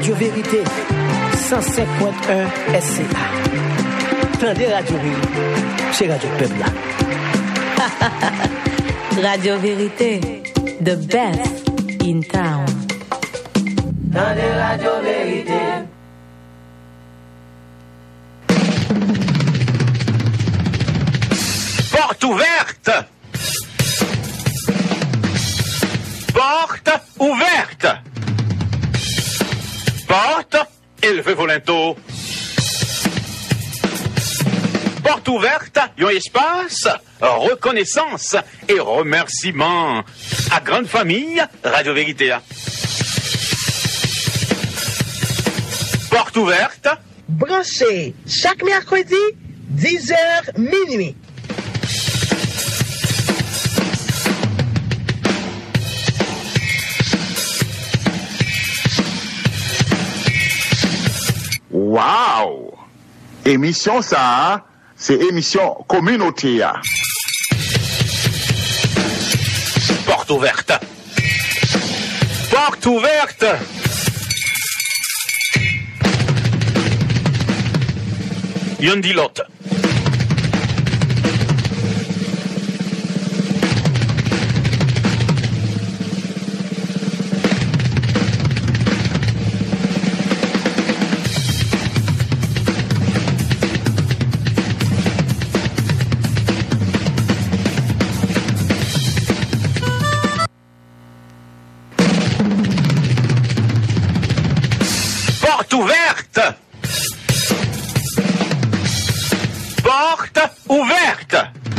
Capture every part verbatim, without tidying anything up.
Radio Vérité, cent cinq point un S C A. Tendez Radio Vérité, c'est Radio Peuple. Radio Vérité, the best in town. Tendez Radio Vérité. Porte ouverte! Porte ouverte! Porte élevée volonto. Porte ouverte, yon espace, reconnaissance et remerciement à grande famille Radio Vérité. Porte ouverte. Branchez chaque mercredi, dix heures minuit. Wow! Émission ça, c'est émission communautaire. Porte ouverte. Porte ouverte. Yondilote. Porte ouverte. Porte ouverte.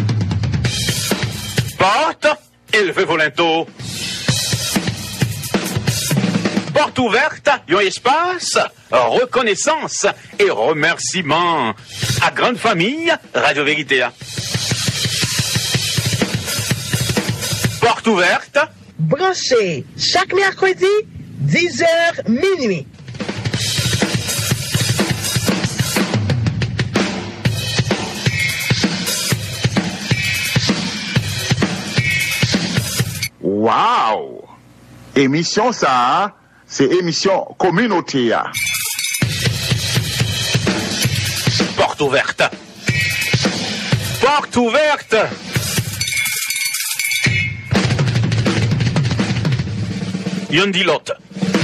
Porte élevée volonto. Porte ouverte, yon espace, reconnaissance et remerciement à grande famille Radio Vérité. Porte ouverte. Branchez chaque mercredi, dix heures minuit. Wow! Émission ça, c'est émission communautaire. Porte ouverte. Porte ouverte. Yondilote.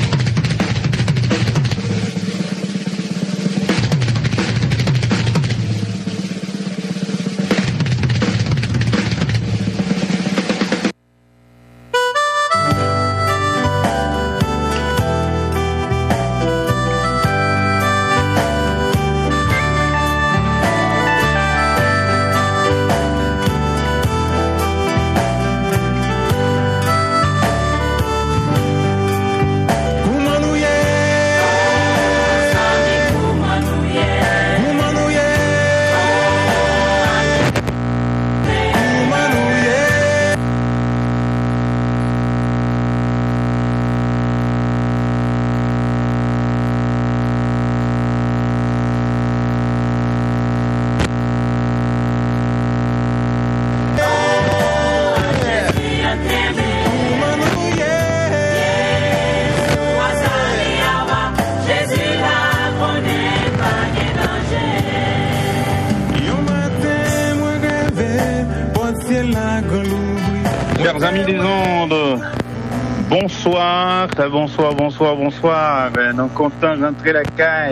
Chers amis des ondes, bonsoir, bonsoir, bonsoir, bonsoir. Nous comptons d'entrer la caille.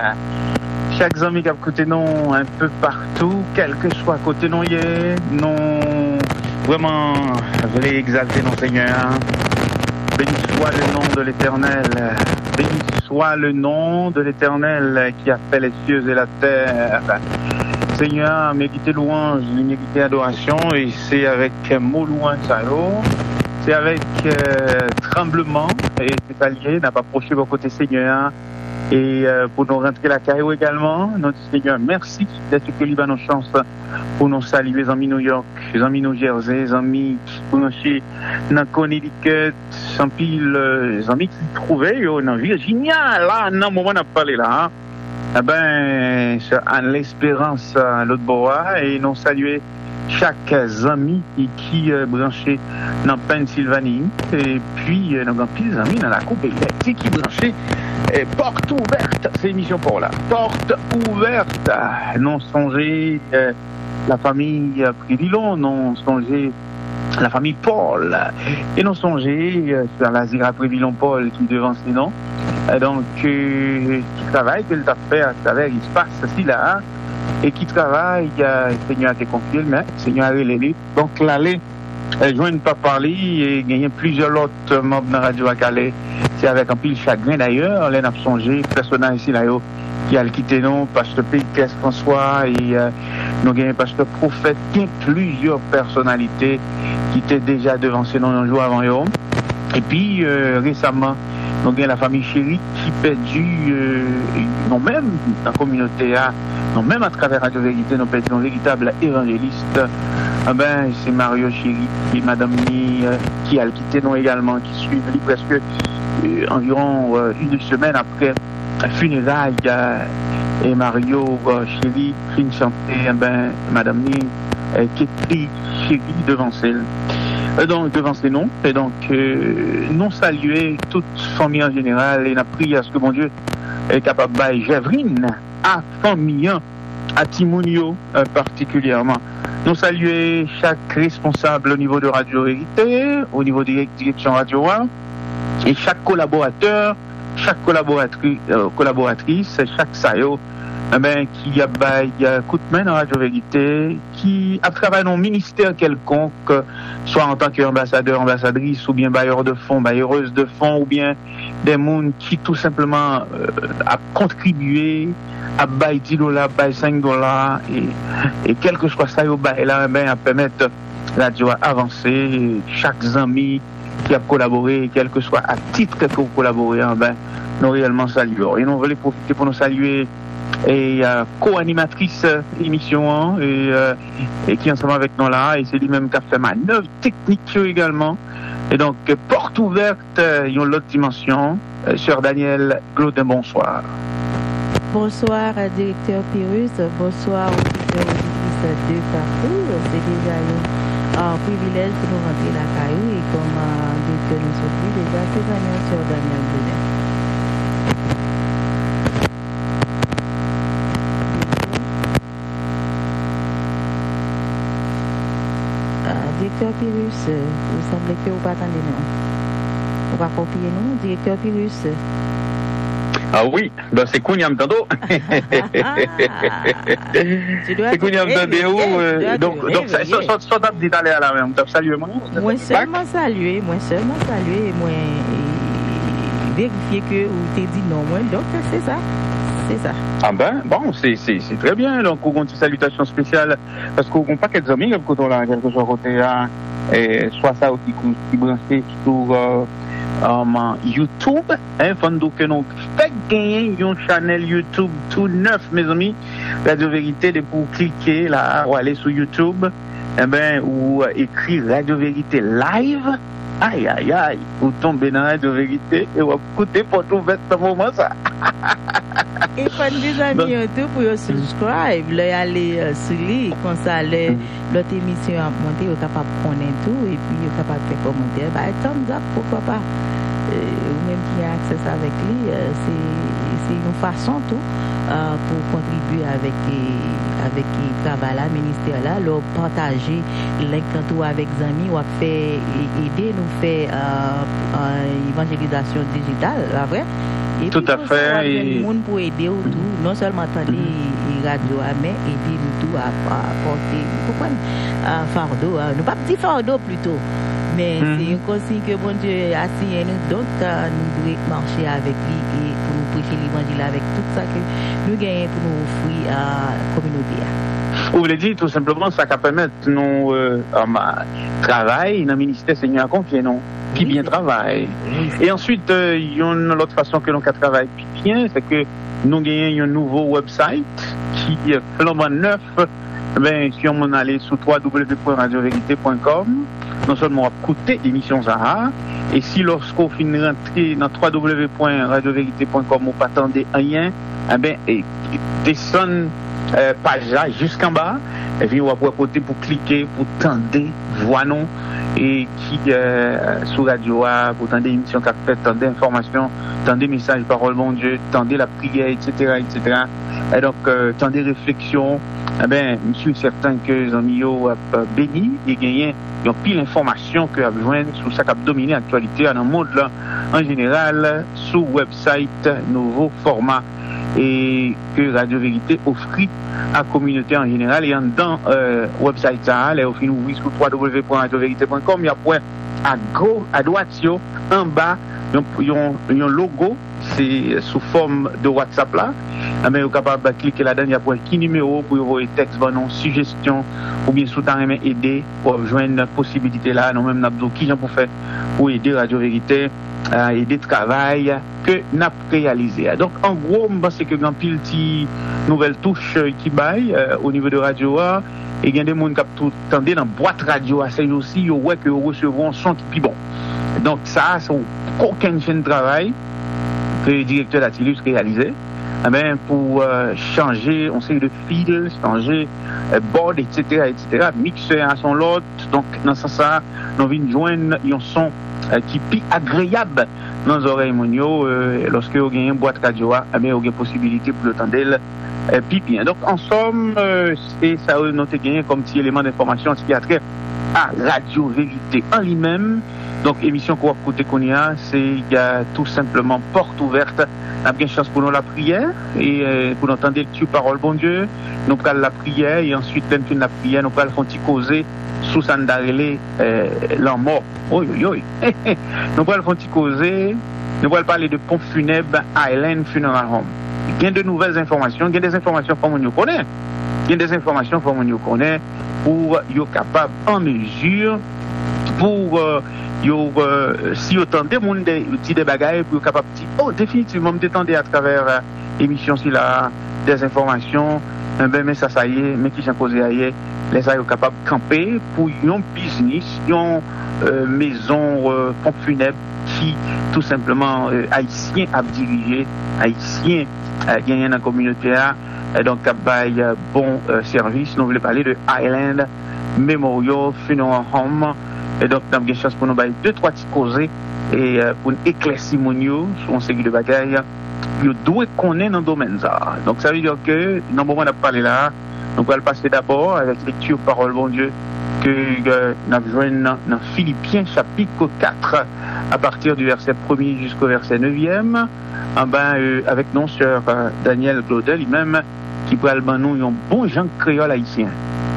Chaque ami qui a côté nous un peu partout, quel que soit côté nous y est, nous vraiment voulons exalter nos Seigneur. Béni soit le nom de l'Éternel. Béni soit le nom de l'Éternel qui a fait les cieux et la terre. Seigneur, méditez louange, méditez adoration, et c'est avec mot louange, c'est avec euh, tremblement, et c'est allié, n'a pas approché vos côtés Seigneur, et euh, pour nous rentrer la carrière également, notre Seigneur, merci d'être que libre nos chances pour nous saluer les amis New York, les amis New Jersey, les amis pour nous chez dans Connecticut, sans pile, les amis qui trouvaient dans Virginia, là, non, moment on a parlé là, hein. Eh ben, à l'espérance à l'autre bois, et nous saluer chaque ami qui, qui euh, branché dans Pennsylvanie, et puis euh, nous avons plus d'amis dans la coupe électrique qui branché Et porte ouverte, c'est émission pour là. Porte ouverte. Non songer euh, la famille Prévilon, non songer la famille Paul. Et non songer euh, sur la Zira Prévilon Paul qui devance les noms. Et donc, euh, qui travaille, qu'elle t'a fait à travers l'espace, c'est là, hein, et qui travaille, euh, le Seigneur a été confié, mais le Seigneur a relèvé. Donc, l'aller, euh, je ne pas parler, et il y a plusieurs autres membres de la radio à Calais. C'est avec un pile chagrin d'ailleurs, on a songé, personnage ici là, qui a quitté nous, pasteur Pékès François, et euh, nous avons pasteur prophète, qui a plusieurs personnalités qui étaient déjà devancées dans un jour avant eux. Et puis, euh, récemment, nous avons la famille Chérie qui perdu, euh, non même dans la communauté, non même à travers Radio Vérité, nous perdu un véritable évangéliste. Ah ben, c'est Mario Chérie et Madame Ni euh, qui a quitté nous également, qui suivent presque euh, environ euh, une semaine après la funérailles. Euh, et Mario euh, Chérie finit de chanter, eh ben, Madame Ni euh, qui est Chérie devant celle. Donc, devant ces noms, et donc, euh, non saluer toute famille en général, et n'a prié à ce que mon Dieu est capable de Gévrine, à famille, à Timounio euh, particulièrement. Nous saluer chaque responsable au niveau de Radio Vérité, au niveau de direction Radio un, et chaque collaborateur, chaque collaboratrice, euh, collaboratrice chaque sayo, eh ben, qui a bail coup de main dans Radio Vérité, qui a travaillé dans un ministère quelconque, soit en tant qu'ambassadeur, ambassadrice, ou bien bailleur de fonds, bailleuse de fonds, ou bien des gens qui tout simplement euh, a contribué à bailler dix dollars, bailler cinq dollars, et, et quel que soit ça, bail là, eh ben, à permettre la radio à avancer, chaque ami qui a collaboré, quel que soit à titre que vous collaborez, eh ben, nous réellement saluons. Et nous voulons profiter pour nous saluer et euh, co-animatrice euh, émission hein, et, euh, et qui est ensemble avec nous là, et c'est lui-même qui a fait manœuvre technique également. Et donc euh, porte ouverte, euh, il y a l'autre dimension. Euh, Sœur Daniel Glaudin, bonsoir. Bonsoir directeur Pyrrhus, bonsoir aux auditeurs de partout. C'est déjà un privilège de nous rentrer la caillou et comme euh, directeur nous souhaite déjà ces années Sœur Daniel Glaudin. Directeur Pyrrhus, vous semblez que vous pas attendez nous. Vous pas copier nous, directeur Pyrrhus. Ah oui, ben c'est Kounyam Tando. C'est Kounyam Tando. Donc, donc ça, ça, ça, ça t'a dit d'aller à la même. T'as salué moi. Moi seulement salué, moi seulement salué, moi vérifier que vous t'ai dit non, moi. Donc c'est ça. C'est ça. Ah ben, bon, c'est, c'est, c'est très bien. Donc, on a une salutation spéciale parce qu'on n'a pas quelques amis, quand on a quelque chose à côté, hein, et soit ça aussi qui branché sur euh, um, YouTube. Hein, faut que nous fait gagner une chaîne YouTube tout neuf, mes amis. Radio Vérité, de pour cliquer là, ou aller sur YouTube, eh ben, ou euh, écrire Radio Vérité Live. Aïe, aïe, aïe, vous tombez dans Radio Vérité et vous écoutez pour tout faire ce moment ça. Et quand des amis YouTube pour subscribe, là aller sur lui, comme ça l'autre émission a monté, vous êtes capable de connaître tout et puis vous êtes capable de faire commentaire. Bah, thumbs up, pourquoi pas. Ou même qui a accès avec lui, c'est, c'est une façon tout euh, pour contribuer avec avec le travail là, ministère là, leur partager link tout avec les amis ou faire aider nous faire euh, euh, évangélisation digitale, là vrai. Et tout à fait. Et le monde pour aider ou tout, non seulement attendre les radios, mais aider nous tout à, à porter, pourquoi un fardeau, hein? Nous pas petit fardeau plutôt, mais mm-hmm. c'est une consigne que bon Dieu a signé nous, donc euh, nous devons marcher avec lui et pour prêcher l'évangile avec tout ça que nous gagnons pour nous offrir à la communauté. Vous voulez dire tout simplement ça qui permet nous euh, travail dans le ministère Seigneur a confié nous. Qui bien travaille. Et ensuite, euh, il y a une autre façon que l'on travaille bien, c'est que nous gagnons un nouveau website qui est flambant neuf. Ben, si on allait sur w w w point radio vérité point com, non seulement on va écouter l'émission Zahar, et si lorsqu'on finit de rentrer dans w w w point radio vérité point com, on ne pas attendre rien, eh ben, et descend euh, page là jusqu'en bas, et puis on va pouvoir côté pour cliquer, pour tendre, voir non, et qui euh, sur radio pour tendre émission qui a fait, tendre informations, tendre messages, parole bon Dieu, tendre la prière, et cetera, et cetera. Et donc euh, tendre réflexion. Eh ben, je suis certain que les amis ont béni et gagné une pile d'informations que a besoin sur ça qui a dominé l'actualité dans le monde là, en général, sur le website, nouveau format et que Radio Vérité offre à la communauté en général. Et dans le euh, website, ça, les offre nous sur w w w point radio vérité point com. Il y a point à gauche, à droite, en bas, il y a un logo, c'est sous forme de WhatsApp là. Mais vous êtes capable de cliquer là-dedans, il y a un petit numéro pour envoyer texte, non, suggestion, ou bien sous temps aider pour joindre la possibilité là, nous même nous qui j'en pour faire pour aider Radio Vérité à aider le travail que nous avons réalisé. Donc en gros, je pense que il y a une petite nouvelle touche qui baille euh, au niveau de Radio A, et il y a des gens qui ont tendu dans la boîte radio à ces jours-ci, ils voient que nous recevons un son qui est bon. Donc ça, c'est aucun chaîne de travail que le directeur d'Atilus réalisé. Eh bien, pour euh, changer, on sait de fil, changer euh, board, et cetera, et cetera, mixer un son l'autre. Donc, dans ce sens, nous venons joindre un son euh, qui est agréable dans les oreilles monio. Euh, lorsque vous avez une boîte radio, eh bien, vous avez une possibilité pour le tendre euh, puis bien. Donc, en somme, euh, c'est ça, nous avons gagné comme petit élément d'information qui a trait à Radio Vérité en lui-même. Donc, émission qu'on va écouter qu'on y a, c'est il y a tout simplement porte ouverte. On a bien chance pour nous la prière et euh, pour entendre le tu parole bon Dieu. Nous prenons la prière et ensuite, même que la prière, nous prenons le causer sous Sandarele, euh, l'en mort. Oui, oui, oui. Nous prenons le causer, nous allons parler de pont funèbre Island Funeral Home. Il y a de nouvelles informations, il y a des informations comme on nous connaît. Il y a des informations comme on nous connaît pour être capable en mesure pour euh, yo euh, si autant de monde des petits des bagages pour capable dire oh définitivement me détendre à travers euh, émission si là des informations eh ben mais ça ça y est mais qui s'en posé ailleurs les ça capable camper pour un business une euh, maison euh, pompe funèbre qui tout simplement euh, haïtien a dirigé haïtien a gagné dans la communauté là donc a bail bon euh, service nous voulons parler de Island Memorial Funeral Home. Et donc, nous avons une chance pour nous faire deux, trois petits causés et euh, pour nous éclaircir sur un série de bagailles. Nous devons connaître dans le domaine. Donc, ça veut dire que, dans le moment où on a parlé là, nous allons passer d'abord avec lecture parole bon Dieu que euh, nous avons joué dans, dans Philippiens chapitre quatre à partir du verset premier jusqu'au verset neuvième. En ben, euh, avec non sœur euh, Daniel Claudel, lui-même, qui pourrait nous un bon Jean créole haïtien.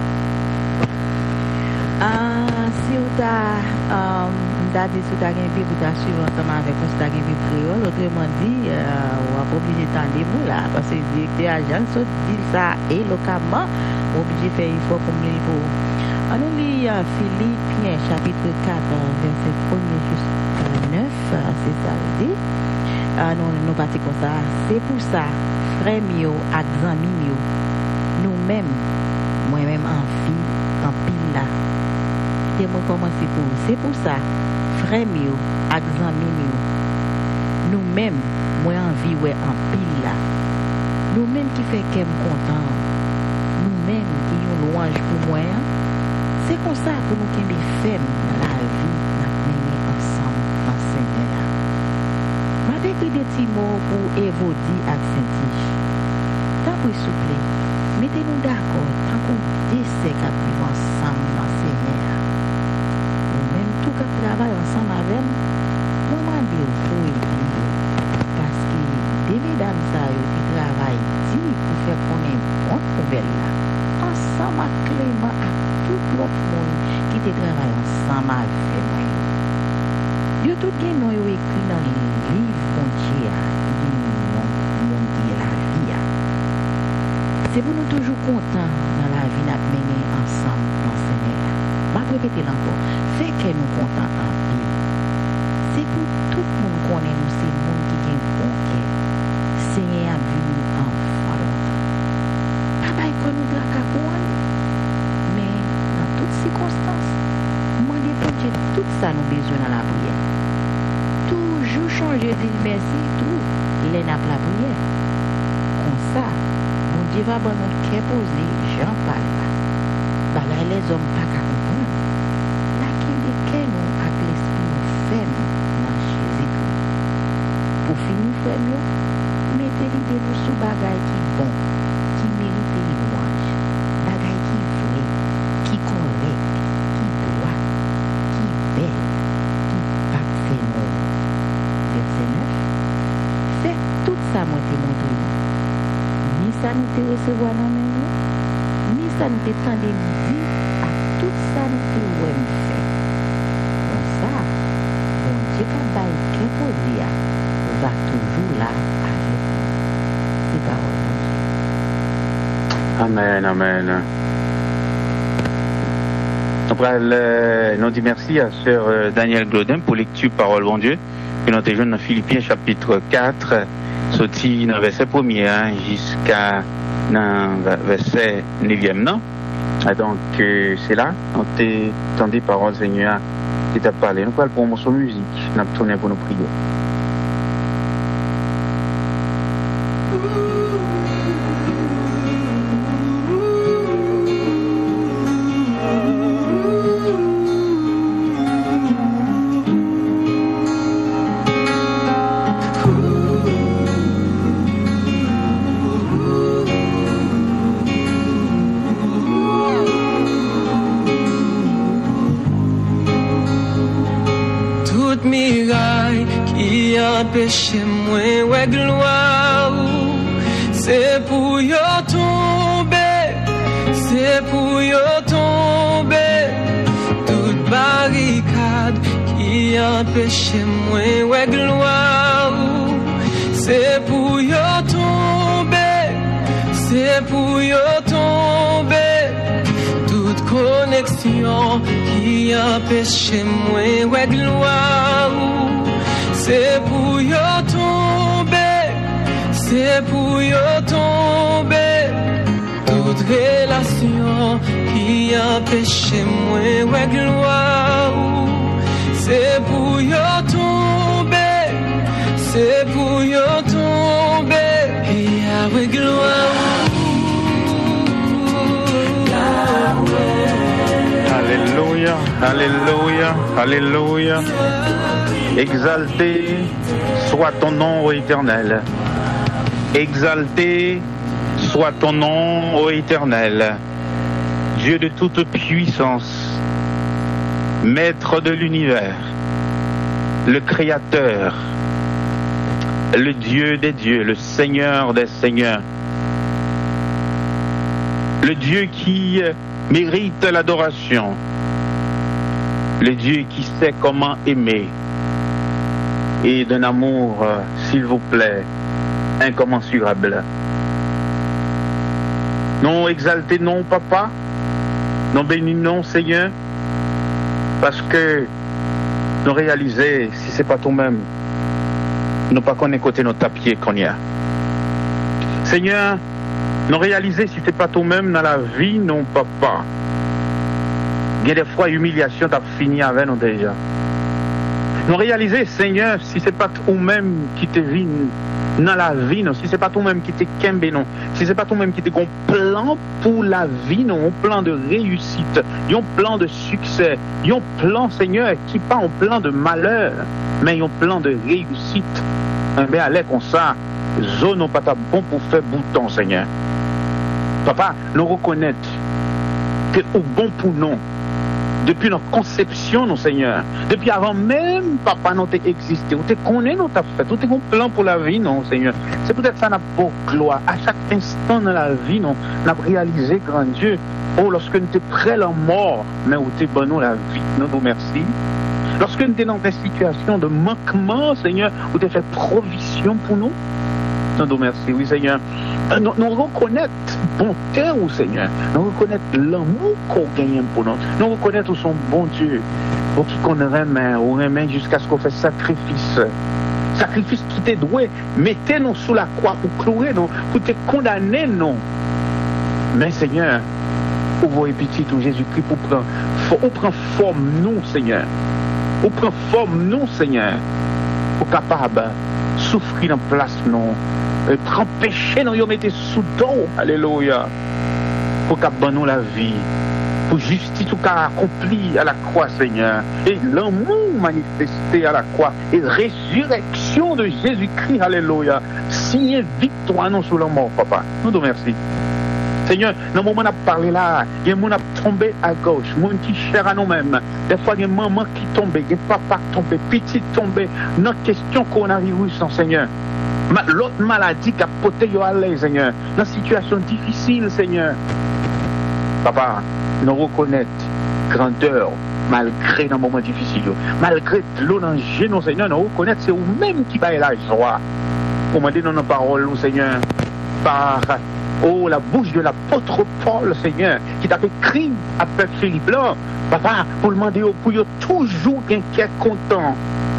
Um, Dadi sou ta gen pi pou ta suivre ensemble avec nous, ta gen pi créole. Autrement dit, euh, on va pas obligé d'attendre vous là, parce que le directeur agent saute dit ça et localement, on obligé de faire il faut comme les pour. On lit uh, Philippiens chapitre quatre, verset premier jusqu'à neuf, c'est ça le dit. Uh, nous nous partis comme ça. C'est pour ça, frères mio, ak zami mio, nous-mêmes, moi-même en vie, en pile là. Et moi commencer pour c'est pour ça frère mio ak zanmi mio nous-mêmes moi envie ouais en pile là nous-mêmes qui fait qu'aime content nous-mêmes qui une louange pour moi c'est comme ça pour nous qui les femme dans la vie n'a mener ensemble dans Seigneur là m'a écrit des petits mots pour Évodie ak Saint-Tige tant pour s'il vous plaît mettez-nous d'accord tant qu'on décès qu'à vivre ensemble dans Seigneur travail ensemble avec moi, moi, je pour aider. Parce que des mesdames qui travaillent pour faire connaître une bonne nouvelle là, ensemble avec Clément, à tout l'autre monde qui travaille ensemble avec moi. Yo tout bien nous écrit dans les livres mon Dieu, mon Dieu la vie. C'est pour nous toujours contents dans la vie nous mener ensemble dans le Seigneur. Je vais répéter encore. C'est que nous contents en vie. C'est pour tout le monde qu'on est nous, c'est le monde qui est bon cœur. Seigneur a vu nous en volonté. Papa, il connaît nous drac à quoi, mais dans toutes circonstances, demandez pour Dieu tout ça nous besoin dans la prière. Toujours changer de merci, tout, les n'a pas la prière. Comme ça, mon Dieu va bon nous cœur posé, j'en parle pas. bagay les hommes pas qu'à comprendre. Là qui est nous a l'esprit nous ferme dans Jésus-Christ. Pour finir frère yo, mettez l'idée nous sous bagay qui bon, qui mérite louange, bagay qui vrai, qui correct, qui droit, qui belle, qui pas fait mort. Verset neuf. C'est tout ça moi te montre. Ni ça nous te recevoir dans mes mains, ni ça nous te tendre midi à tout ça nous te ouais me fait. Comme ça, bon Dieu qui bail qu'un produit va toujours là avec nous. C'est parole de Dieu. Amen, amen. Donc, euh, nous disons merci à sœur euh, Daniel Glaudin pour lecture parole bon Dieu. Que nous sommes dans Philippiens chapitre quatre, sorti dans verset premier hein, jusqu'à dans verset neuvième. Non? Et donc, euh, c'est là, on t'entendait parole Seigneur qui t'a parlé. Nous parlons pour un morceau de musique, nous avons tourné pour nous prier. Péché moins ouais gloire c'est pour yo tomber c'est pour yo tomber toute barricade qui empêche moins ouais gloire c'est pour yo tomber c'est pour yo tomber toute connexion qui empêche moins ouais gloire c'est pour yo tomber, c'est pour yo tomber. Toute relation qui empêche moi ouais gloire. C'est pour yo tomber, c'est pour yo tomber. Et avec gloire. Alléluia, alléluia, alléluia. Exalté soit ton nom, ô Éternel. Exalté soit ton nom, ô Éternel. Dieu de toute puissance, Maître de l'univers, le Créateur, le Dieu des dieux, le Seigneur des seigneurs. Le Dieu qui mérite l'adoration. Le Dieu qui sait comment aimer. Et d'un amour, euh, s'il vous plaît, incommensurable. Non exalté, non papa, non béni, non Seigneur, parce que nous réaliser, si c'est pas toi-même, nous pas qu'on côté notre tapier qu'on y a. Seigneur, nous réaliser, si c'est pas toi-même dans la vie, non papa. Il y a des fois, humiliation, t'as fini avec nous déjà. Nous réaliser, Seigneur, si c'est pas toi-même qui te vit dans la vie, non, si c'est pas toi-même qui te kembe, non, si c'est pas toi-même qui te un plan pour la vie, non, un plan de réussite, un plan de succès, un plan, Seigneur, qui pas un plan de malheur, mais un plan de réussite. Mais allez comme ça, zone non pas ta bon pour faire bouton, Seigneur. Papa, nous reconnaître que au bon pour nous. Depuis notre conception, non Seigneur, depuis avant même, papa, nous t'es existé, ou t'es connaît, nous t'as fait, ou t'es un plan pour la vie, non Seigneur. C'est peut-être ça n'a pas gloire. À chaque instant dans la vie, non, n'a réalisé, grand Dieu, oh, lorsque nous t'es prêt à la mort, mais où t'es bon nous la vie, nous nous merci. Lorsque nous t'es dans des situations de manquement, Seigneur, où t'es fait provision pour nous, nous nous merci, oui Seigneur. Nous, nous reconnaître bonté au Seigneur, nous reconnaître l'amour qu'on gagne pour nous, nous reconnaître son bon Dieu, pour qui qu'on remet, on remet jusqu'à ce qu'on fait sacrifice, sacrifice qui t'est doué, mettez-nous sous la croix pour clouer nous, pour te condamner nous. Mais Seigneur, pour vos petit tout Jésus-Christ, pour prendre, pour prendre forme nous Seigneur, pour prendre forme nous Seigneur, pour capable souffrir en place nous. Pour empêcher nous de mettre sous dos, alléluia, pour qu'à nous la vie, pour justice tout cas accompli à la croix, Seigneur, et l'amour manifesté à la croix, et résurrection de Jésus-Christ, alléluia, signé victoire non sur la mort, papa. Nous te remercions. Seigneur, dans le moment où on a parlé là, il y a des gens qui tombé à gauche, des gens qui cherchent à nous-mêmes. Des fois, il y a des mamans qui tombent, des papas qui tombent, petits tombés. Notre question coronavirus, Seigneur. L'autre maladie qui a porté à l'aise, Seigneur. Dans une situation difficile, Seigneur. Papa, nous reconnaissons grandeur malgré dans moment difficile. Malgré l'eau dans le genou, Seigneur, nous reconnaissons c'est vous-même qui baille la joie. Commandez dans nos paroles, Seigneur, par oh, la bouche de l'apôtre Paul, Seigneur, qui t'a écrit à Peuple Philippe là, papa, pour demander pour eux toujours un cœur content.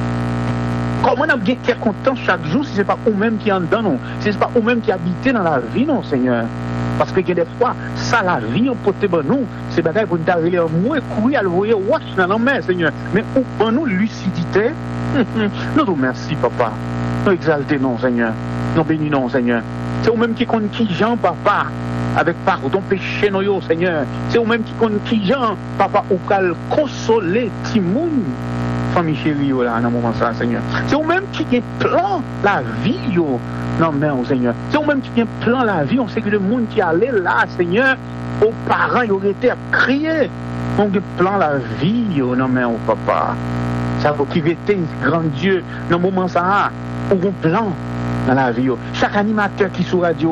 Comment on a bien cœur content chaque jour si ce n'est pas vous-même qui en dedans, non? Si ce n'est pas vous-même qui habitez dans la vie, non, Seigneur? Parce que des fois, ça, la vie, on peut te nous, c'est bagaille pour nous arriver à moins courir à le voir, watch dans la main, Seigneur. Mais pour nous, lucidité, nous te remercions, papa. Nous exaltons, non, Seigneur. Nous bénissons, Seigneur. C'est vous-même qui compte qui Jean, papa, avec pardon péché, nous, Seigneur. C'est vous-même qui compte qui Jean, papa, au cal consoler Timoun, famille chérie, là, dans ce moment ça, Seigneur. C'est vous-même qui a plan la vie, yo. Non, mais, oh, Seigneur. C'est vous-même qui a plan la vie. On sait que le monde qui allait là, Seigneur, aux parents, ils auraient été à crier. On a plan la vie, yo. Non, mais, oh, papa. Ça vaut qu'il était grand Dieu. Dans ce moment ça, on a un plan dans la vie. Yo. Chaque animateur qui est sur radio,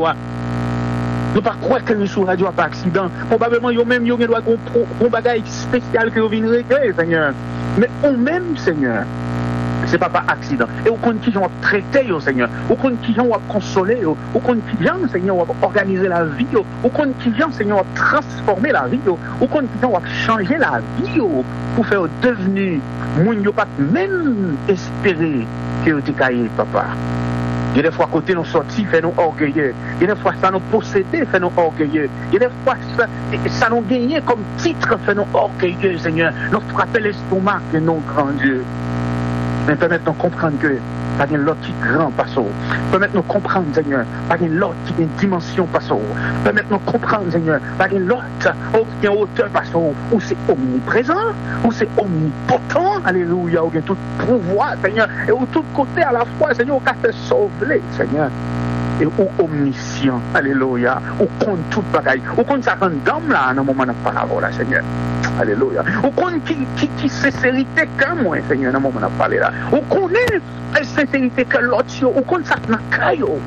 ne pas croire que sur radio par accident. Probablement, yo même, yo doit un bagage spécial que vous venez régler, Seigneur. Mais on même, Seigneur, c'est pas par accident. Et au compte qui ont traité, au Seigneur. Au compte qui ont consolé, au compte qui ont, Seigneur, ont organisé la vie, au compte qui ont, Seigneur, ont transformé la vie, au compte qui ont changé la vie, pour faire devenir, moun yo pas même espérer que vous caillé, papa. Il y a des fois, côté nous sortis, fait nous orgueilleux. Il y a des fois, ça nous posséder, fait nous orgueilleux. Il y a des fois, ça, ça nous gagner comme titre, fait nous orgueilleux, Seigneur. Nous frapper l'estomac de nos grands dieux. Mais permettez-nous de comprendre que pas une l'autre qui grand passo. Permettez-nous de comprendre, Seigneur, pas une l'autre qui a une dimension passo. Permettez-nous de comprendre, Seigneur, pas une l'autre qui a une hauteur passo. Ou c'est omniprésent, ou c'est omnipotent, alléluia, ou bien tout pouvoir, Seigneur, et où tout côté à la fois, Seigneur, qui a fait sauver, Seigneur. Et ou omniscient, alléluia, ou compte toute bagaille, ou compte ça quand d'homme là, dans le moment de la parole, là, Seigneur, alléluia, ou compte qui, qui, qui sincérité que moi, Seigneur, dans le moment de la parole là, ou connaît la sincérité que l'autre, ou compte ça dans le caillou.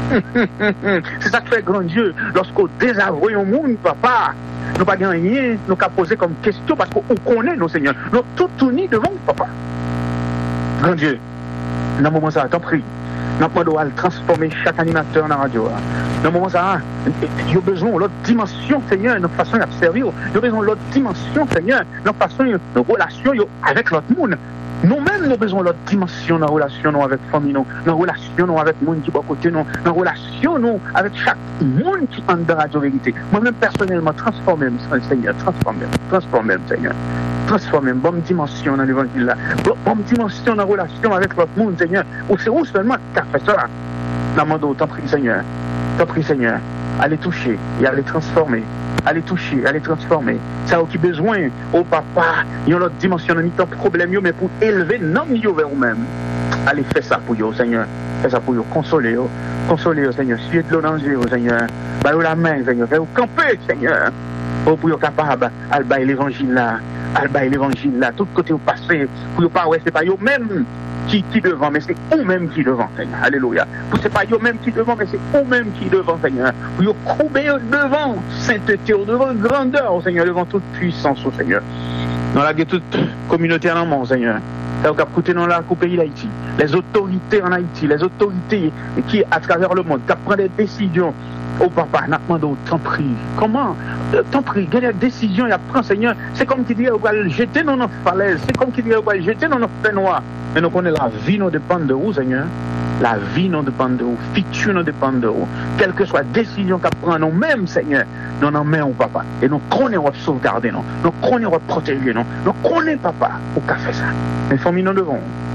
C'est ça qui fait grand Dieu, lorsqu'on désavoue un monde, papa, nous pas gagner, nous pas poser comme question, parce qu'on connaît nos Seigneur, nous tout unis devant papa. Grand Dieu, dans le moment ça, t'en prie. Nous avons transformer chaque animateur dans la radio. Dans le moment ça, il y a besoin de l'autre dimension, Seigneur, notre façon d'observer. Il y a besoin de l'autre dimension, Seigneur, notre façon de relation avec l'autre monde. Nous-mêmes, nous avons besoin de l'autre dimension dans la relation avec la famille, dans la relation avec le monde qui est à côté, dans la relation avec chaque monde qui est dans la radio-vérité. Moi-même, personnellement, transformez Seigneur, transformez transformez Seigneur. Transformer une bonne dimension dans l'évangile là, bonne dimension dans la relation avec votre monde, Seigneur. Ou c'est où seulement tu as fait ça? Dans mon dos, t'en prie, Seigneur. T'en prie, Seigneur. Allez toucher et allez transformer. Allez toucher, allez transformer. Ça a qui besoin, oh papa, il y a une autre dimension dans ton problème, mais pour élever non mieux vers vous-même. Allez, fais ça pour vous, Seigneur. Fais ça pour vous, consolez vous. Consolez vous, Seigneur. Suivez de l'eau dans les yeux, Seigneur. Baillez la main, Seigneur. Faites-vous camper, Seigneur. Oh, pour vous capable, à bailler l'évangile là. À bailler l'évangile là. Tout côté vous passez. Pour vous pas, ouais, c'est pas vous-même qui qui devant, mais c'est vous-même qui devant, Seigneur. Alléluia. Pour c'est pas vous-même qui devant, mais c'est vous-même qui devant, Seigneur. Pour vous couper devant sainteté, devant grandeur, Seigneur, devant toute puissance, Seigneur. Dans la toute communauté en amont, Seigneur. Ça va coûter dans la pays d'Haïti. Les autorités en Haïti, les autorités qui, à travers le monde, qui prennent des décisions. Oh papa, n'a pas demandé, t'en prie. Comment? T'en prie, quelle est la décision il prend, Seigneur? C'est comme qui dirait, on va le jeter dans notre falaise. C'est comme qui dirait, on va le jeter dans notre peignoir. Mais nous connaissons la vie, nous dépend de vous, Seigneur. La vie nous dépend de vous. Futur nous dépend de vous. Quelle que soit la décision qu'on prend nous-mêmes, Seigneur, nous en main, papa. Et nous connaissons votre sauvegarder, nous. Nous connaissons votre protéger, nous. Nous connaissons, papa, au qu'a fait ça. Mais famille, nous devons.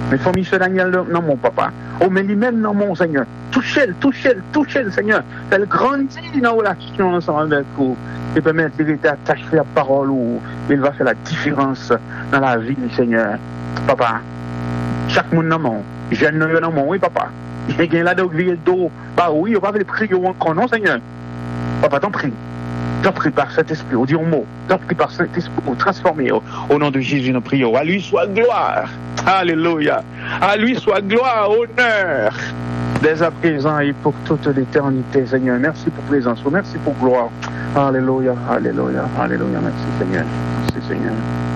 Mais famille ce Daniel, non, mon papa. Oh, mais lui-même, non, mon Seigneur. Touchez-le, touchez-le, touchez-le, Seigneur. Fais-le grandir dans la relation ensemble avec vous. Et permettre de rester attaché à la parole où il va faire la différence dans la vie du Seigneur. Papa, chaque monde dans mon, jeune dans mon, oui, papa. Il y a là de griller d'eau. Bah oui, il va pas les prier encore, non, Seigneur. Papa, t'en prie. T'en prie par cet esprit, on dit un mot. T'en prie par cet esprit, on transformer. Au nom de Jésus, nous prions. À lui soit gloire. Alléluia. À lui soit gloire, honneur. Dès à présent et pour toute l'éternité, Seigneur. Merci pour présence. Merci pour gloire. Alléluia. Alléluia. Alléluia. Merci, Seigneur. Merci, Seigneur.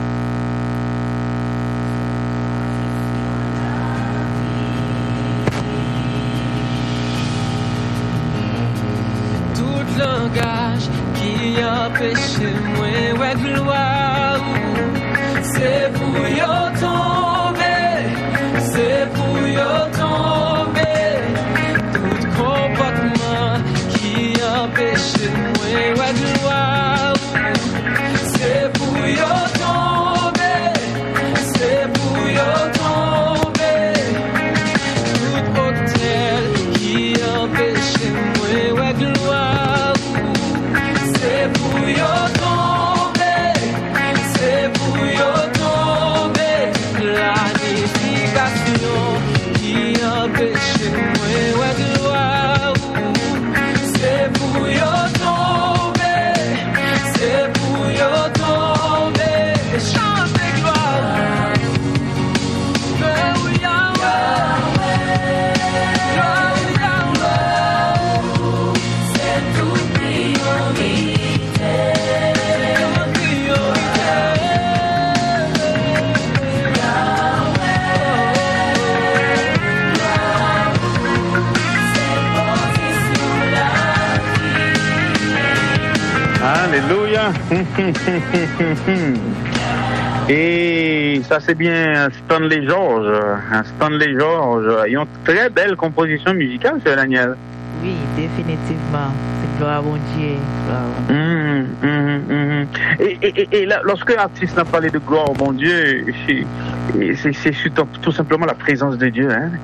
Tout langage qui empêche moi, ouais, gloire. C'est pour y tomber. C'est pour y tomber. Tout comportement qui empêche moi, ouais, gloire. C'est pour y tomber. C'est pour y tomber. Tout hôtel qui empêche moi, ouais, gloire. C'est pour y tomber. C'est pour y tomber. Planification qui empêche moi, ouais, gloire. C'est pour y tomber. C'est pour y tomber. Chantez gloire. Oh, Yahweh. Oh, Yahweh. C'est toute priorité. Toute priorité. Yahweh. C'est posé sur la Alléluia. Et ça c'est bien Stanley George. Stanley George, ils ont une très belle composition musicale, c'est Daniel. Oui, définitivement. C'est gloire à mon Dieu. Gloire à mon Dieu. Mmh, mmh, mmh. Et, et, et, et là, lorsque l'artiste a parlé de gloire, mon Dieu, c'est, c'est, c'est tout simplement la présence de Dieu. Hein?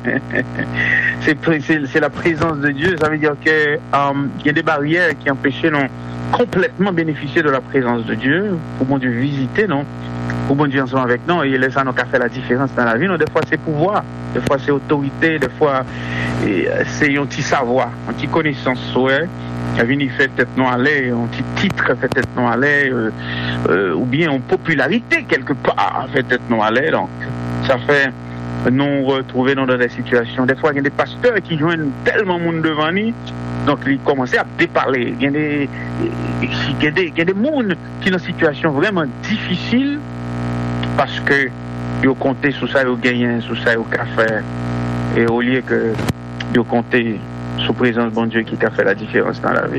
c'est, c'est, c'est la présence de Dieu. Ça veut dire que um, y a des barrières qui empêchaient non complètement bénéficier de la présence de Dieu, pour mon Dieu visiter, non? Pour mon Dieu ensemble avec nous, et les gens qui fait la différence dans la vie, non? Des fois c'est pouvoir, des fois c'est autorité, des fois et, c'est un petit savoir, un petit connaissance, ouais. Il fait tête non aller, un petit titre fait tête non aller, euh, euh, ou bien en popularité quelque part fait tête non aller, donc ça fait nous retrouver dans des situations. Des fois il y a des pasteurs qui joignent tellement de monde devant nous, donc ils commencent à déparler. Il y a des, il y a des, il y a des monde qui sont dans une situation vraiment difficile parce que ils ont compté sur ça, ils ont gagné, sur ça, ils ont fait, et au lieu que ils ont compté sous présence de bon Dieu qui a fait la différence dans la vie.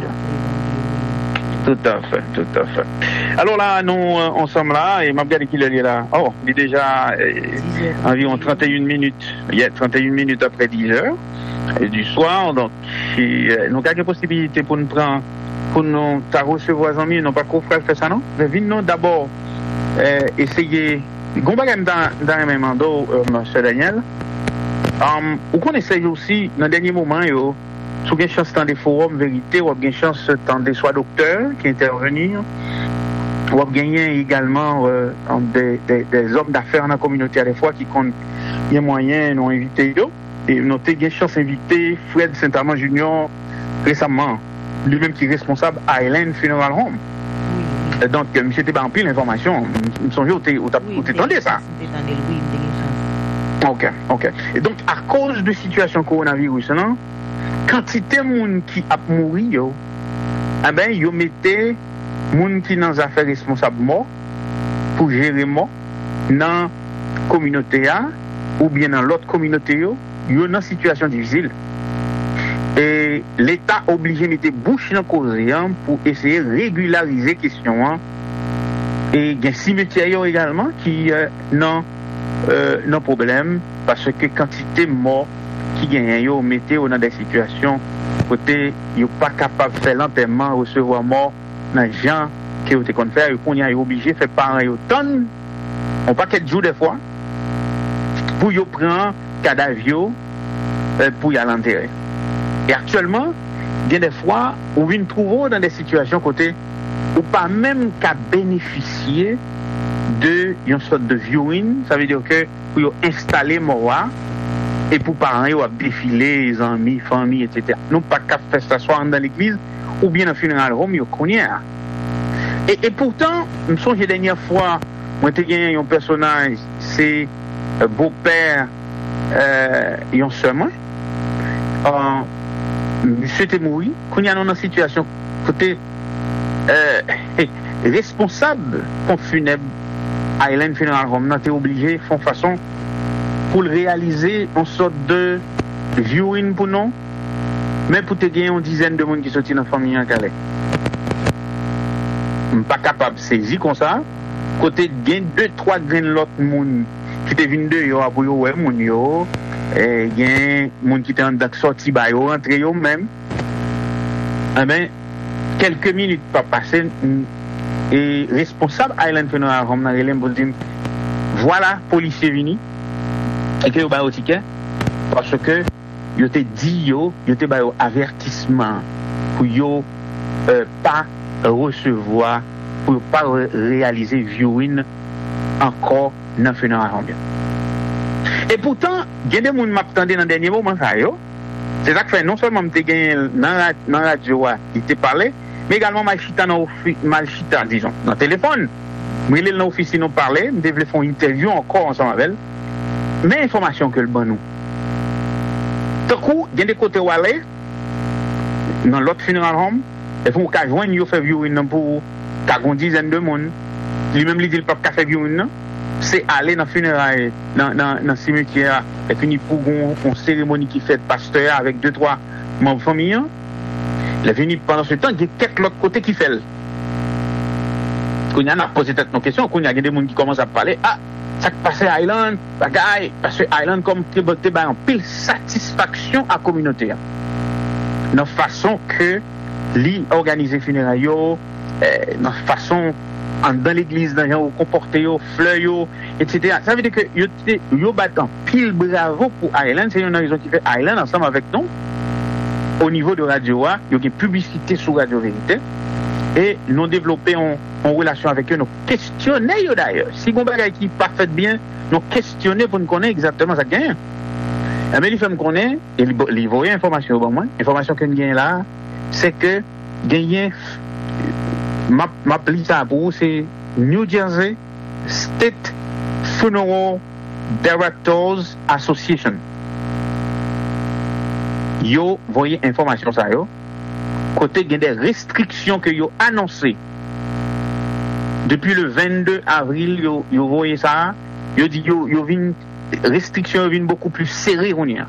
Tout à fait, tout à fait. Alors là, nous, euh, on sommes là, et m'a regardé qu'il est là. Oh, il est déjà euh, environ trente et une minutes. Il y a trente et une minutes après dix heures et du soir. Donc, euh, nous avons des possibilités pour nous prendre, pour nous recevoir amis. Nous pas qu'on faire ça, non? Mais venons d'abord euh, essayer. Gombagam dans, dans le même endroit, euh, M. Daniel. Um, ou qu'on essaye aussi, dans le dernier moment, yo, si vous avez chance dans des forums vérité, ou vous avez chance dans des soit docteurs qui intervenir, ou vous avez également euh, des, des, des hommes d'affaires dans la communauté à des fois qui comptent les moyens, nous invité yo, et nous avons chance d'inviter Fred Saint-Amand Junior récemment, lui-même qui est responsable à Island Funeral Home. Et donc, M. Teba en pile l'information, je me souviens où tu t'entendais ça. Ok, ok. Et donc, à cause de la situation coronavirus, non, quantité de monde qui a mouru, yo, eh ben, yo mettez monde qui dans affaires responsables mort pour gérer mort dans la communauté ou bien dans l'autre communauté, yo, yo dans situation difficile. Et l'État obligé de mettre bouche dans la cause pour essayer de régulariser la question. Hein. Et il y a des cimetières également qui euh, n'ont Euh, non problème parce que quantité mort qui gagne yo mettez dans des situations côté yo pas capable de faire l'enterrement recevoir mort dans gens qui ont été qu'on faire qu'on y a obligé faire parents yo tonne on pas quelques jours des fois pour yo prendre cadavre euh, pour y aller enterrer. Et actuellement, il y a des fois où vous trouvez dans des situations côté ou pas même qu'à bénéficier de une sorte de viewing, ça veut dire que pour installer moi et pour parents yo défiler les amis, famille, et cetera. Nous pas qu'à faire ça soit dans l'église ou bien dans funeral home yo connaît. Et, et pourtant, je me souviens la dernière fois, moi j'ai gagné un personnage, c'est euh, beau-père euh, et un seul moi. Euh, monsieur était mort, quand il y a une situation côté euh, responsable pour funèbre Island Funeral Home, on était obligé de faire façon pour le réaliser en sorte de viewing pour nous, mais pour te gagner une dizaine de monde qui sortent dans la famille en Calais. Je ne suis pas capable de saisir comme ça. Côté gain deux trois grains l'autre monde qui te viennent de yo pour yo ouais moun yo et gain monde qui te en dak sorti ba yo rentrer yo même. Eh ben quelques minutes pas passé et responsable Island Funeral Home n'a relève pour dire voilà policier vini et que yo ba au ticket parce que yo te dit yo yo te ba yo avertissement pour yo euh, pas recevoir pour pas réaliser viewing encore dans le funeral home. Et pourtant, il y a des gens qui m'attendaient dans le dernier moment. C'est ça que fait non seulement je gagné dans la radio, il te parlait, mais également malchita dans malchita, disons, dans le téléphone. Je suis dans l'office, nous parler, je devais faire une interview encore ensemble avec elle. Mais information que le bon nous. Tout coup, il y a des côtés où aller, dans l'autre funeral home, et pour qu'on joigne, il fait viewing pour une dizaine de monde. Lui-même, il dit le peuple qui fait viewing, c'est aller dans le funérail, dans, dans, dans le cimetière, et finir pour une cérémonie qui fait pasteur avec deux, trois membres de famille. Il est venu pendant ce temps, il y a quelques autres côtés qui fait. Quand il y a posé peut-être nos questions, quand il y a des gens qui commencent à parler, ah, ça qui passe à Island, bagaille, parce que Island, comme tu as en pile satisfaction à la communauté. De la façon que li organiser funérailles, euh, dans façon dans l'église, dans le comporter, fleurs, et cetera. Ça veut dire que yo yo battant pile bravo pour Island, c'est une raison qui fait Island ensemble avec nous. Au niveau de Radio A, il y a une publicité sur Radio Vérité et nous développons en, en relation avec eux, nous questionnons d'ailleurs. Si vous avez qui pas fait bien, nous questionnons pour nous connaître exactement ça gagne. Mais il fait me connaître et il voit information au moins. L'information que nous gagnons là, c'est que gagner ma ma ça pour c'est New Jersey State Funeral Directors Association. Yo voyez information ça yo. Côté il y a des restrictions que yo annoncé depuis le vingt-deux avril yo yo voyez ça, yo dit yo yo vinn restrictions viennent beaucoup plus serrées on y a.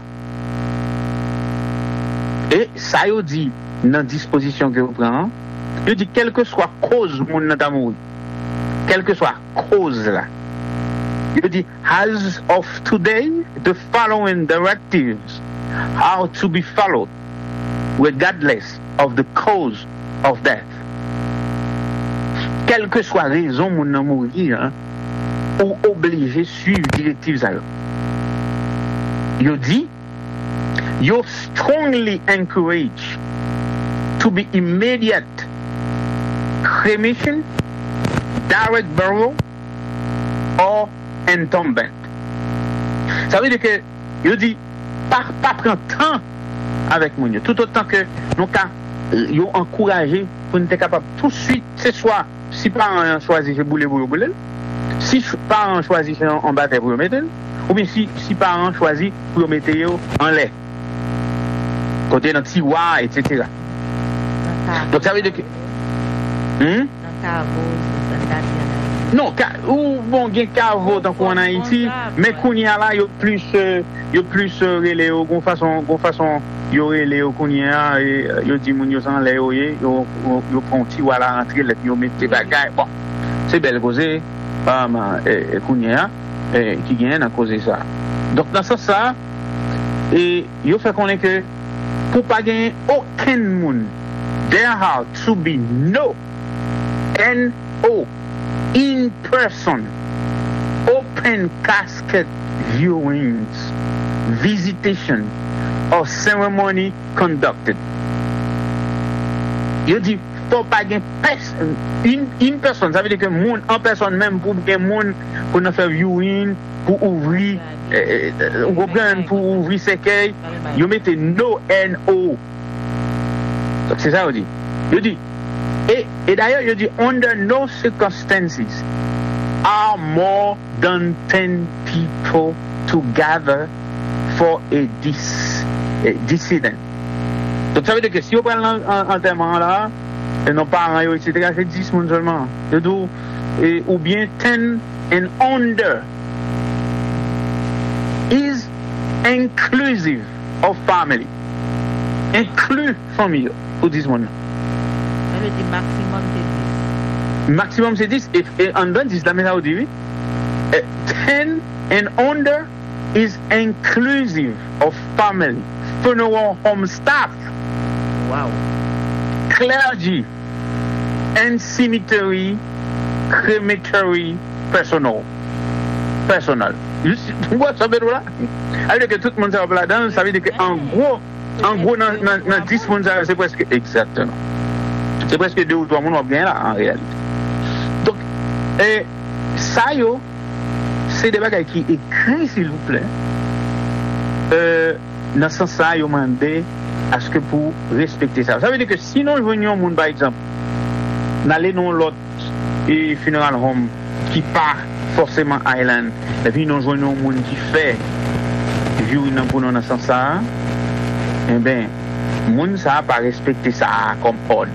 Et ça yo dit dans disposition que vous prenez, je dis quelle que soit cause mon d'amour, quelle que soit cause là, je dis as of today the following directives are to be followed regardless of the cause of death. Quelle que soit raison mon d'amour hein, ou obligé de suivre directives là. Je dis you strongly encourage to be immediate cremation, direct burial, or entombment. Ça veut dire que, je dis, pas, pas prendre temps avec mon Dieu. Tout autant que nous avons encouragé pour nous être capable tout de suite, c'est soit, si parents choisissent de bouler, bouler, bouler, si parents choisissent en bataille pour mettre, ou bien si, si parents choisissent pour mettre en lait, côté dans le tiroir, et cetera. Donc ça veut dire que hmm? Non, ou bon gen cavo tant qu'on en Haïti, mais kounya là yo plus yo plus relé au gon façon gon façon yo relé au kounya et yo di moun yo san lé yo yo yo prend ti wala rentrer let yo mettre bagay. Bon, c'est belle cause pas ma et kounya et qui gagne à cause ça. Donc dans ça ça et yo fait connaître que pour pas gagner aucun monde there have to be no N O in person open open casket viewings, visitation, or ceremony conducted. Yo dit, faut pas gen une, une personne, ça veut dire que moun, en personne même, pour gen moun, pour nous faire viewing, pour ouvrir, euh, euh, pour ouvrir cercueil, yo mette no N O. Donc c'est ça, yo dit. Yo dit, et, et d'ailleurs, yo dit, under no circumstances are more than ten people to gather for a dis, a dissident. Donc ça veut dire que si on prend l'enterrement là, et nos parents, et cetera, c'est dix personnes seulement. Et, ou bien ten and under is inclusive of family. Inclus famille pour dix personnes. Ça veut dire maximum c'est dix. Maximum c'est dix. Et, et en dedans, dix, la même chose, oui. ten and under is inclusive of family. Funeral home staff. Wow. Clergy and cemetery crematory personnel. Personnel. Tu vois ça veut dire là? Alors que tout le monde s'est là-dedans, ça veut dire qu'en gros, en gros, dans, dans, dans dix personnes, c'est presque exactement. C'est presque deux ou trois personnes bien là en réalité. Donc, et, ça yo, c'est des bagages qui écrit s'il vous plaît. Euh, dans ce sens ça, yo mandé à ce que pour respecter ça. Ça veut dire que sinon, je venais au monde, par exemple, d'aller dans l'autre et funeral home qui part forcément Island, et puis nous joignons au monde qui fait vivre pour nous dans ce sens ça, eh bien, le monde ça pas respecter ça comme ordre.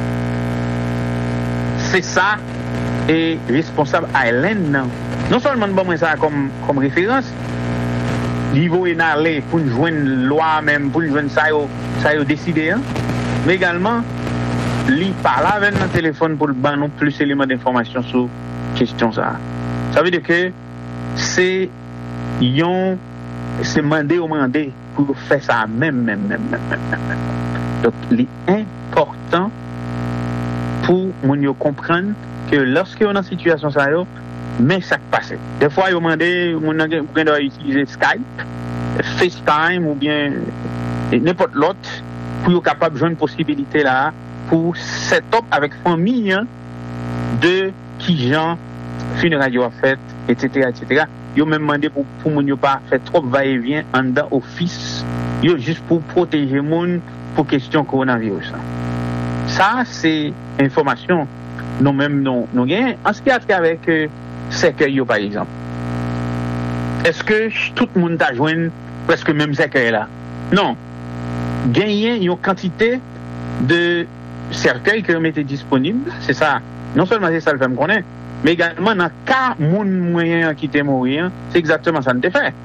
C'est ça et responsable Island non. Non seulement bon ça comme comme référence, niveau est allé pour joindre loi même pour joindre ça yo ça yo décider hein? Mais également li parle avec notre téléphone pour ban non plus éléments d'information sur question ça. Ça veut dire que c'est yon c'est mandé au mandé pour faire ça même même même même, même. Donc il est important pour moun yo comprendre que lorsque on est en situation ça yo mais ça passe. Des fois yo mandé moun nan doit utiliser Skype, FaceTime ou bien n'importe l'autre pour être capable de jouer une possibilité là pour set up avec famille hein, de qui gens funérailles a fait etc etc. Yo même demandé pour pour moun yo pas faire trop va-et-vient en dedans office yo juste pour protéger moun pour question coronavirus. Ça c'est information non même non non gain en ce qui a trait avec euh, cercueil par exemple. Est-ce que tout le monde a joint presque même cercueil là? Non. Gagner une quantité de cercueils que vous mettez disponible, c'est ça. Non seulement c'est ça le fait me connaître, mais également dans le cas moun moyen qui était mourir, c'est exactement ça nous fait.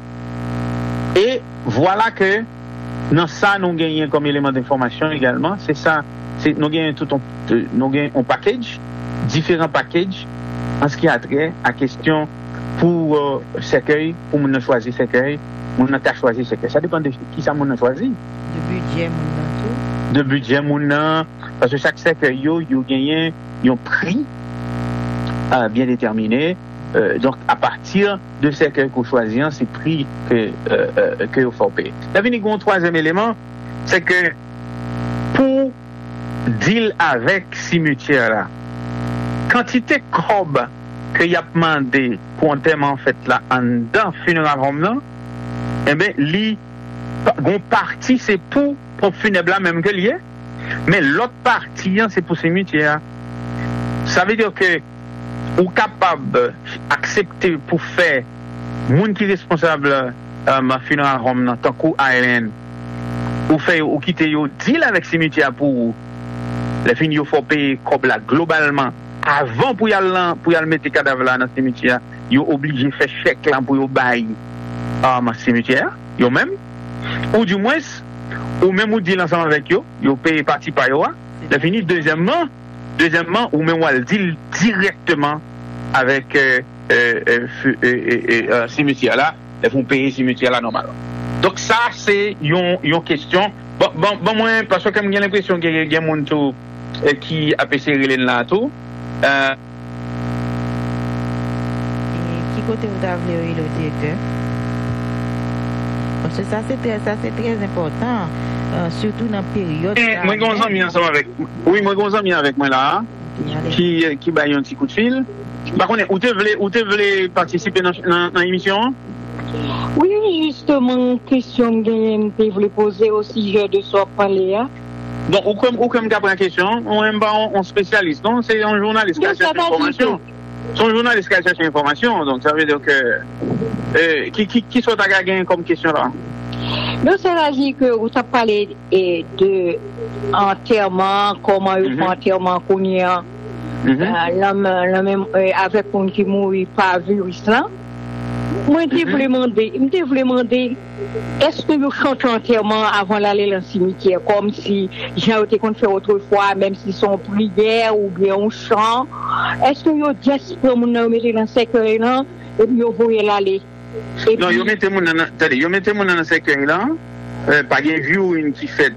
Et voilà que dans ça nous gagnons comme élément d'information également, c'est ça, c'est nous gagnons tout un nous gagnons un package, différents packages en ce qui a trait à question pour euh, cercueil, pour moun choisir cercueil, moun a choisi cercueil. Ça dépend de qui ça moun a choisi. De budget moun tout. De budget moun parce que chaque cercueil yo yo gagne un prix euh, bien déterminé. Euh, donc à partir de cercueil qu'on choisit, c'est prix que euh, euh, que vous faut payer. Là vient un troisième élément, c'est que pour deal avec cimetière là, quantité cob que y a demandé pour un thème en fait là en dans funeral home là, eh ben li gon partie c'est pour pour funèbre là même que lié, mais l'autre partie c'est pour cimetière. Ça veut dire que ou capable accepter pour faire moun qui responsable euh, ma funeral home dans tant qu'au Island ou faire ou quitter yo deal avec cimetière pour les fins yo faut payer comme là globalement avant pour y aller pour y aller mettre cadavre là dans cimetière yo obligé faire chèque là pour yo bail à ma cimetière yo même ou du moins ou même ou deal ensemble avec yo yo paye partie par yo la fini deuxièmement deuxièmement ou même on deal directement avec euh, euh, euh, euh, euh, euh, cimetière là ils vont payer cimetière là normalement. Donc ça c'est une une question bon bon bon moi parce que j'ai l'impression qu'il y a monde tout euh, qui a passé relais là tout euh qui côté vous avez le directeur. Parce que ça c'est très, ça c'est très important, euh, surtout dans la période. Eh, moi, j'ai un ami ensemble avec, oui, moi, j'ai un ami avec moi là, qui, qui baille un petit coup de fil. Par contre, où tu voulais, où tu voulais participer dans, dans, dans l'émission? Oui, justement, question que je voulais poser au sujet de ce parler. Donc, ou comme, ou comme la question, on aime pas un spécialiste, non? C'est un journaliste qui a cherché l'information. C'est un journaliste qui a cherché l'information, donc ça veut dire que, euh, qui, qui, qui soit à gagner comme question là? Donc, ça veut dire que vous avez parlé eh, de enterrement, comment ils font enterrement qu'on y a, avec un qui mourit par virus là. Moi, je voulais demander, je voulais demander, est-ce que vous chantez enterrement avant d'aller dans le cimetière, comme si j'ai été qu'on fait autrefois, même si c'est une prière ou bien un chant, est-ce que vous dites pour nous mettre dans ce cercueil là, et puis vous voulez l'aller? Non, vous mettez mon dans le cercueil là, pas de vieux qui fait,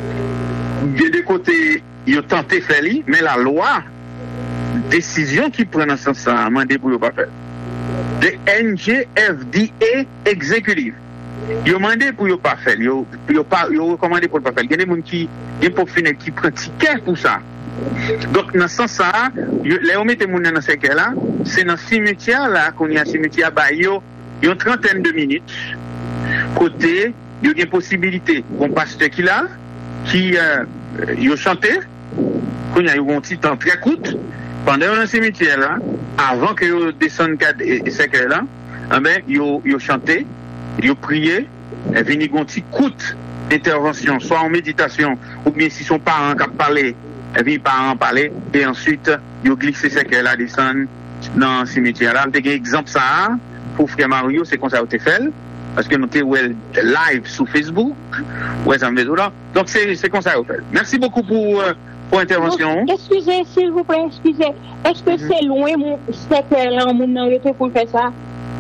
de deux côtés, vous tentez de faire, mais la loi, décision qui prend dans ce sens, ça, demandé pour ne pas faire. De N G F D A exécutive. Ils ont demandé pour ne pas faire. Ils ont recommandé pour ne pas faire. Il y a des gens qui, qui pratiquent pour ça. Donc, dans ce sens-là, les hommes qui sont dans ce cas-là, c'est dans le cimetière, là, qu'on y a un cimetière, il y a une trentaine de minutes. Côté, il y a une possibilité. Un pasteur qui là, qui a chanté, qu'on y a eu un petit temps très court. Pendant le cimetière là, avant que vous descendiez et ce que là, eh ben, vous chantez, vous priez, et venez une petite courte intervention, soit en méditation, ou bien si son parent qui parlé, et puis parents parler, et ensuite, vous glissez ce que là, descendre dans le cimetière là. Vous avez un exemple ça, pour frère Mario, c'est comme ça vous fait, parce que nous sommes live sur Facebook, ouais, ça me dit là. Donc c'est comme ça vous fait. Merci beaucoup pour. Euh, Pour intervention. Donc, excusez, s'il vous plaît, excusez. Est-ce que mm-hmm. c'est loin, mon secteur mon nom pour faire ça?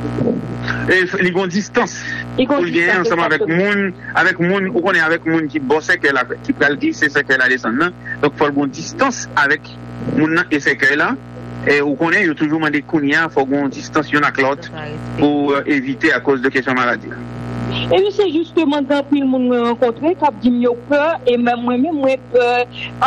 Il y a une distance. Il y a ensemble avec moun, avec moun, ou on est avec moun qui bosse que la, qui peut glisser ce qu'elle a descendu. Donc, il faut une distance avec moun et ce qu'elle a. Et où on est, il y a toujours des kounia, il faut une distance y'en a que l'autre pour euh, éviter à cause de questions maladie. Et puis c'est justement quand tout le monde me rencontré, qui a dit mieux peur, et même moi-même, moi peur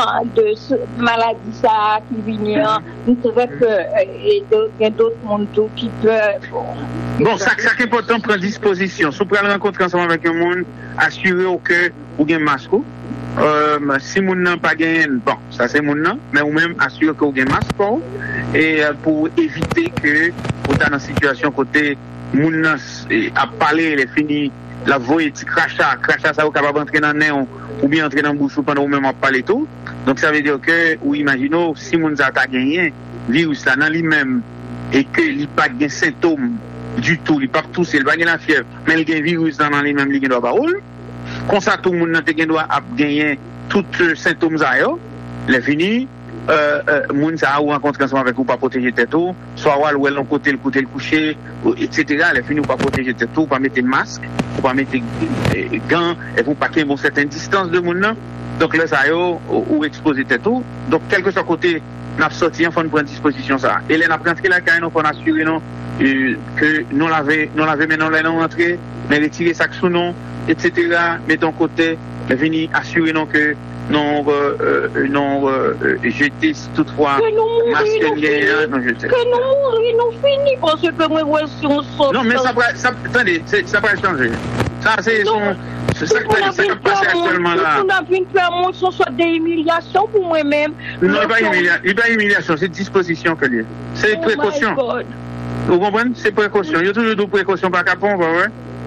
de cette maladie ça qui vient. C'est vrai que il y a d'autres mondes qui peuvent. Bon, ça, ça qui est important, prendre disposition. Si vous pouvez rencontrer ensemble avec un monde, assurez que vous avez un masque. Euh, si vous n'avez pas gagné, bon, ça c'est mon nom, mais vous même assurez que vous avez un masque. Et euh, pour éviter que vous êtes dans une situation côté. Moun a parlé, il est fini, la voix est crachat, crachat ça vous capable d'entrer dans le néon ou bien entrer dans le bouche pendant vous même à parler tout. Donc ça veut dire que, ou imaginons, si moun a gagné virus là dans lui-même et que il n'a pas de symptômes du tout, il n'a pas tousser, il n'a pas de la fièvre, mais il a un virus dans lui-même, il doit pas rouler. Comme ça, tout le monde doit gagner tous les symptômes à eux, il est fini. Euh, euh, moun sa ou rencontre ensemble avec vous pas protéger tête tout, soit ou elle côté le côté le coucher, et cetera. Elle finit ou pas protéger tête tout, pas mettre masque, ou pas mettre euh, gants, et pour pas qu'il y ait une certaine distance de moun là. Donc là ça yo ou exposer tête tout. Donc quel que soit côté, n'a sorti, il faut prendre disposition ça. Et là n'a rentré la caille, nous faut assurer non euh, que nous l'avait, nous l'avait maintenant là non rentrer, mais retirer sac sous nous, et cetera. Mettons côté, venir assurer non que non, euh, non, euh, jeter toutefois. Que nous mourir, non jeter. Que nous mourir, nous finissons parce que moi, moi, si on sort. Non, mais ça va, ça, attendez, ça va changer. Ça, c'est son, c'est ça qui va passer actuellement là. On a vu faire mon son soit des humiliations pour moi-même. Non, il n'y a pas humiliation, c'est disposition que lié. C'est oh précaution. Vous comprenez? C'est précaution. Il y a toujours des précautions par capon, ouais.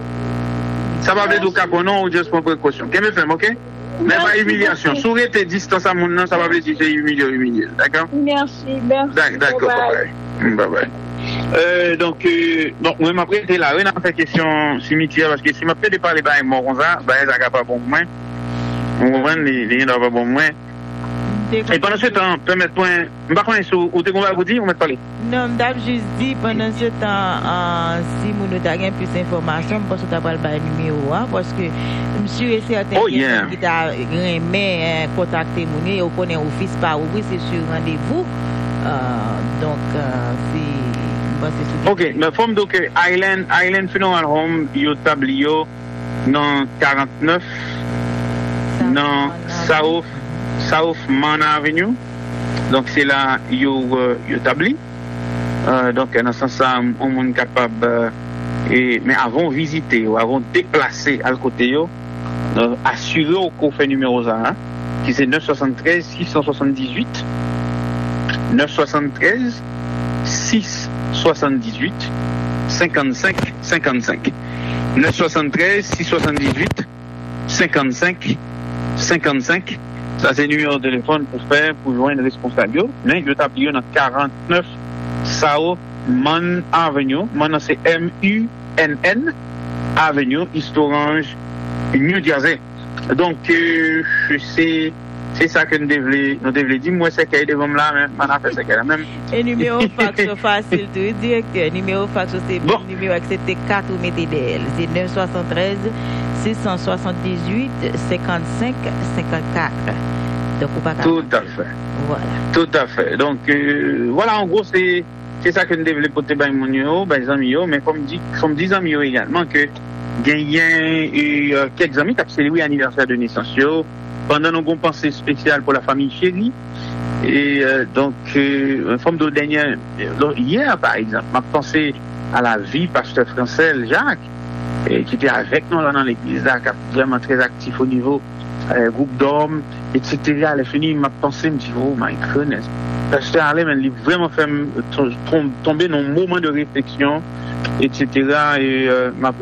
Ça va être du capon, non, ou juste pour précaution. Qu'est-ce que je fais, ok? Mais pas humiliation. Si vous êtes distance à mon nom, ça va vous dire que c'est humilié, humilié. D'accord? Merci, merci. D'accord, bye bye. Bye bye. Euh, donc, euh, donc, moi, après, j'étais là, on a fait question cimetière, parce que si je peux parler de moi, ça, ça n'a pas bon moi. Vous comprenez, les gens n'ont pas bon moi. Et pendant ce temps, permettez-moi, je ne sais pas si vous avez vous dire, on va parler. Non, je juste dit pendant ce temps, si vous avez plus d'informations, parce que vous avez le numéro, parce que je suis certain oh, yeah. qui t'a aimé contacter mon et on connaît office par oui, c'est sur rendez-vous. Euh, donc, euh, c'est Ok, mais forme donc Island, Island Funeral Home, yo tablio dans quarante-neuf, dans South, South Manor Avenue. Donc c'est là yo euh, yo tabli. Euh, donc dans ce sens-là, on est capable euh, et mais avant visiter ou avant déplacer à côté yo, euh, assurer au qu'on fait numéro ça, hein, qui c'est neuf cent soixante-treize six cent soixante-dix-huit neuf cent soixante-treize six cent soixante-dix-huit cinquante-cinq cinquante-cinq neuf cent soixante-treize six cent soixante-dix-huit cinquante-cinq cinquante-cinq. Ça c'est le numéro de téléphone pour faire pour joindre le responsable. Mais je tape dans quarante-neuf South Manor Avenue. Maintenant c'est M U N N Avenue, East Orange, New Jersey. Donc euh, c'est c'est ça que nous devons nous devons dire. Moi c'est qu'il devant là même on a fait ça qu'elle même. Et numéro fax facile tout directeur. Numéro fax c'est bon. Numéro c'était quatre ou mettez D L. C'est neuf cent soixante-treize six cent soixante-dix-huit cinquante-cinq cinquante-quatre. Donc, pas tout à fait. Voilà. Tout à fait. Donc, euh, voilà, en gros, c'est, c'est ça que nous devons porter par mon yo, par les amis, mais comme dit, comme disent amis également, que il y a euh, quelques amis qui ont célébré l'anniversaire de naissance yo, pendant nos bonnes pensées spéciales pour la famille chérie. Et euh, donc, euh, une forme de dernière, hier, par exemple, m'a pensé à la vie pasteur français Jacques, et qui était avec nous là dans l'église, là, qui est vraiment très actif au niveau Euh, groupe d'hommes, et cetera. Elle est finie, m'a pensé, me dit, oh my goodness. Pasteur Harlem, elle a vraiment fait tomber dans un moment de réflexion, et cetera. Et euh, m'a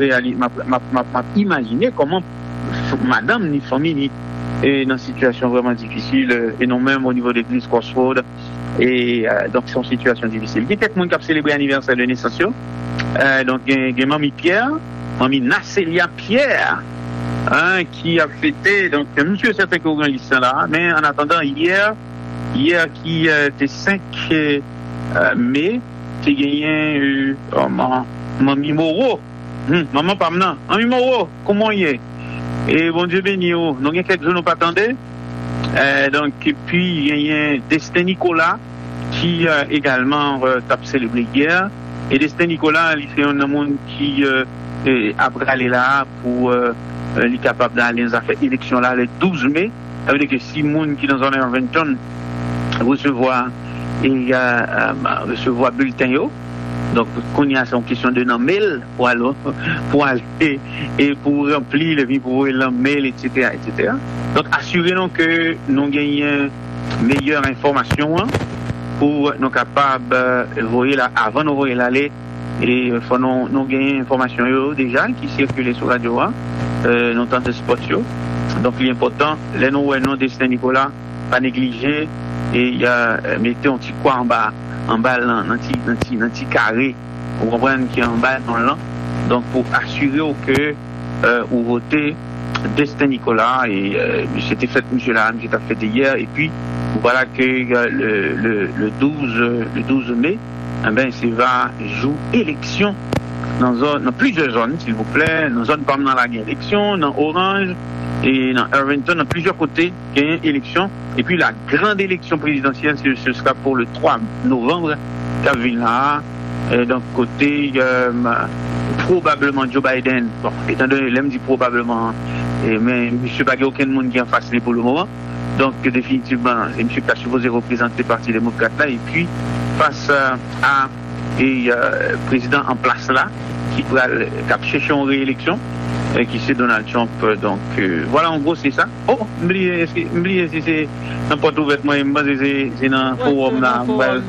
imaginé comment madame, ni famille, ni est dans une situation vraiment difficile, et non même au niveau de l'église Crossroad. Et euh, donc, c'est une situation difficile. Il y a quelques gens qui ont célébré l'anniversaire de naissance. Euh, donc, il y a Mamie Pierre, Mamie Nacélia Pierre, hein, qui a fêté, donc monsieur certain qui organise ça là, mais en attendant hier, hier qui était euh, cinq euh, mai, tu gagné euh, oh, ma, Mamie Moreau, hum, maman pas maintenant, Mamie Moreau, comment il est? Et bon Dieu béni, oh, donc il y a quelques jours nous pas attendait, euh, donc et puis il y a Destin Nicolas qui euh, également euh, t'a célébré hier, et Destin Nicolas il fait un monde qui euh, a bralé là pour euh, Euh, il est capable d'aller dans les élections là le douze mai. Ça veut dire que si moun qui dans un invention recevoir et euh, recevoir bulletin yo. Donc qu'on y a c'est une question de non mail pour aller pour aller et pour remplir le pour le mail et cetera et cetera. Donc assurez-nous que nous gagnons meilleure information hein, pour nous capables euh, voyer là avant nous voyer l'aller et euh, faut nous nous gagner information yo déjà qui circulent sur radio hein. Euh, dans tant de spots. Donc, il est important, les noms et noms de Saint-Nicolas, pas négliger, et il y a, euh, mettez un petit quoi en bas, en bas, dans un petit, dans petit, dans petit carré, pour comprendre qu'il y a en bas, dans l'an. Donc, pour assurer que, euh, vous votez Destin Nicolas, et, euh, c'était fait, monsieur Lahan, qui t'a fait hier, et puis, voilà que, euh, le, le, le douze, le douze mai, eh ben, c'est va jouer élection dans, zone, dans plusieurs zones, s'il vous plaît, dans zone comme dans la élection, dans Orange et dans Irvington, dans plusieurs côtés, il y a une élection. Et puis la grande élection présidentielle, ce sera pour le trois novembre, Kavila, d'un côté, euh, probablement Joe Biden, bon, étant donné, l'aime dit probablement, et, mais M. Bagay, aucun monde qui est en face pour le moment. Donc, définitivement, c'est M. qui a supposé représenter le Parti démocrate là, et puis, face euh, à et euh, président en place là qui va chercher une réélection et qui c'est Donald Trump donc euh, voilà en gros c'est ça. Oh m'oublier m'oublier si c'est n'importe où avec moi c'est c'est dans forum là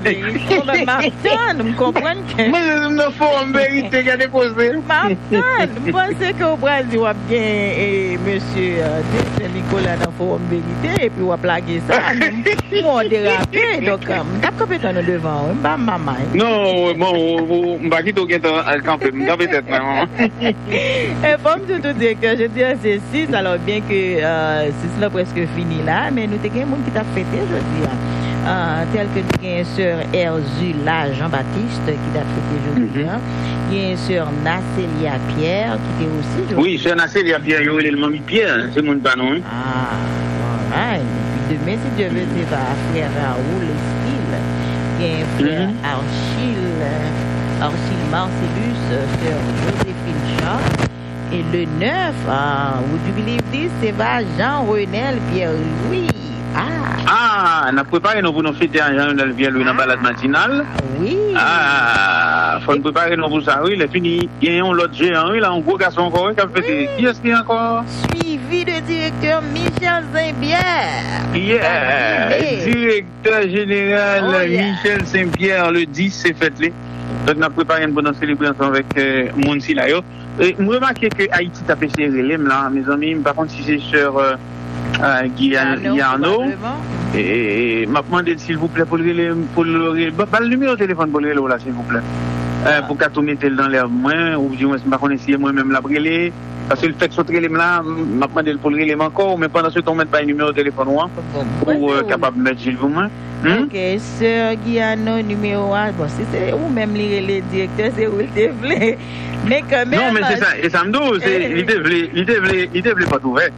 Martin me comprendre que mais dans forum vérité qui a déposé Martin je pensais que au Brésil on a bien et monsieur Destin Nicolas dans forum vérité et puis on a plagué ça on dérapé donc t'as complètement devant pas maman non bon on va quitter au camp on peut-être maman et comme tout dire que je dis c'est six alors bien que euh, c'est là presque fini là mais nous t'es monde qui t'a fêté je dis euh, tel que nous avons une sœur Erzula Jean-Baptiste qui t'a fêté aujourd'hui il y a une sœur Nacélia Pierre qui était aussi oui sœur Nacélia Pierre il y a le mamie Pierre c'est mon banon ah voilà et puis demain si Dieu veut c'est va frère Raoul Esquil il y a un frère Archille Archie Marcellus, euh, sœur Joséphine Charles. Et le neuf, ah, would you believe this, c'est va Jean-Renel Pierre-Louis. Ah, Ah, on a préparé nous pour nous fêter un Jean-Renel Pierre-Louis dans la balade matinale. oui. Ah, faut nous préparer nous pour ça. Oui, il est fini. Il y a un autre géant, oui, là, un gros garçon encore, qui a fêté. Qui est-ce qu'il y a encore? Suivi de directeur Michel Saint-Pierre. Yeah! Terminé. Directeur général Oh, yeah. Michel Saint-Pierre, le dix, c'est fête-là. Donc, on a préparé une bonne célébration avec euh, Mounsi là. Et je remarque que Haïti t'a fait serrer les là, mes amis. Par contre, si c'est sur euh, euh, Guyano, et m'a demandé s'il vous plaît pour le pour le bah, le numéro de téléphone pour le là, s'il vous plaît. Euh, pour qu'à tout mettre dans l'air moins, ou du moins, je ne sais pas si moi-même la brûler. Parce que le fait que ce télé là, m'a demandé pour le relais encore, mais pendant ce temps, on ne met pas un numéro de téléphone pour euh, capable de mettre s'il vous plaît. Hmm? Ok, Sœur Guyano numéro un. Bon, si c'est ou même les les directeurs, c'est où il te plaît. Mais quand même. Non, mais c'est ça. Et ça me dit, c'est l'idée voulait, l'idée voulait, l'idée voulait pas tout faire.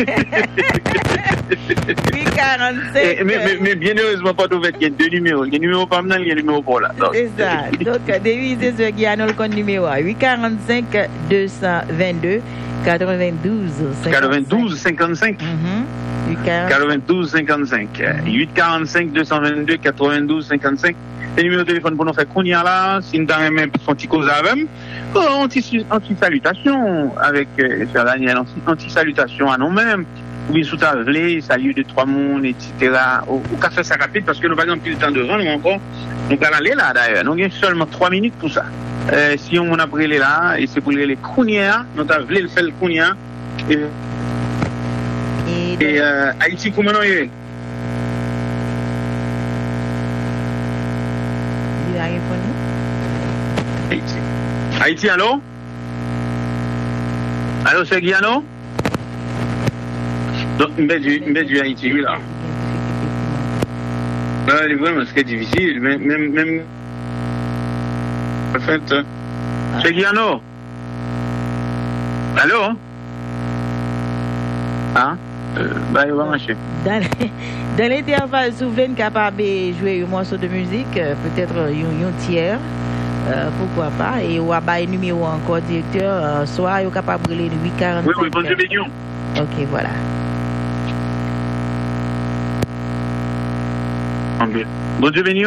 huit quarante-cinq. Mais, mais, mais bien heureusement, pas tout fait. Il y a deux numéros. Il y a un numéro pas maintenant, il y a un numéro pour là. C'est ça. Donc, depuis, c'est Sœur Guyano, le compte numéro un. huit quarante-cinq deux cent vingt-deux quatre-vingt-douze cinquante-cinq. quatre-vingt-douze cinquante-cinq. quatre-vingt-douze cinquante-cinq. huit quarante-cinq deux cent vingt-deux quatre-vingt-douze cinquante-cinq. C'est le numéro de téléphone pour nous faire qu'on y a là. Si nous avons même son petit cause avec. Anti-salutation avec euh, Sœur Daniel. Anti-salutation à nous-mêmes. Oui, sous ta vlé, salut de trois mondes, et cetera. Au, au café, ça rapide parce que nous n'avons plus de temps devant nous encore. Nous allons aller là d'ailleurs. Nous avons seulement trois minutes pour ça. Euh, si on a pris là, et c'est pour les Kounia, nous avons voulu le faire le Kounia. Et, et euh, Haïti, comment on est? Il a répondu. Haïti. Haïti, allô? Allô, c'est Guyano? Donc, je vais du Haïti, oui, là. Ouais, vraiment, c'est difficile. Même, même, même. En fait, c'est Guyano? Allô? Ah? Euh, bah, il va marcher. Dans, dans l'intervalle, si vous voulez capable de jouer un morceau de musique, euh, peut-être un, un tiers, euh, pourquoi pas, et ou à un numéro encore directeur, euh, soit vous capable de brûler le huit quarante-cinq. Oui, oui, bon Dieu béni. Ok, voilà. Bon Dieu béni.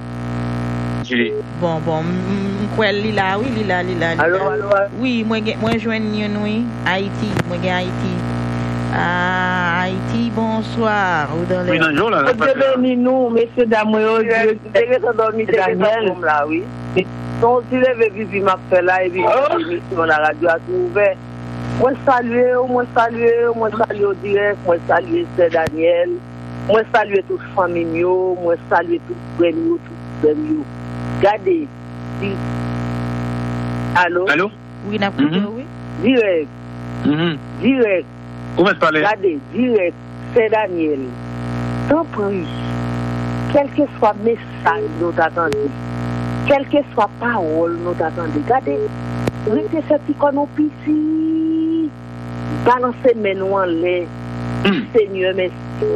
Bon, bon, quoi, Lila, oui, Lila, Lila. Lila. Allô, allô, allô. Oui, moi, moi, je joins oui, Haïti, moi, je Haïti. Ah, Haïti, bonsoir. Ou dans les... Oui, dans le jour, là. Bon Dieu béni nous, messieurs, dames, Daniel. Là, oui. Donc, si les vivi m'a fait là, et puis l'émission, la radio a tout ouvert. Moi, saluer, moi, saluer, moi, saluer au direct, moi, saluer Sœur Daniel, moi, saluer toute famille, moi, saluer toute frère, toute frère. Regardez, si. Allô? Allô? Oui, n'a pas mm-hmm. oui. Direct. Mm-hmm. Direct. Où est-ce parler? Regardez, direct, c'est Daniel. Tant pis, quel que soit le message nous t'attendons, quelle que soit la parole nous t'attendons, regardez, restez ce petit conopie ici, balancez mes noms en l'air, Seigneur, merci.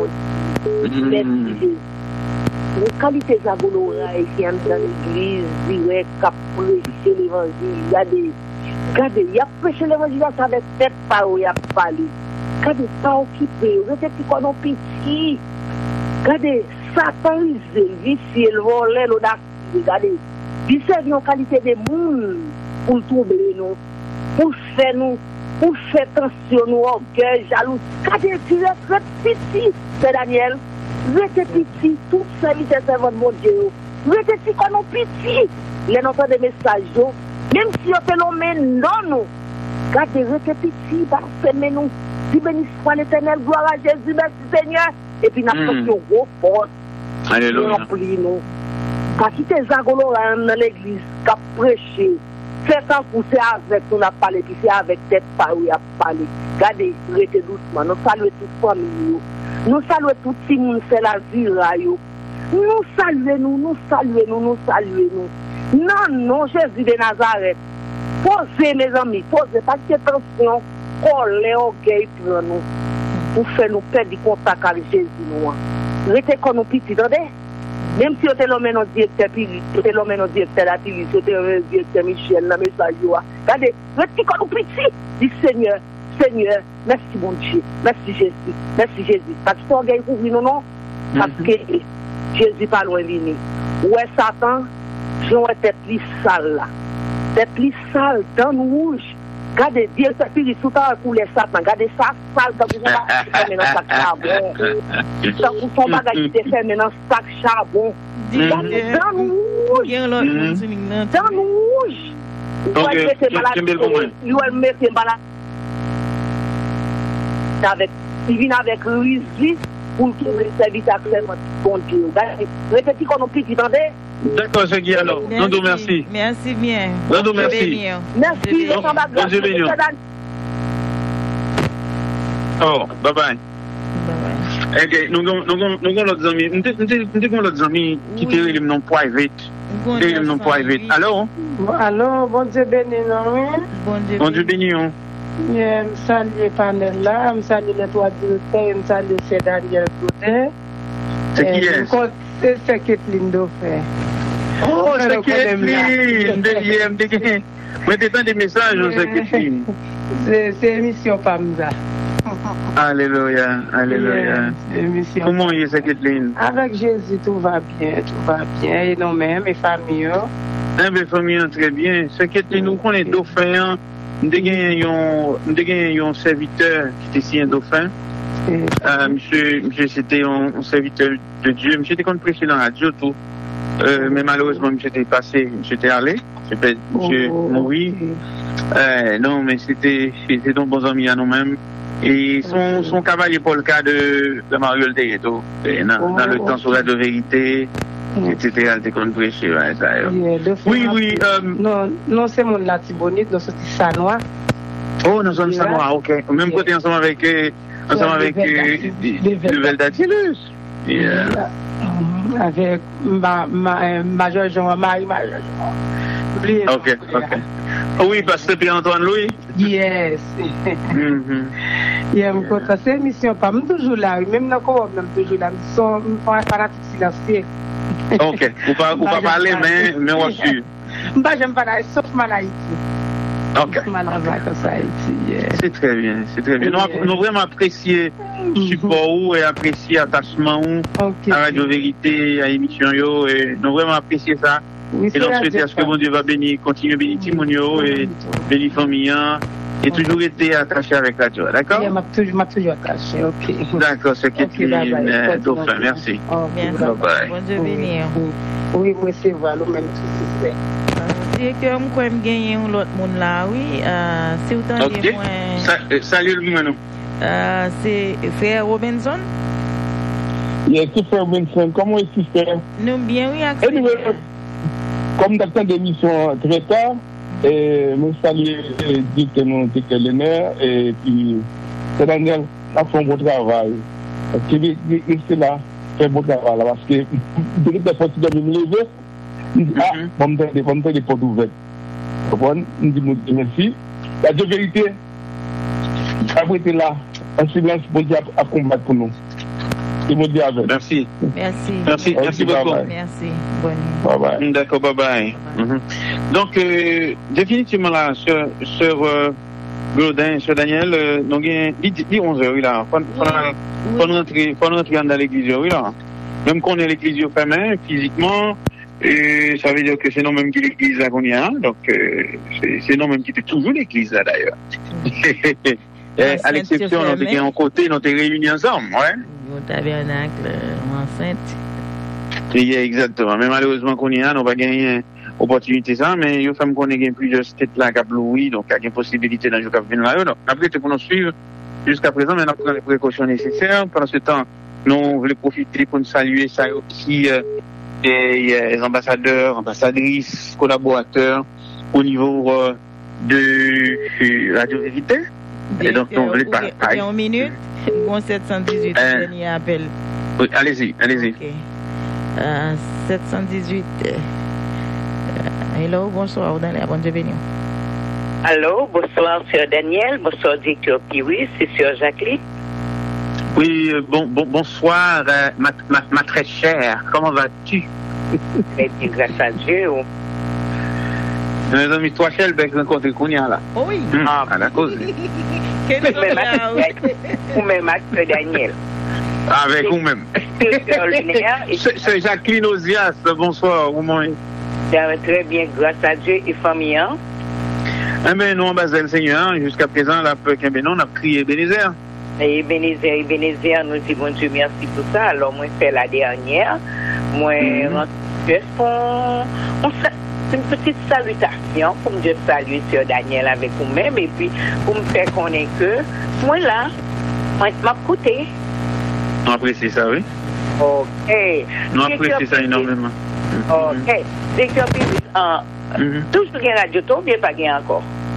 Merci Jésus. Les qualités agoloras qui entrent dans l'église, direct, qui prêcher l'évangile, regardez, regardez, il y a prêché l'évangile avec cette parole, il y a parlé. Regardez, pas occupé, restez petit conopie ici. Regardez, Satan, il vit, il volait l'audace. Regardez, il sert une qualité de monde pour troubler nous, pour faire nous, pour faire tension nous, orgueil, jaloux. Regardez, tu es petit, c'est Daniel. Restez petit, tout seul, c'est servant de mon Dieu. Restez petit comme nous petit. Les noms des messages, même si on fait l'homme, non, nous. Regardez, restez petit, parce que nous. Dis béni soit l'Éternel, gloire à Jésus, merci Seigneur. Et puis, nous avons fait une grosse force. Alléluia. Nous. Parce que tes agoloras dans l'église, qui a prêché, c'est un coup, c'est avec nous, on a parlé, puis c'est avec tête parole, on a parlé. Regardez, restez doucement, nous saluons toute famille, nous saluons tout le monde, c'est la vie, nous saluons, nous, nous saluons, nous, nous saluons, nous. Non, non, Jésus de Nazareth, posez mes amis, posez, parce que attention, colère, orgueil pour nous, pour faire nous perdre du contact avec Jésus, nous. Restez comme nous petits, attendez? Même si c'était l'homme non directeur Piri, c'était l'homme non directeur la Piri, c'était le directeur Michel, le message. Regardez, le petit qu'on petit, dit Seigneur, Seigneur, merci mon Dieu, merci Jésus, merci Jésus. Parce que on gagne pour nous, non? Parce que Jésus pas loin venu. Ouais, Satan, j'ai une tête li sale là. Tête li sale, dans rouge. Regardez, Dieu s'est pris tout à pour les Satan. Regardez ça, sale, dans vous avez dans sac charbon. Dans vous son bagage qui est fait dans sac charbon. Dans rouge. Dans rouge. Ok, il va mettre malade. Avec, il vient avec Rizli pour qu'il le service accès bon Dieu. Répétez qu'on a plus d'identité. D'accord, c'est qui alors? Non, non, merci. Merci bien. Non, non, merci. Merci, bon Dieu béni. Oh, bye bye. Ok, nous avons l'autre ami. Nous avons l'autre ami qui était le nom private. Le nom private. Alors? Alors, bon Dieu béni, non? Bon Dieu béni, non? Je salue le panel là, je salue les trois directeurs, je salue M. Daniel Coudet. C'est qui est? C'est Kathleen Dauphin. Oh, c'est Kathleen! Deuxième, deuxième. Mettez tant des messages, c'est Kathleen. C'est émission Pamza. Alléluia, alléluia. Comment est ce Kathleen? Avec Jésus, tout va bien, tout va bien. Et nous-mêmes, et famille. Eh bien, famille, très bien. C'est Kathleen, nous connaissons Dauphin. Nous avons un serviteur qui était ici, un Dauphin. Euh, monsieur, monsieur c'était un, un serviteur de Dieu. Monsieur était comme prêché dans la radio, tout. Euh, mais malheureusement, monsieur était passé, monsieur était allé. C'était monsieur oh, Mouri. Euh, non, mais c'était, c'était un bon ami à nous-mêmes. Et son, son cavalier pour le cas de, de Mario Tereto, dans, oh, dans le temps sur la de vérité, oh. et cetera. Elle était comme prêché, ouais, ça. Yeah, oui, oui. Euh, non, non, c'est mon Latibonite, nous sommes Sanois. Oh, nous sommes Sanois, ok. Même yeah. côté ensemble avec, euh, ensemble avec, le Veldatilus. Yeah. Avec ma, ma, Major Jean, Marie Major Jean. Ok, ok. Oh, oui, Pasteur Pierre-Antoine Louis? Yes. mm-hmm. Yeah, je suis cette émission, pas toujours là, même dans le corps, même toujours là, je suis fanatique silencieux. Ok, vous pas, vous pas parler, mais, mais on suit. Je n'aime pas parler, sauf mon Haïti. Ok. C'est très bien, c'est très bien. Nous avons vraiment apprécié le support et apprécié l'attachement à Radio Vérité, à l'émission, et nous avons vraiment apprécié ça. Oui, et donc, souhaiter à ce que mon Dieu va bénir, continuer à bénir Timonio et bénir famille, et toujours été attaché avec la joie, d'accord? Oui, je m'a toujours attaché, ok. D'accord, c'est Kathleen Dauphin, merci. Bye bye. Bon Dieu bénir. Oui, moi, c'est vrai, nous-mêmes, tout c'est. C'est que je peux gagner un autre monde là, oui. Si vous entendez moi. Salut le monde. C'est Frère Robinson. Yes, Frère Robinson, comment est-ce que c'est? Nous bien, oui, accepté. Comme dans d'émission très tard, et nous saluons dit que nous étions les maires, et puis c'est Daniel a fait un beau travail. Il est là, fait un beau travail, parce que dès que je suis me lever, ah, on me donne des portes ouvertes. On me dit merci. La vérité, après été là, un silence pour dire à combattre pour nous. Merci. Merci. Merci, merci beaucoup. Bye. Merci. Bonne bye bye. D'accord, bye bye. Mm-hmm. Donc, euh, définitivement là, sur, sur euh, Godin, sur Daniel, euh, donc, il dit onze heures, oui, là. Faut, faut, oui. faut, rentrer, faut rentrer dans l'église, oui, là. Même qu'on est l'église fermée, physiquement, et ça veut dire que c'est non même qui l'église là qu'on y a, donc, euh, c'est, c'est non même qui était toujours l'église là, d'ailleurs. Mm-hmm. Et, à l'exception, on était en côté, on était réunis ensemble, ouais. Au tabernacle, enceinte. Oui, exactement. Mais malheureusement, qu'on y a, on n'a pas gagné opportunité ça, mais il faut qu'on ait plusieurs têtes là qui ont loué, donc il y a une possibilité dans le jour qui venir là. Donc, après, c'est pour nous suivre jusqu'à présent, mais on prend les précautions nécessaires. Pendant ce temps, nous voulons profiter pour nous saluer ça aussi, euh, les, les ambassadeurs, ambassadrices, collaborateurs au niveau euh, de Radio Vérité. Et donc, on voulait pas. Il y a une minute. Bon, sept cent dix-huit, euh, dernier appel. Oui, allez-y, allez-y. Okay. Euh, sept cent dix-huit. Euh, hello, bonsoir, Daniel, bon Dieu béni. Allô, bonsoir, Sœur Daniel, bonsoir, Directeur Piri, c'est Sœur Jacqueline. Oui, euh, bon, bon, bonsoir, euh, ma, ma, ma très chère. Comment vas-tu? Très bien, grâce à Dieu. Mes amis, toi, Shelbeck, rencontré Kounia là. Oui. Hum, ah, à la cause. Ou même avec Daniel. Avec vous-même. C'est Jacqueline Ozias, bonsoir, au moins. Très bien, grâce à Dieu et famille. Hein? Eh bien, nous, on base le Seigneur, jusqu'à présent, la peur qu'un bénon, on a crié Ebenezer. Et Ebenezer, Ebenezer, nous disons, bon Dieu, merci pour ça. Alors, moi, c'est la dernière. Moi, mm-hmm. on, on, c'est une petite salutation pour me dire salut, Sœur Daniel, avec vous-même. Et puis, pour me faire connaître que, moi, là, on m'a écouté. On apprécie ça, oui. Ok. On apprécie ça énormément. Ok. Dès que tu toujours bien radio ton, bien pas bien encore.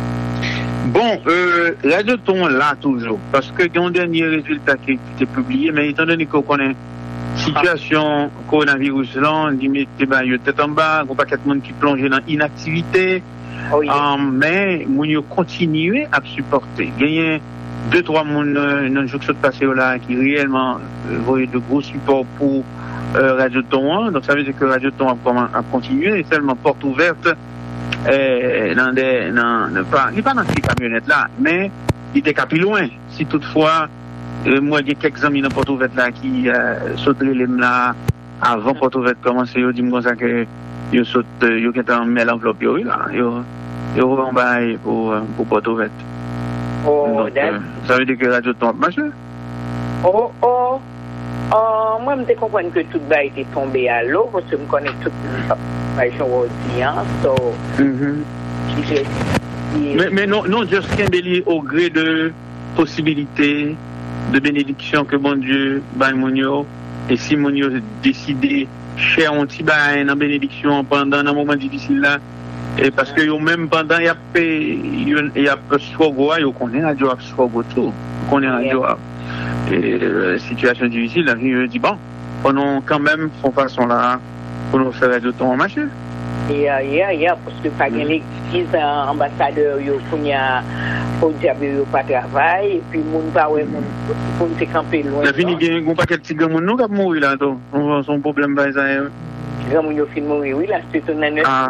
Bon, euh, radio ton là toujours. Parce que il y a un dernier résultat qui a été publié, mais étant donné qu'on connaît la situation coronavirus là, on dit, mais il y a tête en bas, il n'y a pas quatre monde qui plonge dans l'inactivité. Oh, yeah. um, mais, on continue à supporter. Il y a deux, trois personnes dans le jour qui sont passés là qui réellement euh, voyaient de gros supports pour euh, Radio Ton. Donc ça veut dire que Radio Ton a, a continué, seulement porte ouverte. Euh, dans des, dans, dans, pas, il n'est pas dans ces camionnettes là, mais il était capé loin. Si toutefois, euh, moi, il y a quelques amis dans porte ouverte là qui euh, sautent les limes là avant porte ouverte commencer. Ils disent comme ça que ils sautent, ils ont mis l'enveloppe là, ils ont en bas pour pour porte ouverte. Oh, donc, euh, ça veut dire que Radio Ton marche. Oh, oh, oh, moi, je comprends que tout le monde était tombé à l'eau, parce que je connais tout le monde audience. So, mm-hmm. mais, mais non, non, juste qu'un délit au gré de possibilités, de bénédiction que bon Dieu, bah, Mounio, et si Mounio décidé, cher un petit bain dans bénédiction pendant un moment difficile là, et parce que yo même pendant il y a il y a soit goa yo connaît radio soit go tout connaît radio et euh, situation difficile là je dis bon prenons quand même font façon là pour nous faire radio ton marché. Yeah, yeah, yeah, parce que pas l'église ambassadeur yo kounya au diable yo pas travail et puis moun pas ouais moun moun se camper loin. La fini gen gon paquet petit grand moun nou k'ap mourir là to. Son problème ba ça. Grand moun yo fin mourir oui là c'est tout nan. Ah,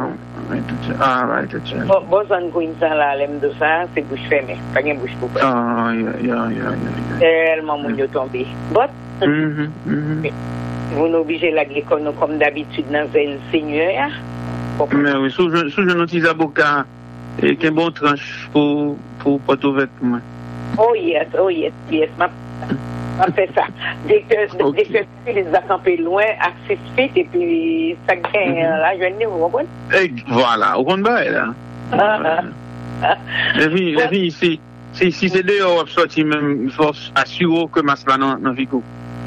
ah right, tout ça. Bon bon zone Queenstown là l'aime de ça, c'est bouche fermée, pas gen bouche pour. Ah, yeah, yeah, yeah. Tellement moun yo tombé. But mhm mhm. Vous nous obligez la l'école comme d'habitude dans le Seigneur. Mais oui, sous je nos petits avocats et qu'un bon tranche pour pour porter ouverte pour moi. Oh yes, oh yes, yes, ma on fait ça. Dès que okay. Dès que tu les as campés loin, à six feet et puis ça gagne mm-hmm. la journée, vous comprenez? Et voilà, au compte là. La vie, la vie ici, si si c'est dehors sorti même, il faut assurer que ma là dans dans Vico.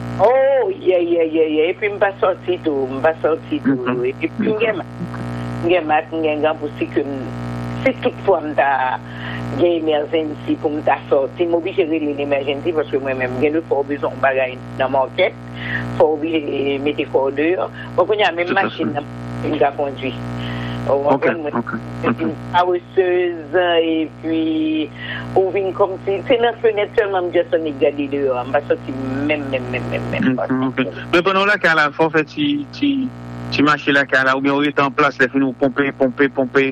Oh yeah yeah yeah yeah et puis me pas sorti tout, me pas sorti tout et puis m'gèm m'gèm m'gèm grand pour si que c'est toutefois m'ta gain emergency pour m'ta sorti m'obligé de l'émergency parce que moi même j'ai le fort besoin bagaille dans market faut obligé mettre corps dehors bon qu'on y a même machine une gars conduit. Okay, okay. Une paresseuse et puis on vient comme si c'est dans la fenêtre seulement je suis regardé dehors on va sortir même même même même même mm-hmm, okay. Mais pendant la cas là faut faire tu tu tu marcher la cas là ou bien on est en place les fins nous pomper pomper pomper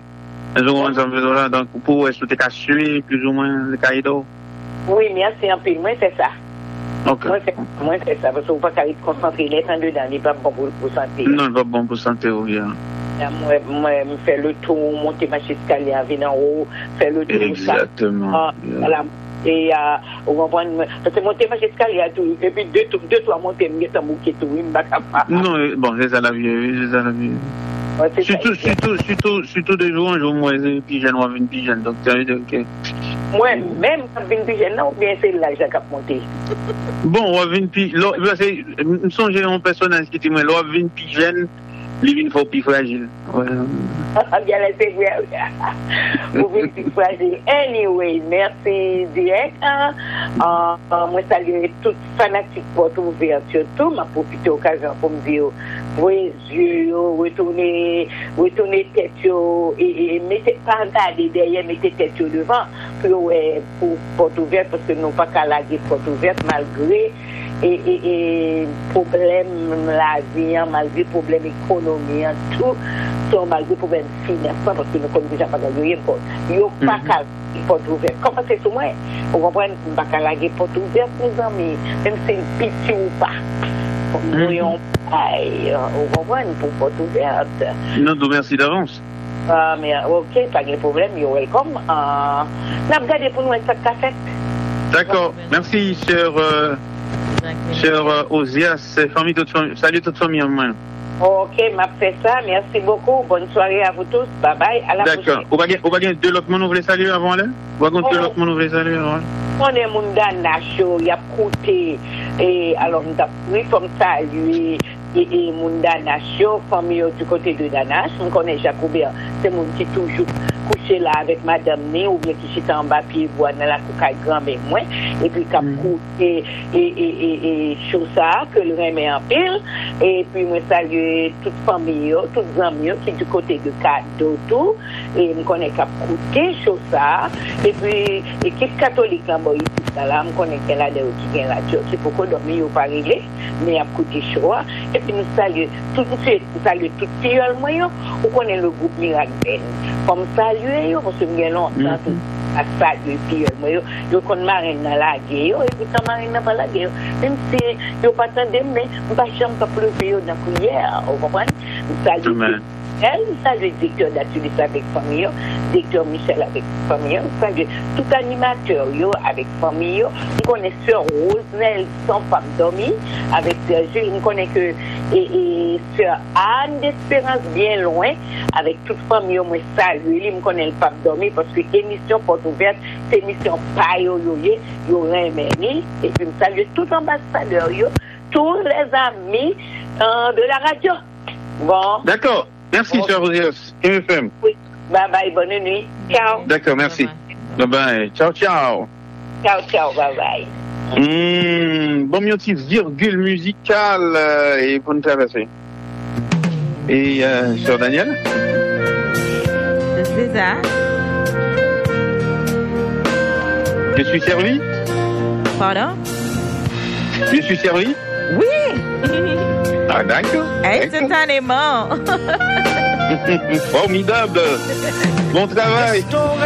là donc pour est-ce que tu as sué plus ou moins le cahier d'eau. Oui mais c'est un peu moins c'est ça. Okay. Moi, c'est, moi, c'est ça, parce qu'on ne peut pas être concentré, les temps dedans, n'est pas bon pour la santé. Non, pas bon pour la santé, oui. Moi, moi, je fais le tour, monter ma escalier, venir en haut, faire le tour. Exactement. Ça, yeah. Voilà. Et, euh, on va prendre, parce que monter ma escalier, et puis deux, deux, trois montées, je vais bouquet tout, je ne vais pas. Non, bon, c'est ça la vie, c'est ça la vie. Ouais, c'est surtout, ça, surtout, surtout, surtout de jour en jour, moi, je suis jeune, moi, je suis jeune, donc, tu as vu, ok. Moi, même quand je suis jeune, ou bien c'est là que j'ai monté. Bon, on vient plus, je me songe à un personnage qui dit, moi, là, on vient plus jeune, il vient faut plus fragile. Ouais. Bien, c'est vrai. Vous venez plus fragile. Anyway, merci, direct. Euh, moi, saluer toutes fanatiques pour l'ouverture, tout. Je profite de l'occasion pour me dire, voyez yeux, retournez, retournez tête, et, et mettez pas regarder derrière, mettez tête devant. pour, ouais, pour porte ouverte, parce que nous pas qu'à la porte ouverte, malgré et, et, et problème la vie, malgré problème économie, tout, sont malgré problème financier, parce que nous connaissons déjà pas gagner porte. Il n'y a pas qu'à la porte ouverte. Comment c'est tout moi? Vous comprenez? Nous pas qu'à la porte ouverte, mes amis, même si c'est une pitié ou pas. Nous n'avons pas, vous comprenez, pour porte ouverte. Non, donc merci d'avance. Ah, mais ok, pas de problème, you're welcome. Uh, n'a regardé pour nous un sac café. D'accord, merci, cher, euh, cher euh, Osias, famille, toute famille, salut toute famille en main. Ok, m'a fait ça, merci beaucoup, bonne soirée à vous tous, bye bye, à la prochaine. D'accord, on va gagner deux autres monde, vous voulez saluer avant là? On va gagner deux autres monde, vous voulez saluer avant là? On est monde d'Anacho, il y a côté, et alors nous avons pris comme saluer. Et, et mon Danacho, famille du côté de Danache, on connaît Jacobert, c'est mon qui toujours couché là avec madame Né, ou bien qui chita en bas pied bois dans la coucaille grand-mère moi, et puis cap et et et et et chose ça que le remet en pile, et puis moi salue toute famille, toutes amis qui du côté de Cadeau tout, et on connaît cap côté chose ça, et puis équipe catholique là bon ici là, on connaît qu'elle a des qui gagne la qui pour qu'on dormir ou pas régler, mais à côté chaud. Et puis nous saluons tout de suite, nous saluons tout le filleul moyen, on connaît le groupe Miracle Ben. Comme saluer, parce que nous avons longtemps à saluer le filleul moyen, nous connaissons marine dans la guerre, et puis quand marine n'a pas la guerre, même si nous pas attendez, mais nous ne pouvons pas pleurer dans la cuillère, vous comprenez? Nous saluons. Elle, ça le directeur d'Atulis avec famille, directeur Michel avec famille, ça le tout animateur yo avec famille, on connaît sœur Rose Nelson femme dormie avec Serge, on connaît que et, et sœur Anne d'Espérance bien loin avec toute famille, moi saluer, on connaît le femme dormie parce que émission porte ouverte, c'est émission pas yo yo yo remercie et puis me saluer tout ambassadeur yo, tous les amis euh, de la radio. Bon. D'accord. Merci, cher Osias. M F M. Oui. Bye bye, bonne nuit. Ciao. D'accord, merci. Bye bye. Ciao, ciao. Ciao, ciao, bye bye. Mmh, bon, petit virgule musicale euh, et pour nous traverser. Et, euh, cher Daniel? C'est ça. Je suis servi? Pardon? Je suis servi? Oui! Ah, d'accord. Instantanément. Formidable. Bon travail.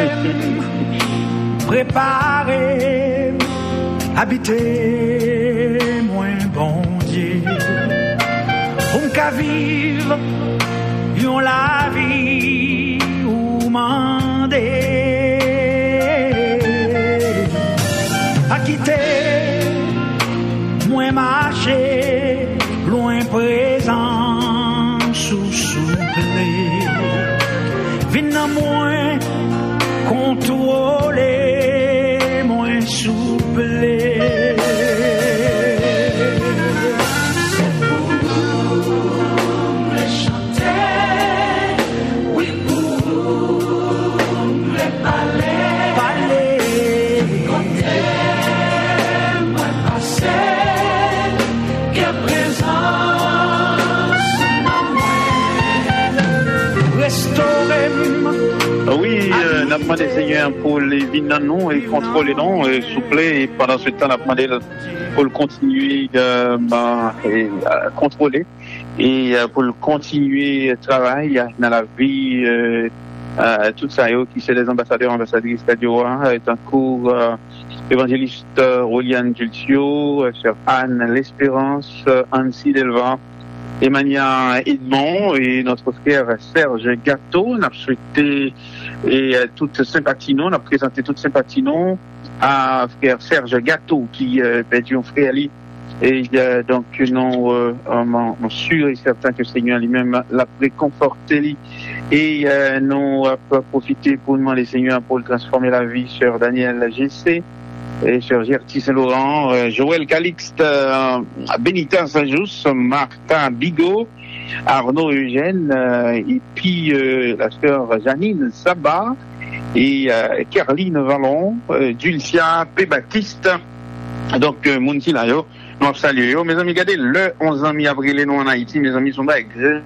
Préparer, habiter, moins bon Dieu. On qu'à vivre, yon la vie ou mandé. À quitter, moins marcher. Loin présent sous soufflé, vin moins contrôlé, moins soufflé. C'est pour les chanter, oui pour les parler, parler, compter, moins passer. Oui, euh, n'a demandé Seigneur pour les vins non et contrôler non, et souple, et pendant ce temps, n'a demandé pour le continuer euh, bah, et, euh, contrôler et euh, pour le continuer travail dans la vie, euh, euh, tout ça, qui c'est les ambassadeurs, ambassadrices Radio est en cours euh, évangéliste euh, Roliane Dulcio, euh, sœur Anne L'Espérance, euh, Annecy Delva, Emmanuel Edmond et notre frère Serge Gâteau. On a souhaité et euh, toute sympathie non, on a présenté toute sympathie non à frère Serge Gâteau qui euh, perdu un frère Ali. Et euh, donc non, euh, on, on sûr et certain que le Seigneur lui-même l'a réconforté et euh, nous a profité pour demander Seigneur pour transformer la vie sur Daniel G C. Et sur Gerty Saint-Laurent, euh, Joël Calixte, euh, Benita Saint-Just, Martin Bigot, Arnaud Eugène, euh, et puis euh, la sœur Janine Sabat, et euh, Caroline Vallon, euh, Dulcia P. Baptiste. Donc, euh, Mounti là, yo, nous saluons. Mes amis, regardez, le onze avril, nous en Haïti, mes amis sont là avec grève.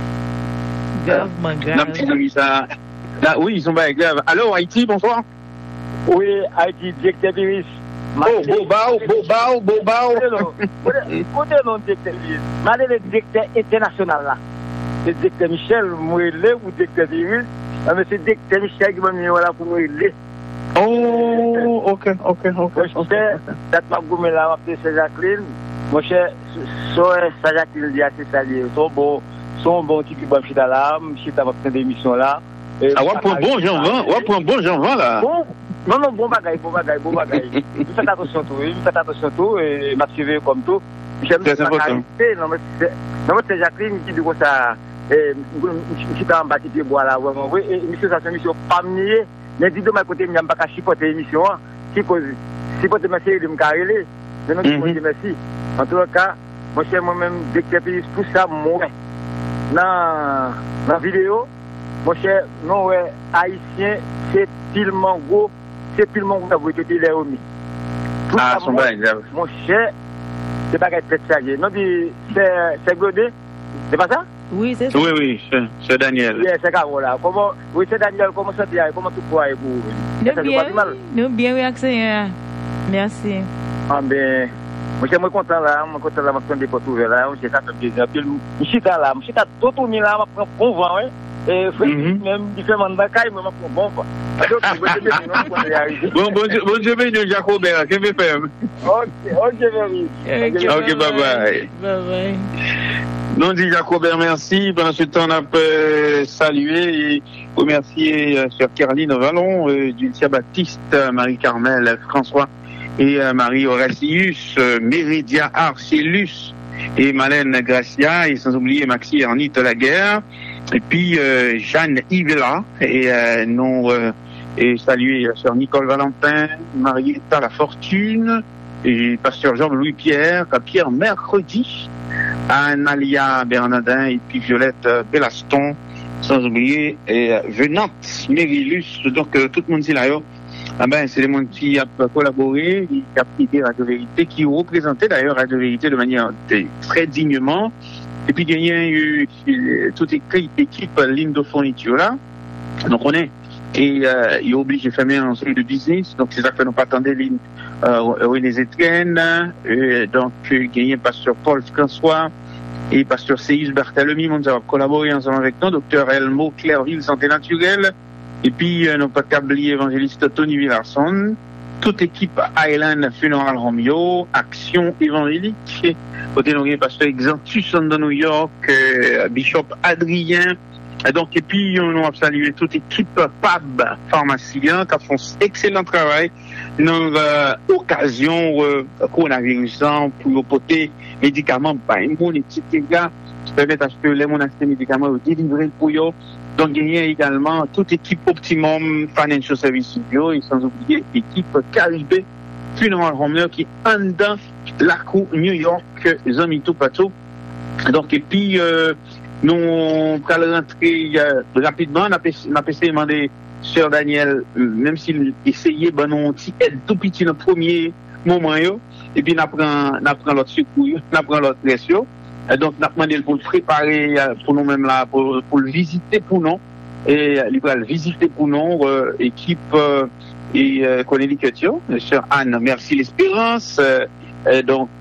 Grève, mon grève. Nos petits amis, ça. Là, oui, ils sont là avec grève. Allô, Haïti, bonsoir. Oui, Haïti, directeur Biris. Oh, Bobao, Bobao, Bobao. Côté non directeur Biris. Malé le directeur international là. Le directeur Michel, moi, le ou directeur Biris. Mais c'est directeur Michel qui m'a mis là pour moi. Oh, ok, ok, ok. Mon cher, date ma goumé là, ma petite Jacqueline. Mon cher, soit sa Jacqueline dit assez salier. Son bon, son bon type de bon chita là, chita va faire des émissions là. Ah, on prend bon Jean-Vin, on prend bon Jean-Vin là. Bon, non, non, bon bagaille, bon bagaille, bon bagaille. Vous faites attention tout, vous faites attention tout, et m'a suivi comme tout. J'aime c'est important. Non, mais c'est Jacqueline qui dit comme ça, et je suis en bas de bois là, vraiment, oui, et monsieur, ça c'est une mission familier. Mais dis de ma côté, je n'ai pas chipoter l'émission. Si chipoter ma série de me carrer, je ne dis pas merci. En tout cas, moi, je suis moi-même, dès que je tout ça, moi, dans la vidéo, mon cher, non, ouais, haïtien, c'est tellement gros, c'est tellement gros que tu l'as omis. Ah, son bail, mon cher, c'est pas qu'être très sérieux. Non, c'est Godé, c'est pas ça? Oui, c'est ça. Oui, oui, c'est Daniel. Oui, c'est Carola. Comment, oui, c'est Daniel, comment ça dit, comment tu crois vous? Nous bien, nous bien, oui, Seigneur. Merci. Ah, ben, moi, je suis content là, je suis content là, je suis content de là, je suis content de plaisir. Je suis là, je suis tout tourné là, je prends bon vent, hein. Et même, il fait mon bagaille, mais je prends bon vent. Bon, bon, je vais de Jacobert, qu'est-ce que je fais? Ok, ok, ok, bye bye. Bye bye. Non, dit Jacobert, merci. Pendant ce temps, on a euh, salué et remercier euh, Sœur Caroline Vallon, euh, Dulcia Baptiste, euh, Marie-Carmel, François et euh, Marie Horacius, euh, Méridia Arcellus et Malène Gracia, et sans oublier Maxi Ernite Laguerre, et puis euh, Jeanne Yvela, et euh, non, euh, et saluer euh, Sœur Nicole Valentin, Marietta La Fortune, et Pasteur Jean-Louis Pierre, Pierre Mercredi, Analia Bernardin et puis Violette Bellaston, sans oublier et Venante Mérilus. Donc euh, tout le monde dit là, ah ben, c'est les gens qui ont collaboré, qui ont quitté Radio Vérité, qui ont représenté d'ailleurs Radio Vérité de manière très dignement. Et puis il y a eu toute équipe, équipe ligne de fourniture là. Donc on est et euh, il est obligé de faire un série de business. Donc c'est ça que nous pas attendre ligne euh, René Zétrienne, euh, donc il y a pasteur Paul François et pasteur Céus Barthélemy, on va collaborer ensemble avec nous, docteur Elmo Clairville Santé Naturelle, et puis euh, nos pas oublier évangéliste Tony Villarson, toute équipe Island Funeral Romeo, Action évangélique, côté nous pasteur Exantus de New York, euh, Bishop Adrien. Et donc, et puis, on a salué toute équipe P A B pharmacien qui font excellent travail dans l'occasion euh, coronavirus pour porter médicaments par un bon petit gars qui permettent à ce que les monastères médicaments soient délivrés pour eux. Donc, il y a également toute équipe Optimum Financial Service Studio et sans oublier l'équipe Caribé Funeral Home qui est en dedans la cour New York, les amis tout partout. Donc, et puis, euh, nous allons rentrer euh, rapidement. On a essayé de demander Sœur Daniel, euh, même s'il essayait, ben, on aide tout petit dans le premier moment, yo, et puis on apprend, on apprend l'autre secours, on apprend l'autre pression. Et donc, on a demandé pour le préparer euh, pour nous-mêmes là, pour, pour le visiter pour nous. Et il va le visiter pour nous, euh, équipe euh, et euh, Cornélie-Ketio, Sœur Anne, merci l'espérance. Euh, euh, donc,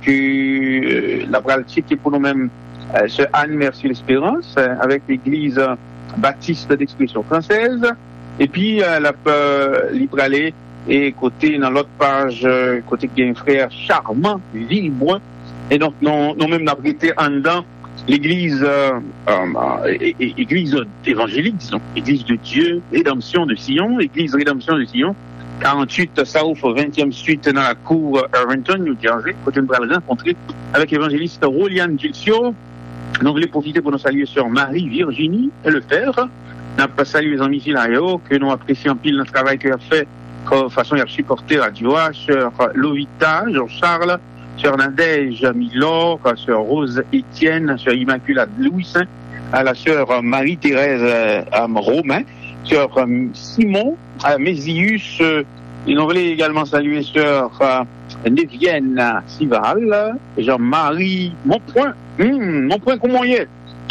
euh, la bras le checker pour nous-mêmes. Euh, Sœur Anne, merci l'espérance, euh, avec l'église euh, baptiste d'expression française. Et puis, euh, la euh, Libralé, et côté, dans l'autre page, euh, côté qui est un frère charmant, Villebois. Et donc, nous, nous même, nous avons été en dedans, l'église, euh, euh, église évangélique, disons, église de Dieu, rédemption de Sion, église rédemption de Sion, quarante-huit South vingtième Street dans la cour Irvington, New Jersey, côté nous allons rencontrer avec l'évangéliste Roliane Dulcio. Donc, je vais profiter pour nous saluer sur Marie-Virginie et le Père. Nous avons salué les amis Filario, que nous apprécions en pile notre travail qu'il a fait, de façon à supporter Radio H, sur Lovita, Jean-Charles, sur Nadège Milor, sur Rose Étienne, sur Immaculade Louis, à la sœur Marie-Thérèse euh, Romain, sur euh, Simon, à Mésius, euh, et nous voulons également saluer sur euh, Nevienne Sival, Jean-Marie Monpoint, hum, Monpoint comment il est,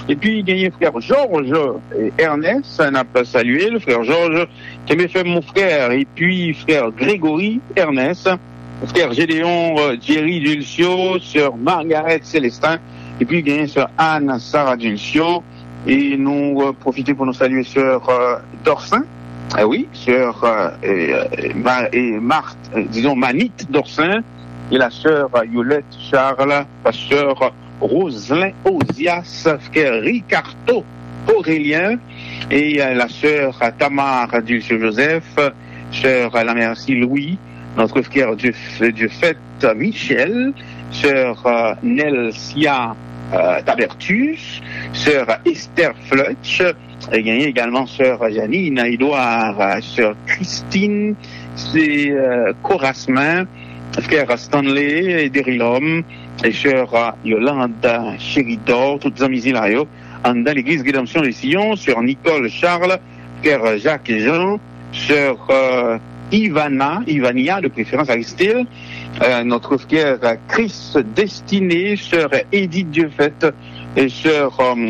Et puis, il y a frère Georges et Ernest, on a pas salué, le frère Georges, qui m'a fait mon frère, et puis frère Grégory Ernest, frère Gédéon Jerry Dulcio, sœur Margaret Célestin, et puis il y a sœur Anne Sarah Dulcio, et nous euh, profitons pour nous saluer sœur euh, Dorsin, ah oui, sœur euh, et, euh, et Marthe, euh, disons Manite Dorsin, et la sœur Yolette Charles, la sœur Roselin Osias, frère Ricardo Aurélien, et euh, la sœur Tamar Dulce Joseph, sœur la merci Louis, notre frère Dieu, Dieu fait Michel, sœur euh, Nelsia euh, Tabertus, sœur Esther Flutch, et gagné également sœur Janine Edouard, sœur Christine, c'est euh, Corasmin, frère Stanley et Derilom, et sœur Yolande Chéridor, toutes les amis Hilario, dans l'église Rédemption de Sion, sœur Nicole Charles, frère Jacques et Jean, sœur euh, Ivana, Ivania de préférence Aristide, euh, notre frère Chris Destiné, sœur Edith Dieufette, et sœur euh,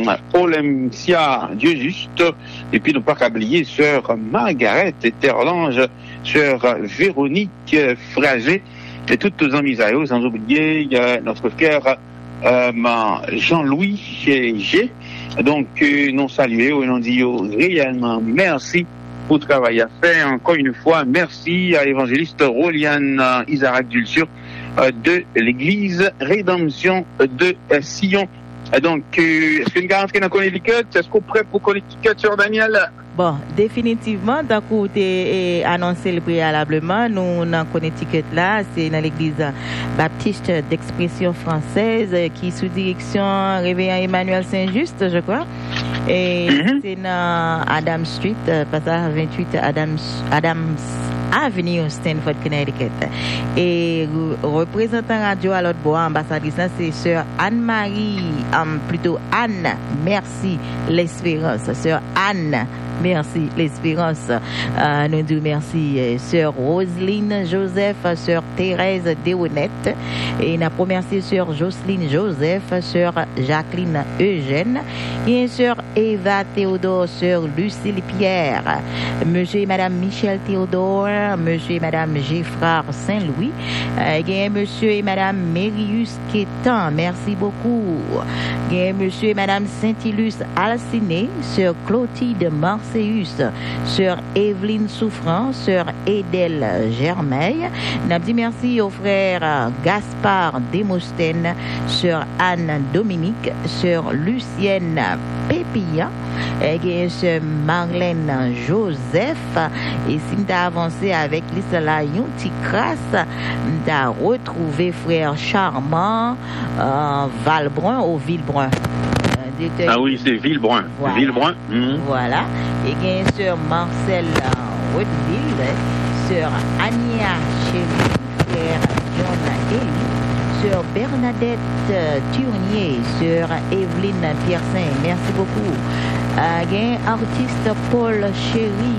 Olympia Dieu juste, et puis ne pas oublier sœur Margaret Terlange, sœur Véronique Fragé, et toutes nos amis à eux, sans oublier euh, notre frère euh, Jean-Louis G. Donc, euh, nous saluons et nous disons réellement merci pour le travail à faire. Encore une fois, merci à l'évangéliste Roliane euh, Isaac Dulcio euh, de l'église Rédemption de euh, Sion. Et donc, euh, est-ce qu'une garantie dans Connecticut? Est-ce qu'on est prêt pour Connecticut, sur Daniel? Bon, définitivement, tant qu'on a annoncé le préalablement, nous, dans Connecticut là, c'est dans l'église baptiste d'expression française qui est sous direction révérend Emmanuel Saint-Just, je crois. Et mm-hmm. c'est dans Adam Street, passage vingt-huit Adams, Adams Avenue, Stanford, Connecticut. Et représentant radio à l'autre bois, ambassadrice, c'est sœur Anne-Marie, um, plutôt Anne, merci, l'espérance, sœur Anne. Merci, l'espérance. Euh, nous disons merci, euh, sœur Roselyne Joseph, sœur Thérèse Déonette, et nous remercions sœur Jocelyne Joseph, sœur Jacqueline Eugène, et sœur Eva Théodore, sœur Lucille Pierre, monsieur et madame Michel Théodore, monsieur et madame Geffrard Saint-Louis, euh, et monsieur et madame Mérius Quétan, merci beaucoup, et monsieur et madame Saint-Ilus Alciné, sœur Clotilde Mars sœur Evelyne Souffrant, sœur Edel Germeil. N'a dit merci au frère Gaspard Démostène, sœur Anne Dominique, sœur Lucienne Pépilla, et sœur Marlène Joseph. Et si tu as avancé avec l'Isla Yonti Crasse, tu as retrouvé frère Charmant euh, Valbrun au Villebrun. Ah oui, c'est Villebrun. Voilà. Villebrun. Mmh. Voilà. Et bien sœur Marcel Woodville, sœur Ania Chéri, frère John Eli, sœur Bernadette Turnier, sœur Evelyne Piercin, merci beaucoup. Euh, artiste Paul Chéri,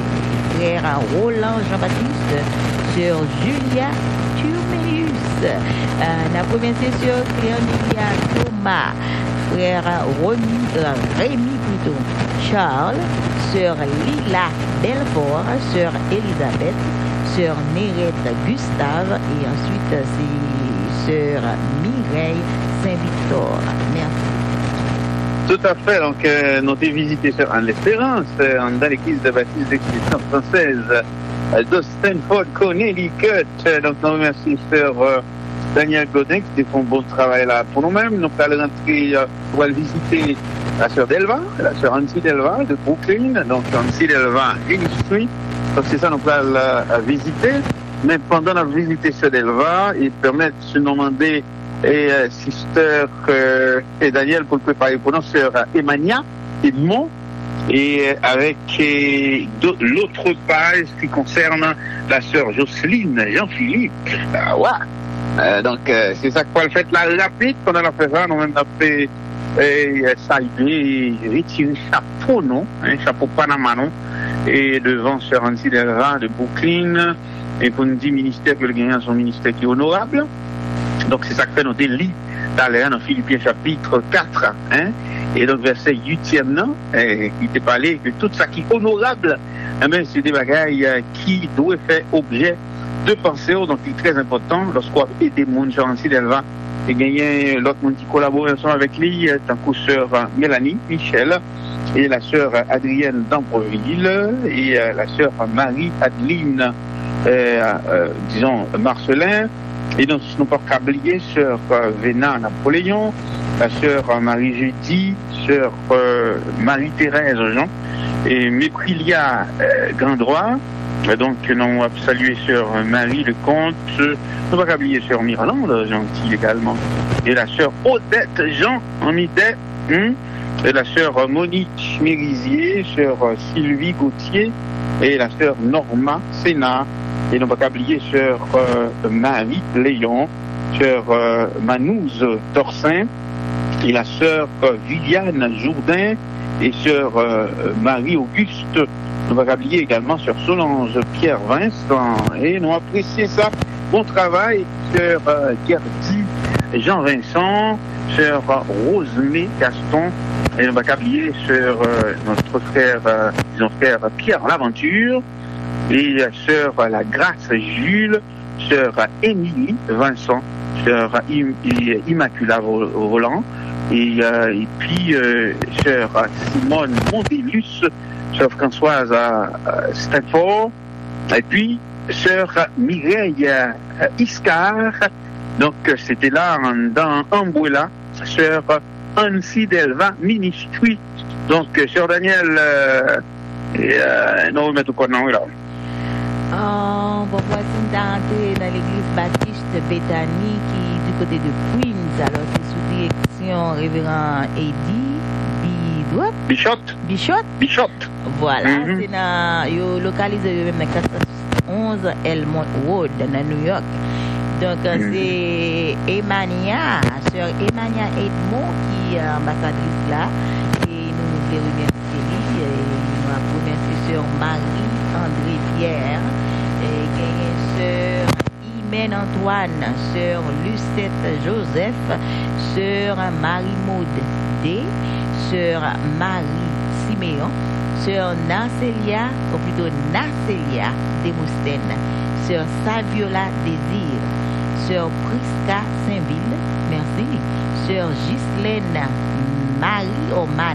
frère Roland Jean-Baptiste, sœur Julia Turmeus, euh, la première sœur Cléonia Thomas, frère Rémi, euh, Rémi plutôt, Charles, sœur Lila Belfort, sœur Elisabeth, sœur Nérette Gustave, et ensuite c'est sœur Mireille Saint-Victor. Merci. Tout à fait. Donc, euh, nous avons visité sœur Anne l'Espérance, euh, dans l'église de baptiste d'expression française euh, de Stanford, Connecticut. Donc, nous remercions sœur euh, Daniel Godin qui fait un bon travail là pour nous-mêmes. Nous allons rentrer euh, pour aller visiter la sœur Delva, la sœur Ancy Delva de Brooklyn. Donc, Ancy Delva Ministry. Donc, c'est ça, nous allons euh, visiter. Mais pendant la visite sœur Delva, il permet de se demander et euh, sister euh, et Daniel pour le préparer pour nous, sœur Emania Edmond, et euh, avec euh, l'autre page qui concerne la sœur Jocelyne Jean-Philippe. Ah, ouais. Euh, donc, euh, c'est ça qu'on fait la rapide, qu'on a fait ça, nous même fait euh, saluer, retirer chapeau, non, un chapeau Panama, non, et devant sœur Ancy Delva de Brooklyn, et pour nous dire ministère que le gagnant son ministère qui est honorable. Donc c'est ça que fait nos délits d'aller dans Philippiens chapitre quatre, hein, Et donc, verset huitième, non, eh, qui t'a parlé que tout ça qui est honorable, eh bien, c'est des bagailles euh, qui doivent faire objet de pensée. Donc, c'est très important lorsqu'on a des gens, genre, ainsi d'Elva, et gagner l'autre monde qui collabore ensemble avec lui, tant que sœur Mélanie, Michel, et la sœur Adrienne d'Ambreville, et euh, la sœur Marie-Adeline, euh, euh, disons, Marcelin, et donc, sinon pas oublier sœur euh, Véna Napoléon, la sœur euh, Marie-Jeudi, sœur euh, Marie-Thérèse Jean, et Méprilia euh, Grandroit. Donc, nous avons salué sœur Marie le Comte, nous pas oublier sœur Miralande, gentille également, et la sœur Odette Jean, en midday, hein, et la sœur Monique Mérisier, sœur Sylvie Gauthier, et la sœur Norma Sénat, et nous pas oublier sœur euh, Marie Léon, sœur euh, Manouze Torsin, et la sœur euh, Viviane Jourdain, et sœur euh, Marie-Auguste. Nous va oublier également sur Solange Pierre Vincent, et nous apprécions ça. Bon travail, sœur euh, Gerdy Jean Vincent, sœur Rosemée Gaston, et nous va oublier sur euh, notre frère, euh, disons frère Pierre Laventure, et euh, sœur euh, La Grâce Jules, sœur euh, Émilie Vincent, sœur Im Im Immacula Roland, et, euh, et puis euh, sœur euh, Simone Montelus, sœur Françoise à Stanford, et puis sœur Mireille euh, Iscar, donc c'était là dans Ambuela, sœur Annecy Delva Ministry, donc sœur Daniel, euh, et, euh, non, mais tout quoi, non, là. Oh, bon, voici d'entrer dans l'église baptiste Bethany qui est du côté de Queens, alors c'est sous direction révérend Eddie Bidouat. Bichot. Bichot. Bichot. Voilà, mm-hmm. C'est dans, yo localisé même dans quatre cent onze Elmont Road, dans New York. Donc, mm-hmm. C'est Emania, sœur Emania Edmond qui est ambassadrice là, et nous nous remercions, et nous avons remercié sœur Marie-André Pierre, et sœur Imen Antoine, sœur Lucette Joseph, sœur Marie-Maud D, sœur Marie Siméon, sœur Narcelia, ou plutôt Narcelia Demostène, sœur Saviola Désir, sœur Prisca Saint-Ville, merci, sœur Ghislaine Marie Oman.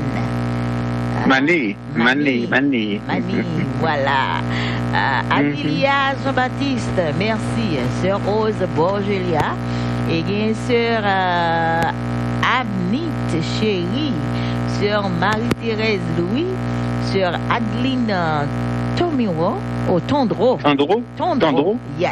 Mané, Mané, Mané. Mané, voilà. Euh, Adelia Jean-Baptiste, merci. Sœur Rose Borgelia. Et bien, sœur euh, Abnit Chérie, sœur Marie-Thérèse Louis, sœur Adeline Tomiro, oh, Tondro. Tondro. Tondro. Tondro. Yes.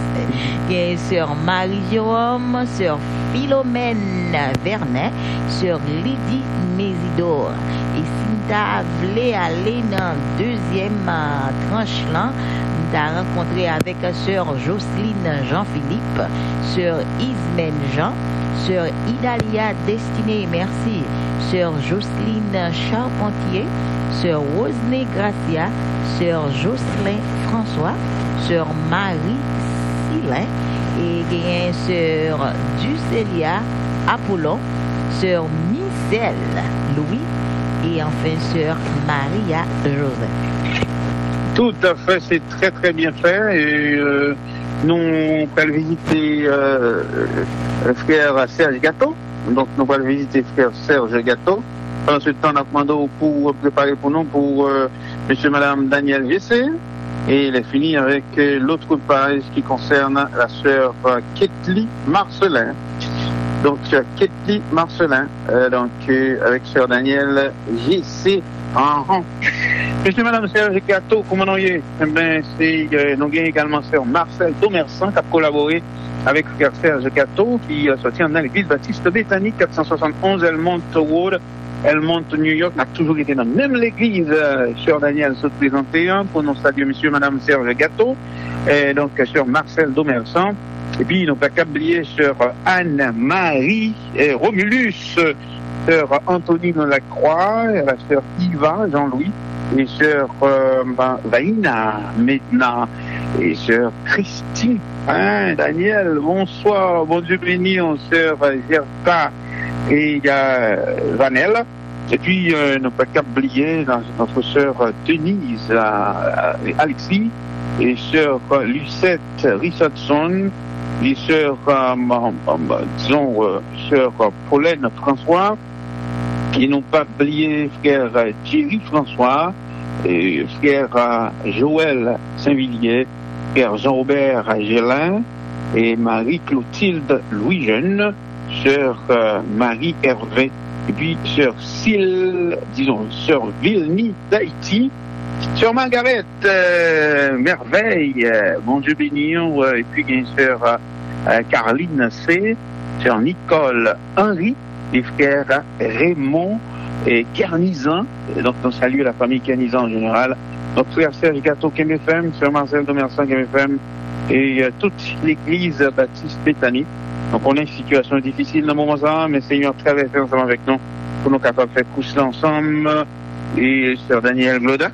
Bien, sœur Marie-Jérôme, sœur Philomène Vernet, sœur Lydie Mésidor. Et si tu voulais aller dans la deuxième euh, tranche là, tu as rencontré avec sœur Jocelyne Jean-Philippe, sœur Ismène Jean, sœur Idalia Destinée, merci, sœur Jocelyne Charpentier, sœur Rosnée Gracia, sœur Jocelyn François, sœur Marie Silin, et bien sœur Ducélia Apollon, sœur Michel Louis, et enfin sœur Maria Joseph. Tout à fait, c'est très très bien fait. Et euh, nous allons visiter euh, le frère Serge Gâteau. Donc nous allons visiter le frère Serge Gâteau. Pendant ce temps, on a demandé pour préparer pour nous pour euh, monsieur et madame Daniel Gessé. Et il est fini avec euh, l'autre page qui concerne la sœur euh, Ketli Marcelin. Donc, sœur Ketli Marcelin, euh, donc, euh, avec sœur Daniel G C en rang. Monsieur, madame, Serge Gâteau, comment on y est? Eh bien, c'est, euh, nous avons également sœur Marcel Domersan qui a collaboré avec frère Serge Gâteau qui a sorti dans l'église baptiste Bethany, quatre cent soixante-onze Elmont Road, Elmont, New York, a toujours été dans même l'église, euh, sœur Daniel se présentait pour nous saluer monsieur, madame Serge Gâteau, et donc, sœur Marcel Domersan. Et puis, nous n'avons pas oublier sœur Anne-Marie et Romulus, sœur Antonine Lacroix, la sœur Yva Jean-Louis, et sœur euh, Vaina maintenant, et sœur Christine, hein, Daniel, bonsoir, bon Dieu béni, sœur Gerta et euh, Vanel, Et puis, euh, ne pas oublier notre sœur Denise, euh, Alexis, et sœur Lucette Richardson, les sœurs, euh, euh, disons, euh, sœur Pauline François, qui n'ont pas oublié frère Thierry François, et frère euh, Joël Saint-Villiers, frère Jean-Robert Gélin, et Marie-Clotilde Louis-Jeune, sœur euh, Marie Hervé, et puis sœur Syl, disons, sœur Vilny d'Haïti, sœur Margaret, euh, Merveille, euh, mon Dieu béni, euh, et puis bien sœur euh, Caroline C, sœur Nicole Henry, les frères Raymond et Carnizan, et donc on salue la famille Carnizan en général, notre frère Serge Gâteau K M F M, sœur Marcel Domersan K M F M, et euh, toute l'église baptiste Béthanie. Donc on est une situation difficile dans le moment là, mais Seigneur traverse ensemble avec nous pour nous capables de faire coucher ensemble. Et sœur Danielle Gloda.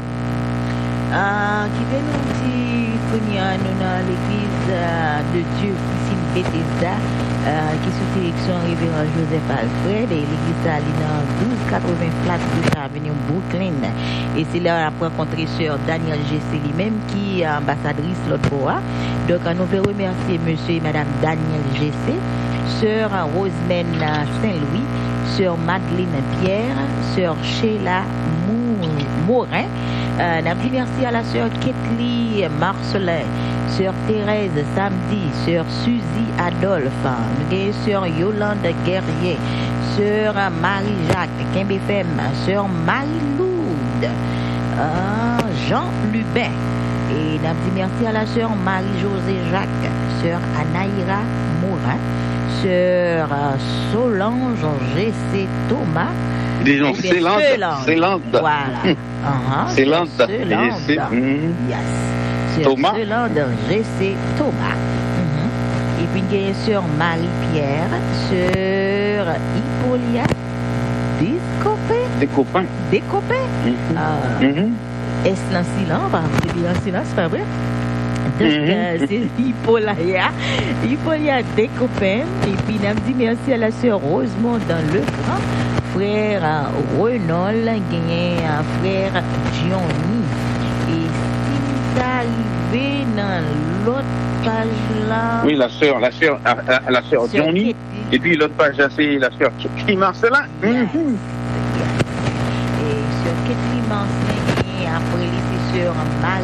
Ah, qui veut nous dire qu'on y a nous dans l'église euh, de Dieu, Piscine Bethesda, euh, qui est sous direction révérend Joseph Alfred, et l'église est dans douze quatre-vingts Flatbush Avenue Brooklyn. Et c'est là qu'on a rencontré sœur Danielle G C lui-même, qui est ambassadrice l'autre fois. Donc, nous voulons remercier monsieur et madame Danielle G C, sœur Rosemène Saint-Louis, sœur Madeleine Pierre, sœur Sheila Morin. Euh, nous dit merci à la sœur Ketli Marcelin, sœur Thérèse Samedi, sœur Suzy Adolphe, nous avons sœur Yolande Guerrier, sœur Marie-Jacques Kembefem, sœur Marie-Lourde, euh, Jean Lubin. Et nous dit merci à la sœur Marie-Josée Jacques, sœur Anaïra Morin, sœur Solange G C Thomas. Disons, c'est lente. C'est lente. Voilà. Uh-huh. C'est lente. C'est lente. Yes. Thomas. C'est lente. G C Thomas. Mm-hmm. Et puis, il y a sœur Marie-Pierre, sœur Hippolia Descopé. Des copains. Des copains. Mm-hmm. Uh, mm-hmm. Est-ce l'un silence? C'est bien un silence, c'est pas vrai? Donc, mm-hmm. euh, c'est Hippolia. Hippolia des copains. Et puis, on dit merci à la sœur Rosemont dans le franc. Frère Renaud, gagné un frère Johnny. Et si vous arrivez dans l'autre page là. Oui, la sœur, la sœur, la, la sœur Johnny. Et puis l'autre page là, c'est la sœur Ketli Marcelin. Yes. Mm-hmm. Yes. Et sœur Ketli Marcelin, après les sœurs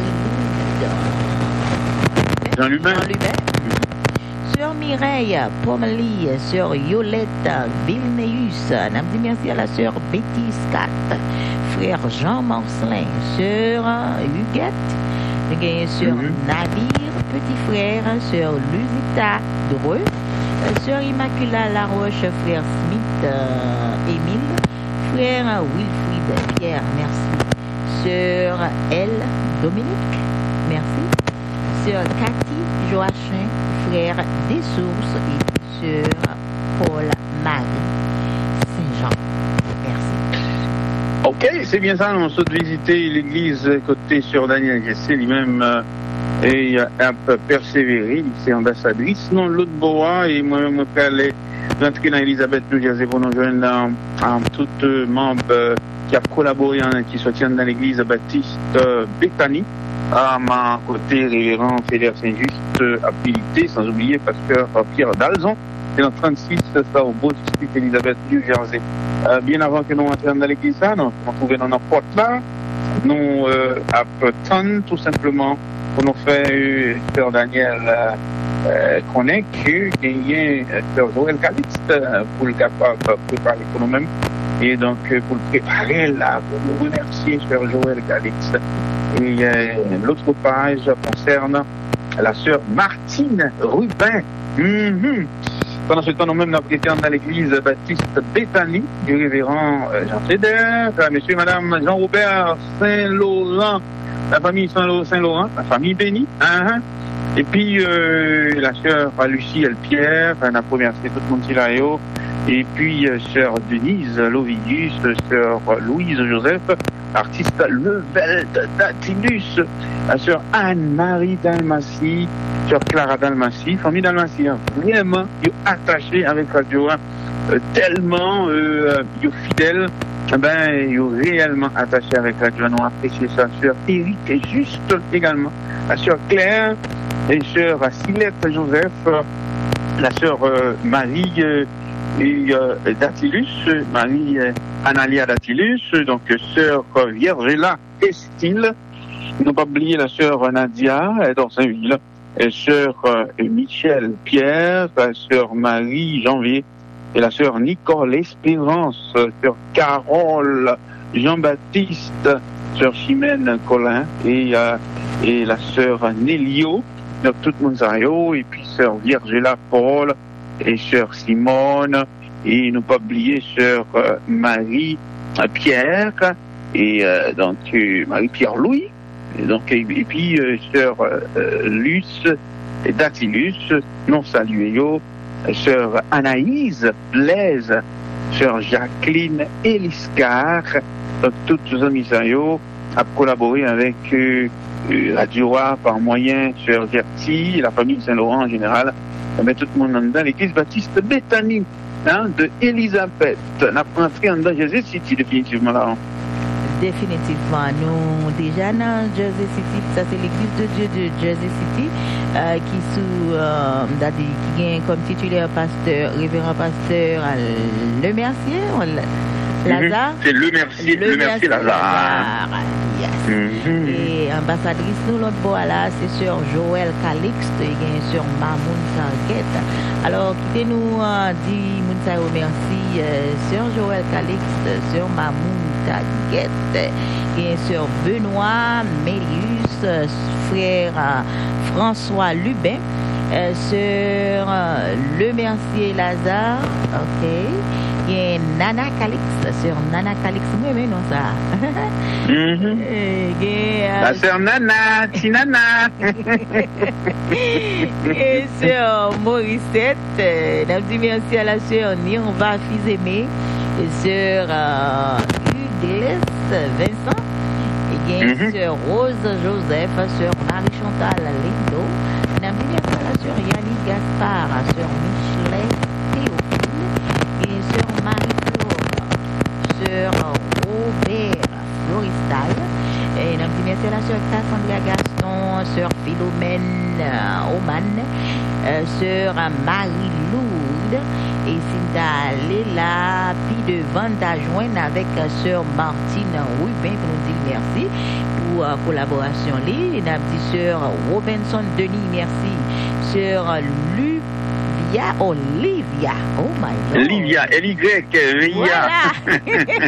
Marie-Loude. Jean Lubin. Jean Lubin. Sœur Mireille Pomeli, sœur Yolette Vilneus, nous dit merci à la sœur Betty Scott, frère Jean Marcelin, sœur Huguette, nous avons sœur mm-hmm. Navire, petit frère, sœur Lusita Dreux, sœur Immaculata Laroche, frère Smith euh, Émile, frère Wilfried Pierre, merci, sœur Elle Dominique, merci, sœur Cathy Joachim, frère des sources et sœur Paul Marie Saint-Jean. Merci. Ok, c'est bien ça. On souhaite visiter l'église côté sur Daniel Gessé lui-même euh, et un peu persévéré. C'est ambassadrice non l'autre bois et moi-même je peux aller rentrer dans Elisabeth New Jersey pour nous joindre dans, dans tout euh, membre euh, qui a collaboré hein, qui se tient dans l'église baptiste euh, Béthanie. À ma côté, révérend Félix Saint-Just, euh, habilité, sans oublier pasteur euh, Pierre Dalzon, c'est dans trente-six, ça au beau district Elisabeth New Jersey. Euh, bien avant que nous entrions dans l'église, là, nous nous trouvons dans notre porte là, nous euh, à Ton, tout simplement, pour nous faire euh, Sœur Daniel euh, euh, connaît que il y a Sœur Joël Calixte euh, pour le capable de préparer pour nous-mêmes. Et donc, euh, pour le préparer là, pour nous remercier Sœur Joël Calixte. Et euh, l'autre page concerne la sœur Martine Rubin. Mm-hmm. Pendant ce temps, nous-mêmes, nous avons dans l'église baptiste Béthanie du révérend euh, Jean Fédère, monsieur et madame Jean-Robert Saint-Laurent, la famille Saint-Laurent, la famille bénie. Hein? Et puis, euh, la sœur Lucie Elpierre, on a remercié tout le monde qui là. Et puis, euh, sœur Denise Lovidius, sœur Louise Joseph, artiste Level Datinus, la sœur Anne-Marie Dalmatie, sœur Clara Dalmatie, famille Dalmatie, hein, vraiment, ils sont attachés avec Radio un, euh, tellement euh, ils sont fidèles eh ben, ils sont réellement attachés avec Radio. Nous apprécié sa sœur Eric et Juste également, la sœur Claire et sœur Silette Joseph, la sœur euh, Marie euh, et euh, Datilus, Marie euh, Analia Datilus, donc sœur euh, Viergela Estille. Ils n'ont pas oublié la sœur Nadia d'Orsainville, et sœur euh, Michel Pierre, la sœur Marie Janvier, et la sœur Nicole Espérance, sœur Carole Jean-Baptiste, sœur Chimène Colin, et, euh, et la sœur Nélio, donc tout le monde ça, et puis sœur Viergela Paul, et sœur Simone, et ne pas oublier sœur euh, Marie euh, Pierre, et euh, donc euh, Marie Pierre Louis, et donc et, et puis euh, sœur euh, Luce et Datilus, non salué yo, sœur Anaïse Blaise, sœur Jacqueline Eliscar, donc toutes les amis ça yo, a collaboré avec euh, Radio Roi par moyen sœur Gertie, la famille Saint-Laurent en général, mais tout le monde dans l'église baptiste Bethany, hein, de Elisabeth. On a rentré dans Jersey City définitivement là. Hein. Définitivement, nous déjà dans Jersey City, ça c'est l'église de Dieu de Jersey City euh, qui sous euh, qui gagne comme titulaire pasteur, révérend pasteur Le Mercier, Lazare. C'est Le Mercier, Le, le Mercier Lazare. Lazare. Yes. Mm-hmm. Et ambassadrice nous l'autre bois là, c'est sœur Joël Calixte et bien sûr Mamoun Sanguette. Alors quittez-nous euh, dit Mounsa merci euh, sœur Joël Calixte, sœur Mamoun Sanguette, bien sûr Benoît Mélius, euh, frère euh, François Lubin, euh, sœur euh, Le Mercier Lazare, ok. Il y a Nana Calixte, sœur Nana Calixte, oui, mais non, ça. Mm-hmm. Et, euh, la sœur Nana, ti Nana. Et sœur Morissette, euh, nous dit merci à la sœur Nirva Fils-Aimé, sœur euh, Hugues Vincent, et bien mm-hmm. sœur Rose Joseph, sœur Marie-Chantal Lindo, nous dit merci à la sœur Yannick Gaspard, sœur Michelet sœur Robert Floristal, et nous dit merci à la sœur Cassandra Gaston, sœur Philomène euh, Oman, euh, sœur Marie Lourdes, et Cinta Léla, puis de Vanda joindre avec euh, sœur Martine Rubin, pour nous dire merci pour la euh, collaboration. Et nous dit sœur Robinson Denis, merci, sœur Lu Olivia, oh my God. Olivia, L Y, voilà.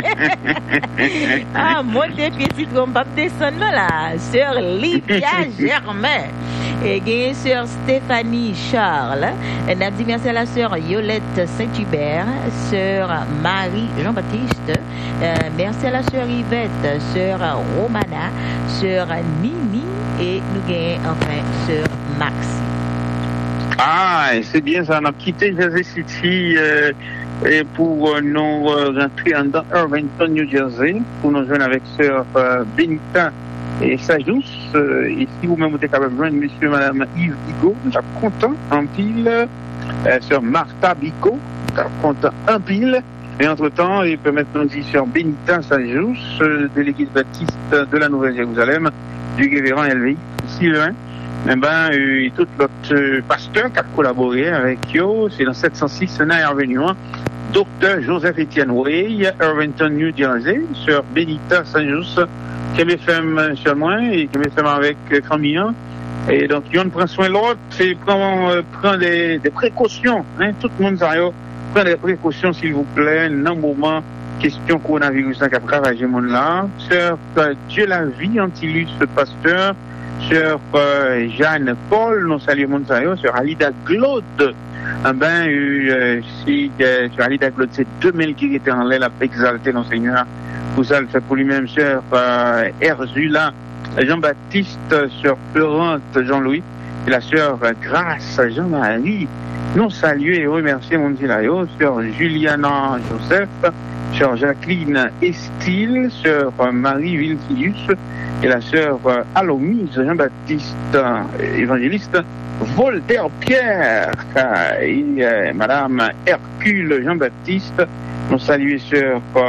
Ah, moi, des petits qu'on va descendre là. Sœur Livia Germain. Et bien, sœur Stéphanie Charles. Elle a dit merci à la sœur Yolette Saint-Hubert, sœur Marie Jean-Baptiste. Euh, merci à la sœur Yvette, sœur Romana, sœur Nini. Et nous gagnons enfin sœur Maxi. Ah, c'est bien ça, on a quitté Jersey City euh, et pour euh, nous euh, rentrer dans Irvington, New Jersey, pour nous joindre avec sœur euh, Benita et Sajous. Euh, et si vous-même vous êtes capable de joindre monsieur et madame Yves Bigot, nous sommes contents en pile, euh, sœur Martha Bigot, nous sommes contents en pile. Et entre-temps, il peut maintenant dire sœur Benita Sajous euh, de l'église baptiste de la Nouvelle-Jérusalem, du révérend Elvé, Sylvain. Eh ben, euh, tout l'autre euh, pasteur qui a collaboré avec eux, c'est dans sept cent six Nair Avenue, docteur Joseph Etienne Way, Irvington, New Jersey, sœur Benita Saint-Just, qui avait fait sur moi et qui avait fait avec euh, Camille. Et donc, on prend soin de l'autre, c'est prend, euh, prend des, des précautions, hein, tout le monde, ça y est, prend des précautions, s'il vous plaît, dans le moment, question coronavirus, qui a ravagé le monde là. Sœur, euh, Dieu la vie, Antilus, le pasteur. Sœur euh, Jeanne Paul, nous saluons mon salut, sœur Alida Claude. Eh ben, euh, si, euh, sœur Alida Claude, c'est deux mille qui étaient en l'air, à exalter nos Seigneur. Vous ça le fait pour lui-même, sœur euh, Erzula Jean-Baptiste, sœur Florente Jean-Louis, et la sœur euh, Grâce Jean-Marie. Nous saluons et remercions mon Dilayo, sœur Juliana Joseph, sœur Jacqueline Estille, sœur euh, Marie Viltilius, et la sœur euh, Alomise Jean-Baptiste, euh, évangéliste, Voltaire Pierre, et euh, madame Hercule Jean-Baptiste. Nous saluons sœur euh,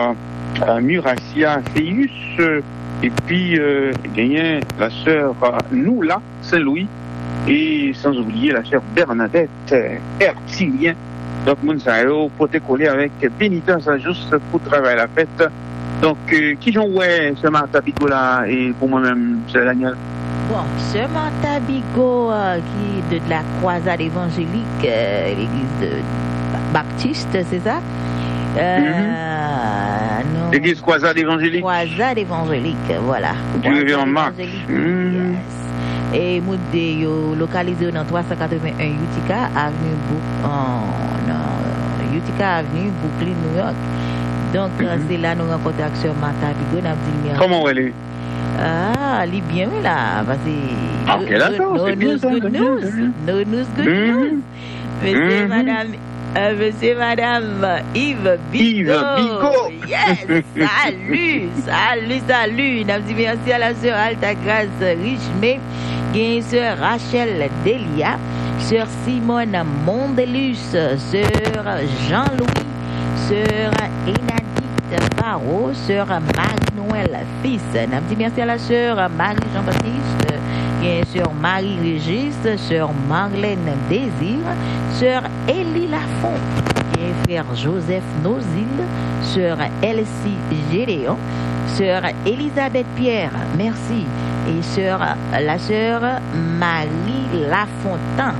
euh, Muracia Féus, euh, et puis euh, gagné la sœur euh, Noula Saint-Louis, et sans oublier la sœur Bernadette euh, Hertilien. Donc, Mounsayo, pour te coller avec pénitence juste pour travailler la fête. Donc, euh, qui j'en ouais, ce Martha Bigot là, et pour moi-même, c'est Daniel. Bon, ce Martha Bigot, euh, qui est de la croisade évangélique, euh, l'église de Baptiste, c'est ça? Euh, mm-hmm. L'église croisade évangélique. Croisade évangélique, voilà. Du révérend Marc. Mm. Yes. Et nous sommes localisés dans trois cent quatre-vingt-un Utica, avenue Bouk, en, en Utica Avenue, Brooklyn, New York. Donc, mm-hmm. c'est là que nous rencontrons Action Martha Bigot. Comment elle est? Ah, elle est bien là. Parce que. Ok, d'accord. No news, good news. No news, good news. Monsieur, mm-hmm. madame. Euh, monsieur, madame Yves Bigot. Yves Bigot. Yes, salut, salut, salut. Nous dit merci à la sœur Altagrace Richemé, bien sœur Rachel Delia, sœur Simone Mondelus, sœur Jean-Louis, sœur Enadite Barreau, sœur Marie-Noël Fils. Nous dit merci à la sœur Marie Jean-Baptiste, bien sœur Marie-Régis, sœur Marlène Désir, sœur Élie Lafont, bien frère Joseph Nozil, sœur Elsie Gédéon, sœur Elisabeth Pierre, merci, et sœur, la sœur Marie Lafontaine.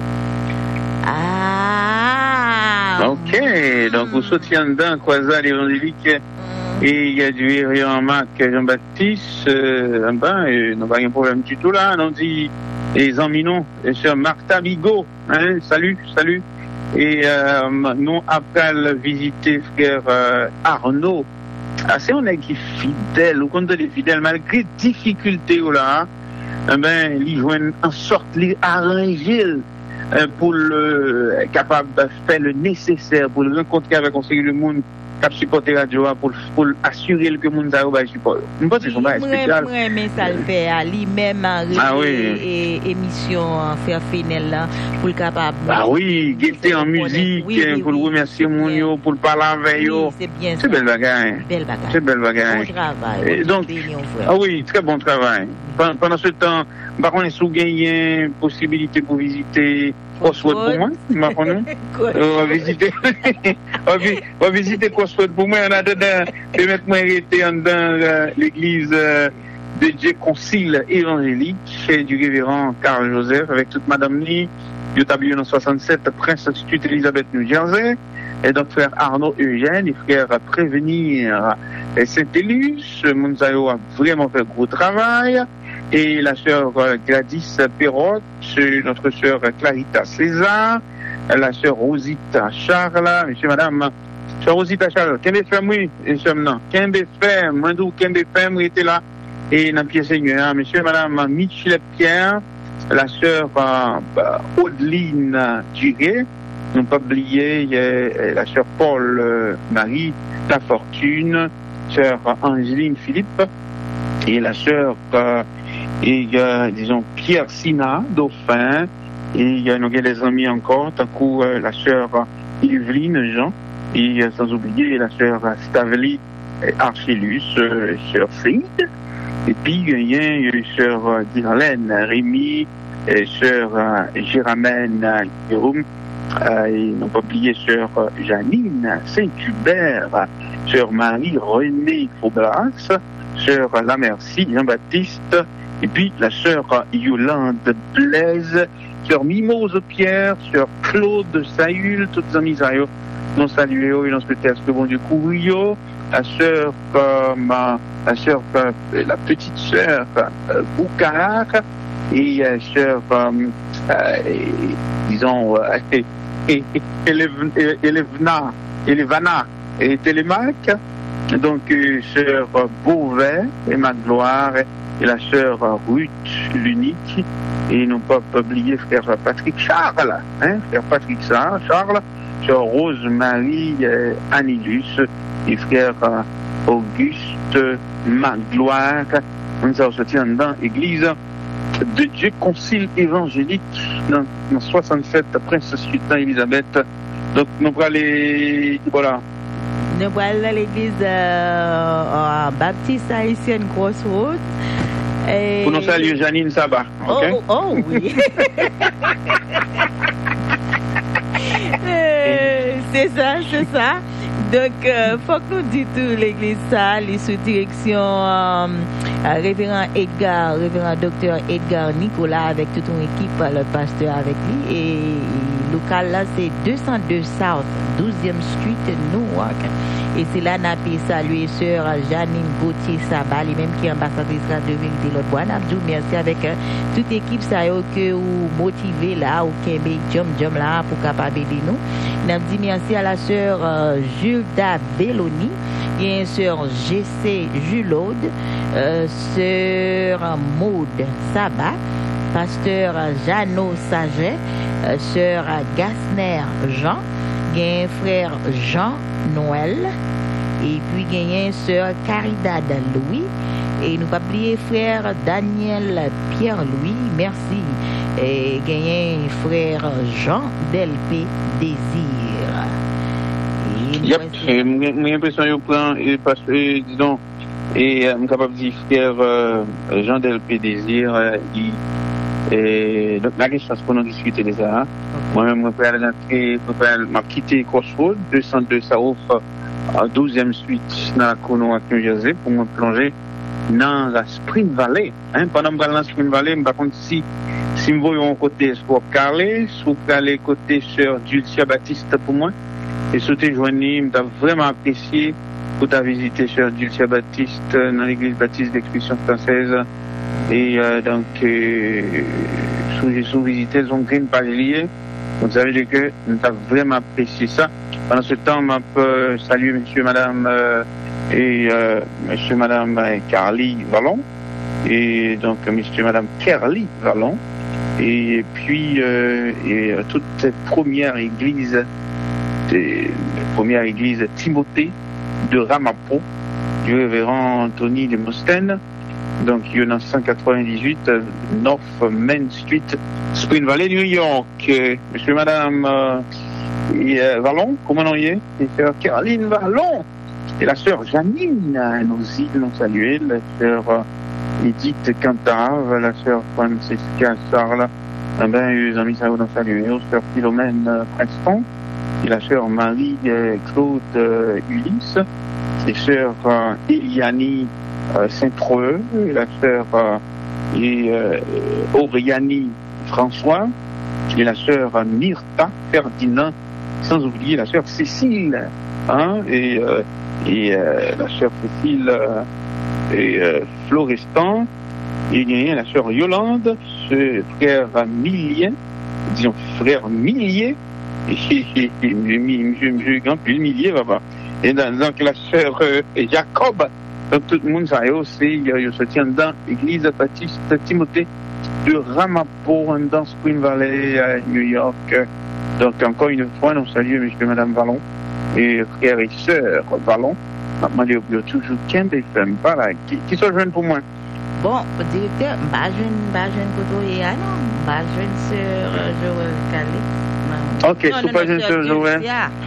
Ah! Ok, donc vous soutiez dedans, croisade évangélique. Et il y a du Héréon Marc Jean-Baptiste, euh, ben, et non pas un problème du tout là, on dit les amis non, et sur Martha Bigot, hein, salut, salut. Et euh, nous après visiter frère euh, Arnaud, assez on est qui fidèle, ou compte des fidèles malgré difficultés là, hein, ben ils joignent en sorte les arranger euh, pour le capable de faire le nécessaire pour le rencontrer avec conseiller le monde. Cap supporter radio pour pour assurer que monde ça va support. Je pense que c'est son bail spécial. Moi mais ça le fait à lui-même ah oui. et émission faire Finel là pour le capable. Ah oui, guetter en musique oui, oui, pour oui, remercier mon yo pour parler avec yo. Oui, c'est bien ça. C'est belle bagarre. Belle bagarre. C'est belle bagarre. Bon travail. Et donc ah oui, très bon travail. Pendant ce temps, par contre, sous gagner possibilité pour visiter Crossroad pour moi, ma femme. On va visiter, on va visiter Crossroad pour moi. On a dedans, et mettre moi arrêté dans l'église de Dieu Concile évangélique chez du révérend Carl Joseph avec toute madame Lee, du tablier dans soixante-sept, Prince Institut Elizabeth New Jersey, et donc frère Arnaud Eugène, et frère Prévenir Saint-Élus. Mounsayo a vraiment fait gros travail. Et la sœur Gladys Perrotte, notre sœur Clarita César, la sœur Rosita Charles, monsieur, madame, sœur Rosita Charles, Kembe Femme, oui, et sommes non, Kembe Femme, Mandou Kembe Femme, était là, et dans pied Seigneur, monsieur, madame, Michelet Pierre, la sœur euh, Audeline Duré, non pas oublier, la sœur Paul euh, Marie La Fortune, sœur Angéline Philippe, et la sœur euh, et euh, disons Pierre Sina Dauphin, et il y a nos des amis encore, tant coup euh, la sœur Yveline Jean, et euh, sans oublier la sœur Stavely Archilus, euh, sœur Saïd, et puis il y a une sœur euh, Dirlène Rémi, et sœur euh, Géramène Jérôme, euh, et non pas oublier sœur euh, Janine Saint-Hubert, sœur Marie-Renée Faubras, sœur Lamercie Jean-Baptiste, et puis la sœur Yolande Blaise, sœur Mimose Pierre, sœur Claude Saül, toutes les amis Zayo, non salué, et non peut-être que bon Dieu courio, la sœur, euh, ma, la sœur, euh, la petite sœur euh, Boucar, et euh, sœur, euh, euh, disons, euh, et, et, et, Elevna, Elevana et Télémac, donc euh, sœur Beauvais et Magloire, et la sœur Ruth l'unique, et non pas oublier frère Patrick Charles, hein, frère Patrick Charles, sœur Rose-Marie euh, Anilus, et frère euh, Auguste Magloire. Nous avons sorti dans l'église de Dieu Concile évangélique dans, dans soixante-sept, Prince Sultan Elisabeth. Donc nous allons aller, voilà. Nous allons dans l'église euh, baptiste haïtienne Crossroads. Et... Pour nous saluer Janine Sabat. Okay? Oh, oh oui. euh, c'est ça, c'est ça. Donc, il euh, faut que nous disions tout l'église ça, les sous direction euh, révérend Edgar, révérend docteur Edgar Nicolas avec toute une équipe, le pasteur avec lui. Et local là, c'est deux cent deux South, douzième Street, Newark. Et c'est là qu'on a salué sœur Janine Gauthier Sabat, lui-même qui est ambassadrice de vérité l'autre fois. Merci avec euh, toute l'équipe ça y est que vous motivez là, ou qui est jump jump là pour capable aider nous. On dit merci à la sœur euh, Julda Belloni, bien sûr G C Julaude, euh, sœur Maude Sabat, pasteur Jeannot Saget, euh, sœur Gasner Jean, bien frère Jean Noël, et puis gagnant sœur Caridad Louis, et nous pas oublier frère Daniel Pierre-Louis, merci, et gagnant frère Jean Delpé Désir. Yep, j'ai l'impression que je prends, et parce que, disons, et je suis capable de dire frère euh, Jean Delpé Désir, euh, il, et donc la question c'est pour nous discuter de ça. Hein. Moi-même, je vais aller entrer, je vais quitter Crossroads, deux cent deux, ça offre en douzième suite dans la Conoac, New Jersey, pour me plonger dans la Spring Valley. Hein. Pendant que je vais dans la Spring Valley, je me contre si, si je vais côté soit Carlé, soit aller côté sœur Dulcia Baptiste pour moi. Et si tu joigné, je vraiment apprécié pour ta visiter sœur Dulcia Baptiste dans l'église baptiste d'expression française. Et euh, donc, euh, sous, sous visité, son green palier. Vous savez que nous avons vraiment apprécié ça. Pendant ce temps, je peux saluer monsieur, madame euh, et euh, monsieur, madame euh, Carly Vallon. Et donc, monsieur, madame Kerly Vallon. Et puis, euh, et, euh, toute cette première église, de, première église Timothée de Ramapo, du révérend Anthony de Mostène. Donc, il y en a cent quatre-vingt-dix-huit euh, North Main Street, Spring Valley, New York. Euh, monsieur, madame euh, et, euh, Vallon, comment on y est? Et sœur Caroline Vallon. Et la sœur Janine, euh, nos îles l'ont salué, la sœur euh, Edith Cantave, la sœur Francesca Sarla, eh ben, les amis, ça vous l'ont salué, la sœur Philomène euh, Preston, et la sœur Marie-Claude euh, Ulysse, et sœur euh, Eliani Euh, Saint-Preux, la sœur euh, et, euh, Oriani François, et la sœur euh, Myrta Ferdinand, sans oublier la sœur Cécile, hein, et, euh, et euh, la sœur Cécile euh, et euh, Florestan, et il y a la sœur Yolande, ce frère Millier, disons frère Millier, et monsieur Grand plus Millier, papa, et donc la sœur euh, Jacob. Donc tout le monde sait aussi, il se tient dans l'église baptiste Timothée de Ramapo, dans Spring Valley, à New York. Donc encore une fois, nous saluons monsieur et madame Vallon, et frères et sœurs Vallon. Maintenant, il y a toujours Kemp F M, voilà, qui, qui sont jeunes pour moi. Bon, directeur, je suis jeune côté, non, je suis jeune sœur Joël Calais. Ok, je suis pas jeune sœur Joël.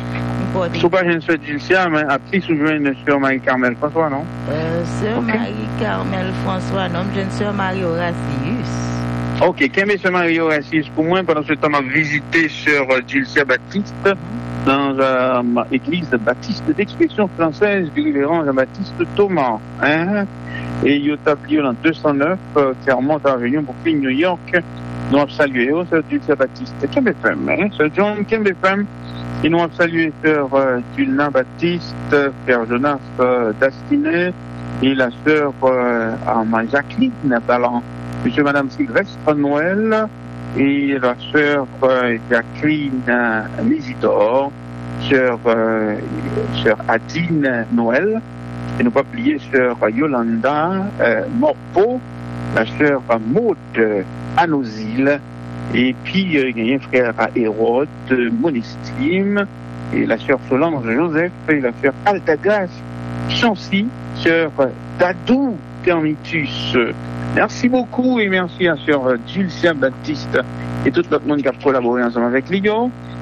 Je suis pas jeune sœur Dulcia, mais après, je suis jeune sœur Marie-Carmel François, non? Euh, sœur okay. Marie-Carmel François, non, jeune sœur Marie Horatius. Ok, quelle est sœur Marie Horatius? Pour moi, pendant ce temps, on a visité sœur Dulcia Baptiste dans euh, l'église baptiste d'expression française du révérend Jean-Baptiste Thomas. Hein? Et il y a appelé en deux cent neuf, euh, Clermont Avenue, Brooklyn, New York. Nous avons salué sœur Dulcia Baptiste. Quel F M, hein? Sœur John, quel F M? Et nous avons salué sœur euh, Tulna Baptiste, frère Jonas euh, Dastinet, et la sœur euh, Jacqueline Ballant, monsieur et madame Sylvestre Noël, et la sœur euh, Jacqueline euh, Misidor, sœur, euh, sœur Adine Noël, et nous pas oublier sœur Yolanda euh, Morpo, la sœur Maud euh, Anosil, et puis euh, il y a un frère Hérode, euh, Monestime, et la sœur Solange Joseph, et la sœur Altagas Chancy, sœur Dadou Termitus. Merci beaucoup et merci à sœur Dulcia Baptiste et tout le monde qui a collaboré ensemble avec Ligo.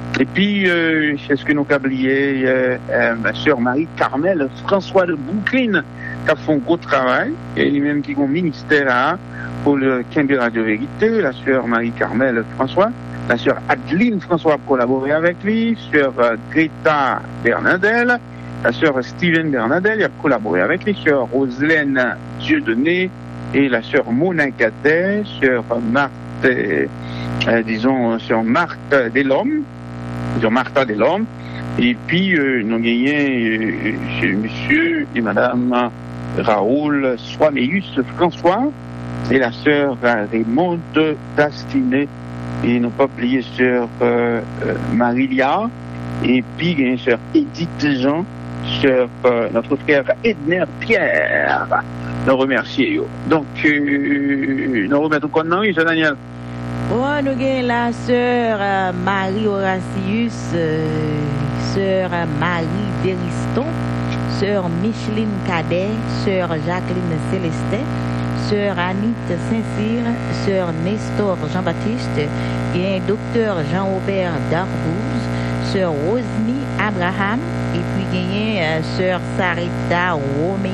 Et puis, euh, c'est ce que nous avons oublié, euh, euh, ma sœur Marie-Carmel François de Brooklyn, qui a fait un gros travail, et lui-même qui a un ministère là, pour le Quimby Radio Vérité, la sœur Marie-Carmel François, la sœur Adeline François a collaboré avec lui, sœur euh, Greta Bernadelle, la sœur Steven Bernadelle a collaboré avec lui, sœur Roselaine Dieudonné, et la sœur Mona Cadet, sœur Marthe, euh, euh, disons, sœur Marthe Delhomme, sœur Martha Delhomme, et puis euh, nous gagnons euh, chez monsieur et madame Raoul Soiméus François, et la sœur Raymonde Dastinet, et non pas oublier sœur euh, euh, Marilia, et puis il y a une sœur Edith Jean, sœur euh, notre frère Edner Pierre, nous remercions. Donc, euh, nous remettons quoi non, oui, Daniel? Oh, nous avons la sœur euh, Marie Horatius, euh, sœur euh, Marie Deriston, sœur Micheline Cadet, sœur Jacqueline Célestin, sœur Annick Saint-Cyr, sœur Nestor Jean-Baptiste, et un docteur Jean-Aubert Darbouze, sœur Rosny Abraham, et puis il y a euh, sœur Sarita Roméi.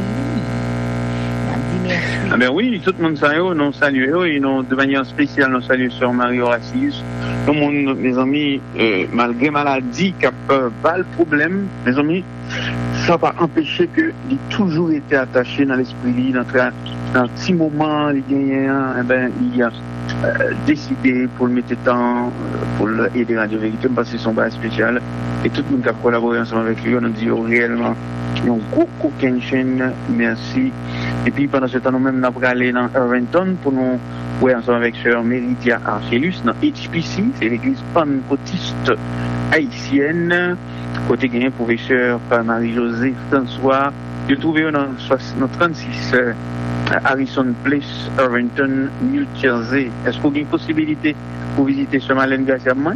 Ah ben oui, tout le monde salue, nous saluons, et nous, de manière spéciale, nous saluons sœur Marie Horatius. Tout le monde, mes amis, euh, malgré maladie, qui a pas le problème, mes amis, ça n'a pas empêché que il a toujours été attaché dans l'esprit, dans, dans un petit moment, il gagnait, eh ben, il a euh, décidé pour le mettre temps, pour l'aider à Radio Vérité, parce que c'est son bail spécial, et tout le monde qui a collaboré ensemble avec lui, on a dit oh, réellement, ils ont beaucoup de chaîne, merci. Et puis pendant ce temps, nous-mêmes, nous avons allé dans Irvington pour nous jouer ensemble avec sœur Méridia Arcellus dans H P C, c'est l'église pentecôtiste haïtienne, côté gagné professeur Marie-Josée François. Je trouvais dans dans trente-six euh, Harrison Place, Irvington, New Jersey. Est-ce qu'il y a une possibilité pour visiter ce Malène Garcia? Non.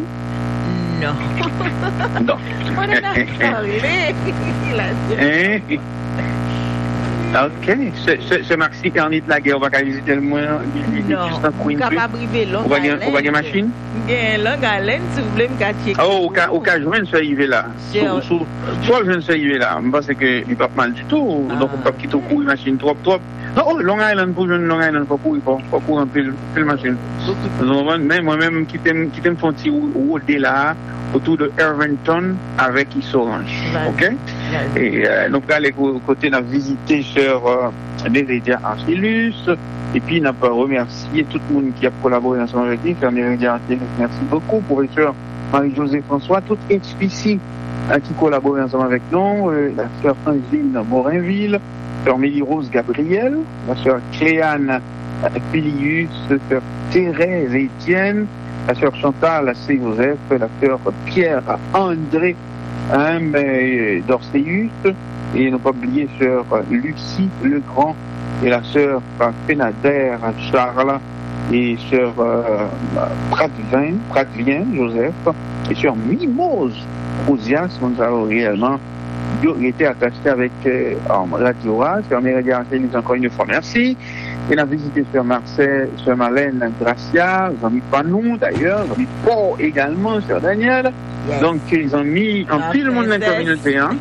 Non. On en a parlé. Hein? Ok, c'est Maxi Carnit la guerre, on va visiter le moins. Non, on est capable de vivre long haleine. On va gagner machine? Long haleine, si vous voulez me cacher. Oh, au cas où je suis là. Soit je ne suis là, parce que il pas mal du tout, donc on peut quitter au coup, machine trop, trop. Non, Long Island, pour jeune Long Island, pas pour, pas pour un peu le machine. Mais moi-même, qui t'aime faire un petit au-delà, autour de Irvington avec Issorange. Ok? Et euh, nous allons aller côté de visiter sur euh, Méridia Arcellus, et puis nous avons remercié tout le monde qui a collaboré ensemble avec nous, faire Méridia Arcellus, merci beaucoup, professeur Marie-Josée François, toute H P C hein, qui collaborent ensemble avec nous, euh, la sœur Francine Morinville, sœur Mélie-Rose Gabriel, la sœur Cléane Pilius, sœur Thérèse Étienne, la sœur Chantal C. Joseph, la sœur Pierre André hein, mais, d'Orséus, et ne pas oublier sœur Lucie Legrand et la sœur Pénader Charles et sœur euh, Pratvin, Pratvien Joseph et sœur Mimose Rosias, nous avons réellement été attachés avec euh, Radio A, sœur Méridia Arcellus encore une fois merci. Et on a visité sœur Marcel, sœur Marlène Gracia, ils ont mis Panou d'ailleurs, ils ont mis Paul également, sœur Daniel. Yes. Donc ils ont mis en ah, tout le monde de la communauté. Hein.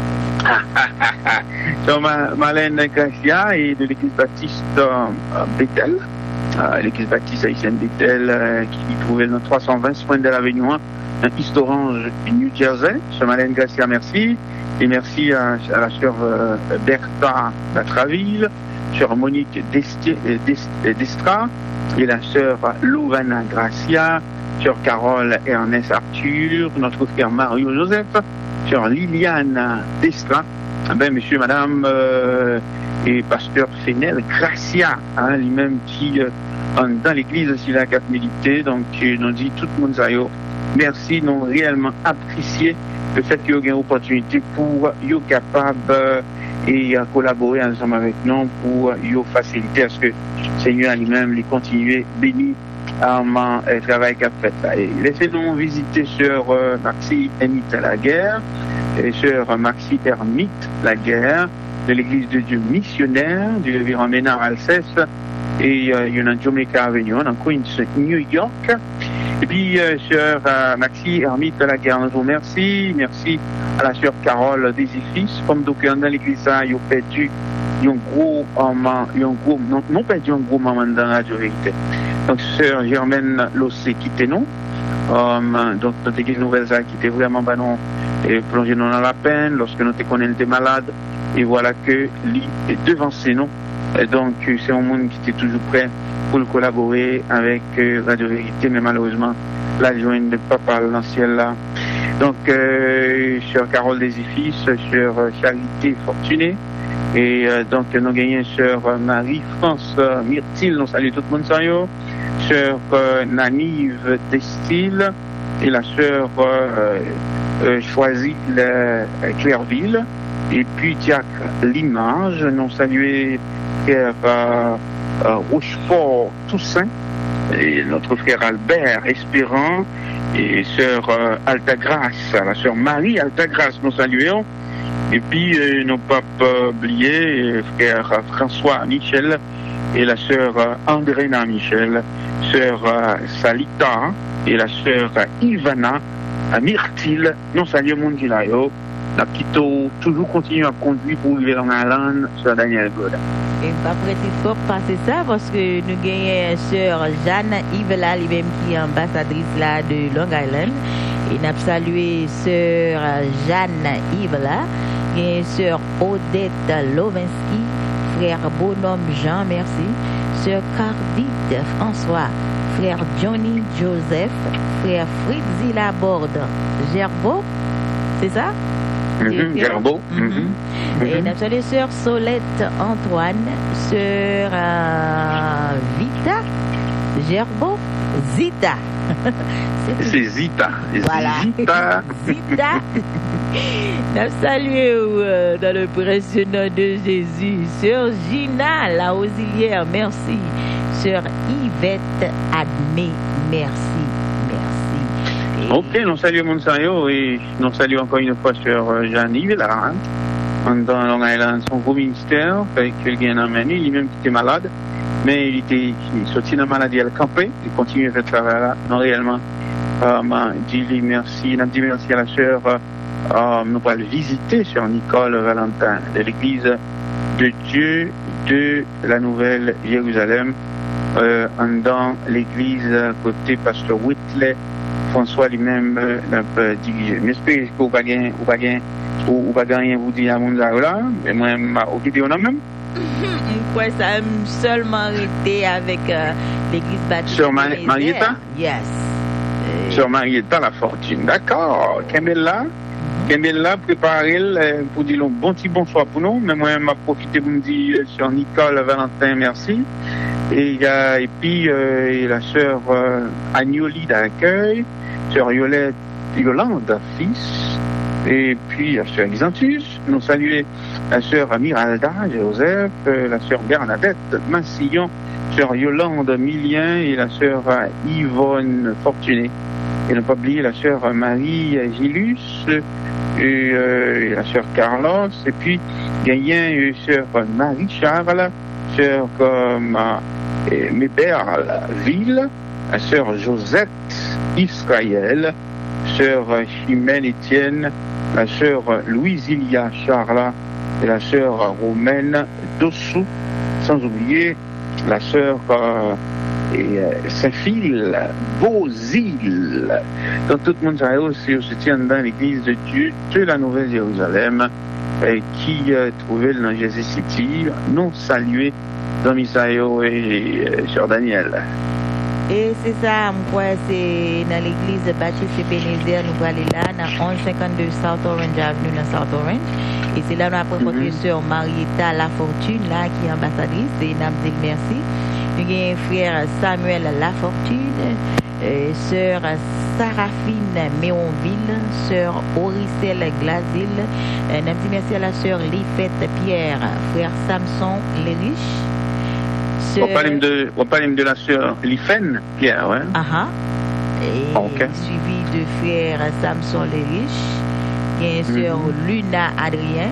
Sœur Marlène Gracia et de l'église baptiste euh, Bethel, euh, l'église baptiste haïtienne Bethel, euh, qui trouvait dans trois cent vingt points de l'Avenue un, un East Orange, New Jersey. Sœur Marlène Gracia, merci. Et merci à, à la sœur euh, Bertha Latraville, sœur Monique Destra et la sœur Louvana Gracia, sœur Carole Ernest Arthur, notre frère Mario Joseph, sœur Liliane Destra, ben monsieur, madame euh, et pasteur Fénel Gracia, hein, lui-même qui euh, dans l'église aussi la quatre milité, donc nous dit tout le monde ça yo. Merci, nous réellement apprécié le fait qu'il y ait une opportunité pour être capable euh, et à collaborer ensemble avec nous pour euh, faciliter à ce que le Seigneur lui-même les continue béni à mon euh, travail qu'il a fait là. Et laissez-nous visiter sœur euh, Maxi Hermite Laguerre et sœur Maxi Hermite Laguerre de l'église de Dieu missionnaire du Révérend Ménard Alceste et euh, il y en a Jamaica Avenue en Queens, New York. Et puis, euh, sœur euh, Maxi, ermite de la guerre, nous vous remercie. Merci à la sœur Carole des fils. Comme donc, dans l'église, ils ont perdu un gros maman, un gros, non, non perdu un gros maman dans la vérité. Donc, sœur Germaine Lossé, quittez-nous. Um, donc, notre église nouvelle, qui était vraiment, bah non, et plongé dans la peine lorsque nous te connaissons était malade. Et voilà que lui est devancé, non? Et donc, c'est un monde qui était toujours prêt pour collaborer avec euh, Radio Vérité, mais malheureusement, la jointe de papa dans le ciel là. Donc, euh, sœur Carole des fils, sœur Charité Fortuné, et euh, donc, nous gagnons sœur Marie-France euh, Myrtille, nous saluons tout le monde, ça y est. Sœur euh, Nanive Destil et la sœur euh, euh, choisie euh, Clairville et puis Diacre Limage. Nous saluons frère euh, euh, Rochefort Toussaint et notre frère Albert Espérant et sœur euh, Altagrace, la sœur Marie Altagrace, nous saluons. Et puis euh, nous pas oublier frère François Michel et la sœur euh, Andréna Michel, sœur euh, Salita et la sœur euh, Ivana à Myrtille. Nous saluons le monde qui là, la petite toujours continue à conduire pour vivre dans la lande, sœur Daniel God. Et pas précis faut passer ça parce que nous gagnons sœur Jeanne Yvela, lui-même qui est ambassadrice là de Long Island. Et nous avons salué sœur Jeanne Yvela, et sœur Odette Lovinsky, frère Bonhomme Jean, merci, sœur Cardite François, frère Johnny Joseph, frère Fritzi Laborde, Gerbeau, c'est ça? Mm-hmm, Gerbeau. Mm-hmm. Et nous avons les sœurs Solette Antoine, sœur euh, Vita, Gerbeau, Zita. C'est Zita. Voilà. Zita. Zita. Nous saluons euh, dans le précieux nom de Jésus. Sœur Gina, la auxiliaire, merci. Sœur Yvette Admé, merci. Merci. Et... Ok, nous saluons Monsayo et nous saluons encore une fois Sœur Jeanne-Yves là. Hein, dans Long Island, son gros ministère, avec quelqu'un en Manie, lui-même qui était malade. Mais il était il sorti de la maladie, elle campait, il continue à faire travail là, non réellement. Euh, dit merci, nous dit merci à la sœur, euh, nous allons visiter sœur Nicole Valentin de l'église de Dieu de la Nouvelle Jérusalem, euh, dans l'église côté pasteur Whitley, François lui-même n'a pas dirigé. J'espère que vous n'avez pas gagné, vous dites à mon là, mais moi, au vidéo non même. Quoi, ça a seulement arrêté avec euh, l'église baptiste. Sœur Mar- Marietta? Yes. Euh... Sœur Marietta La Fortune. D'accord. Kembella, Kembella, préparez euh, pour dire un bon petit bonsoir pour nous. Mais moi, je vais profiter pour me dire Sœur Nicole Valentin, merci. Et, euh, et puis, euh, et la sœur euh, Agnoli d'accueil, Sœur Yolette, Yolande, fils. Et puis la sœur Xanthus, nous saluons la sœur Miralda Joseph, la sœur Bernadette Massillon, sœur Yolande Milien et la sœur Yvonne Fortuné. Et ne pas oublier la sœur Marie Gilus et, euh, et la sœur Carlos. Et puis il y a une sœur Marie Charles, sœur comme euh, Méberville, la sœur Josette Israël, sœur Chimène Étienne, la sœur Louise Ilia Charla et la sœur Romaine Dossou, sans oublier la sœur euh, et, euh, Saint-Phil Beauzile. Donc tout le monde aussi se tient dans l'église de Dieu de la Nouvelle Jérusalem euh, qui euh, trouvait dans Jésus City, non salué dans Misaïo et euh, sœur Daniel. Et c'est ça, moi, c'est dans l'église Baptiste Ebenezer, nous allons aller là, dans onze cinquante-deux South Orange Avenue, dans South Orange. Et c'est là, nous avons rencontré mm-hmm. sœur Marietta La Fortune, là, qui est ambassadrice, et nous avons dit merci. Nous avons un frère Samuel La Fortune, euh, sœur Saraphine Méonville, sœur Auricelle Glazil. Euh, nous avons dit merci à la sœur Lifette Pierre, frère Samson Lériche. On parle de, on parle de la sœur Lifen, Pierre, ouais. Ah Et okay. Suivi de frère Samson Lériche, bien sœur mm-hmm. Luna Adrien,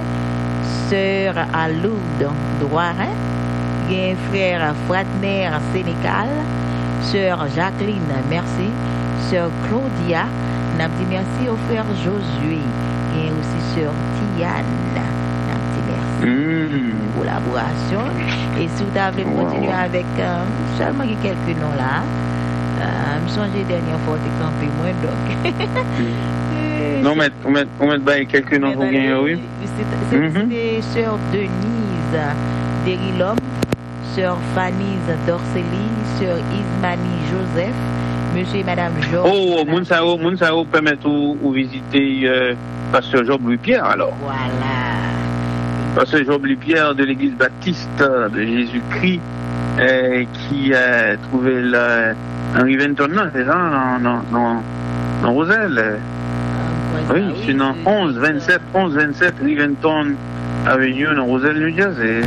sœur Alourde Droirin, bien frère Fratner Sénécal, sœur Jacqueline, merci, sœur Claudia. N'a dit merci au frère Josué. Et aussi sœur Tiane. N'a dit merci Mm. pour la collaboration. Et si vous avez continuer Wow. avec euh, seulement quelques noms là, euh, je me songe dernière fois de camper moins donc. Non, mais on met, on met bah, quelques noms pour gagner, oui. C'est- c'est- C'était sœur Denise Derilom, sœur Fanny Dorceli, sœur Ismani Joseph, monsieur et madame Georges. Oh, Mounsao, Mounsao permet ou, ou visiter euh, Pasteur Job Louis Pierre alors. Voilà. Pasteur Job Louis Pierre de l'église baptiste de Jésus-Christ euh, qui a trouvé la, un Riventon, non, c'est ça, dans, dans, dans, dans Roselle. euh. Oui, c'est dans onze vingt-sept, onze vingt-sept Riventon Avenue dans Roselle, New Jersey.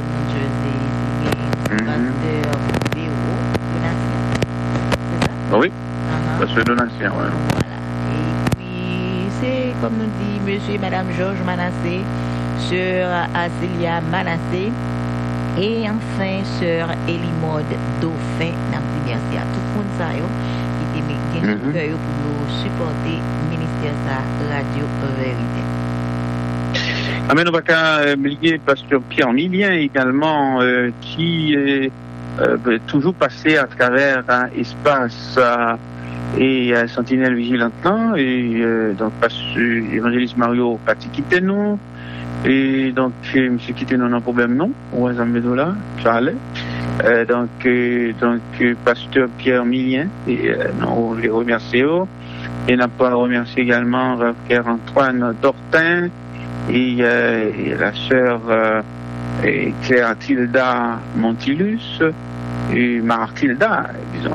Oui, Pasteur Donatien, oui. Puis c'est comme nous dit monsieur et madame Georges Manassé, sœur Asilia Manassé, et enfin sœur Elimode Dauphin. N'a dit merci à tout le monde ça yo, qui était mis Mhm. sous cœur yo pour nous supporter ministère ça Radio Vérité. Amen, on va qu'à oublier Pasteur Pierre Millien également, euh, qui est euh, ben, toujours passé à travers un espace euh, et euh, Sentinelle Vigilante, et euh, donc Pasteur Évangéliste Mario Pati Kiteno, et donc euh, M. Kiteno n'a problème non, ou Zambedola, Charles. Euh, donc, euh, donc euh, Pasteur Pierre Millien, et euh, non, on les remercie. Et n'a pas remercié également Frère Antoine Dortin, et, euh, et la sœur euh, et Claire Tilda Montilus, et Martilda, disons,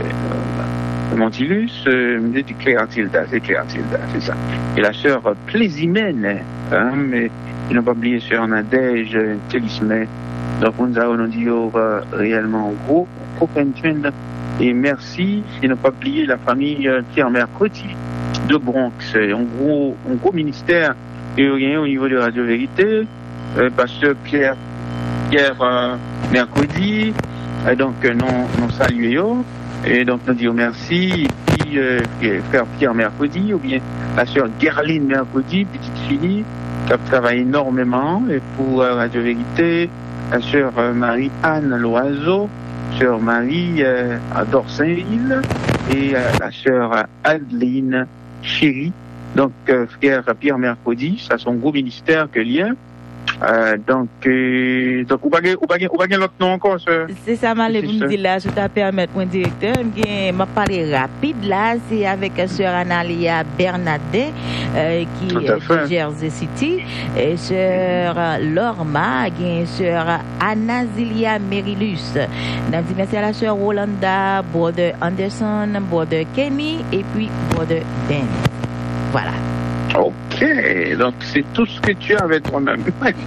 euh, Montilus, euh, me dit Claire Tilda, c'est Claire Tilda, c'est ça. Et la sœur Plaisimène, hein, mais il n'a pas oublié sœur Nadège Télismé. Donc, nous avons dit euh, réellement gros, gros pension. Et merci, il n'a pas oublié la famille euh, Pierre Mercredi de Bronx. Un gros, un gros ministère et rien au niveau de Radio Vérité, euh, Pasteur Pierre, Pierre euh, Mercredi, et donc euh, non, non salué, et donc nous disons merci, et puis euh, frère Pierre Mercredi, ou bien la sœur Gerline Mercredi, petite fille, qui a travaillé énormément et pour euh, Radio Vérité, la sœur euh, Marie-Anne Loiseau, sœur Marie euh, à Dorsainville, et euh, la sœur Adeline Chéri. Donc, euh, frère Pierre Mercredi, ça son gros ministère que lien. Euh, donc, euh, donc, ou pas ou pas ou pas l'autre nom encore, ce... C'est ça, mal vous me dire là, je t'ai permettre, mon directeur, je m'a parlé rapide là, c'est avec sœur Analia Bernadette, euh, qui est de Jersey City, et sœur Lorma, qui est sœur Anazilia Merilus. Nous dit merci à la sœur Rolanda, brother Anderson, brother Kenny, et puis brother Ben. Voilà. Ok, donc c'est tout ce que tu as avec toi-même.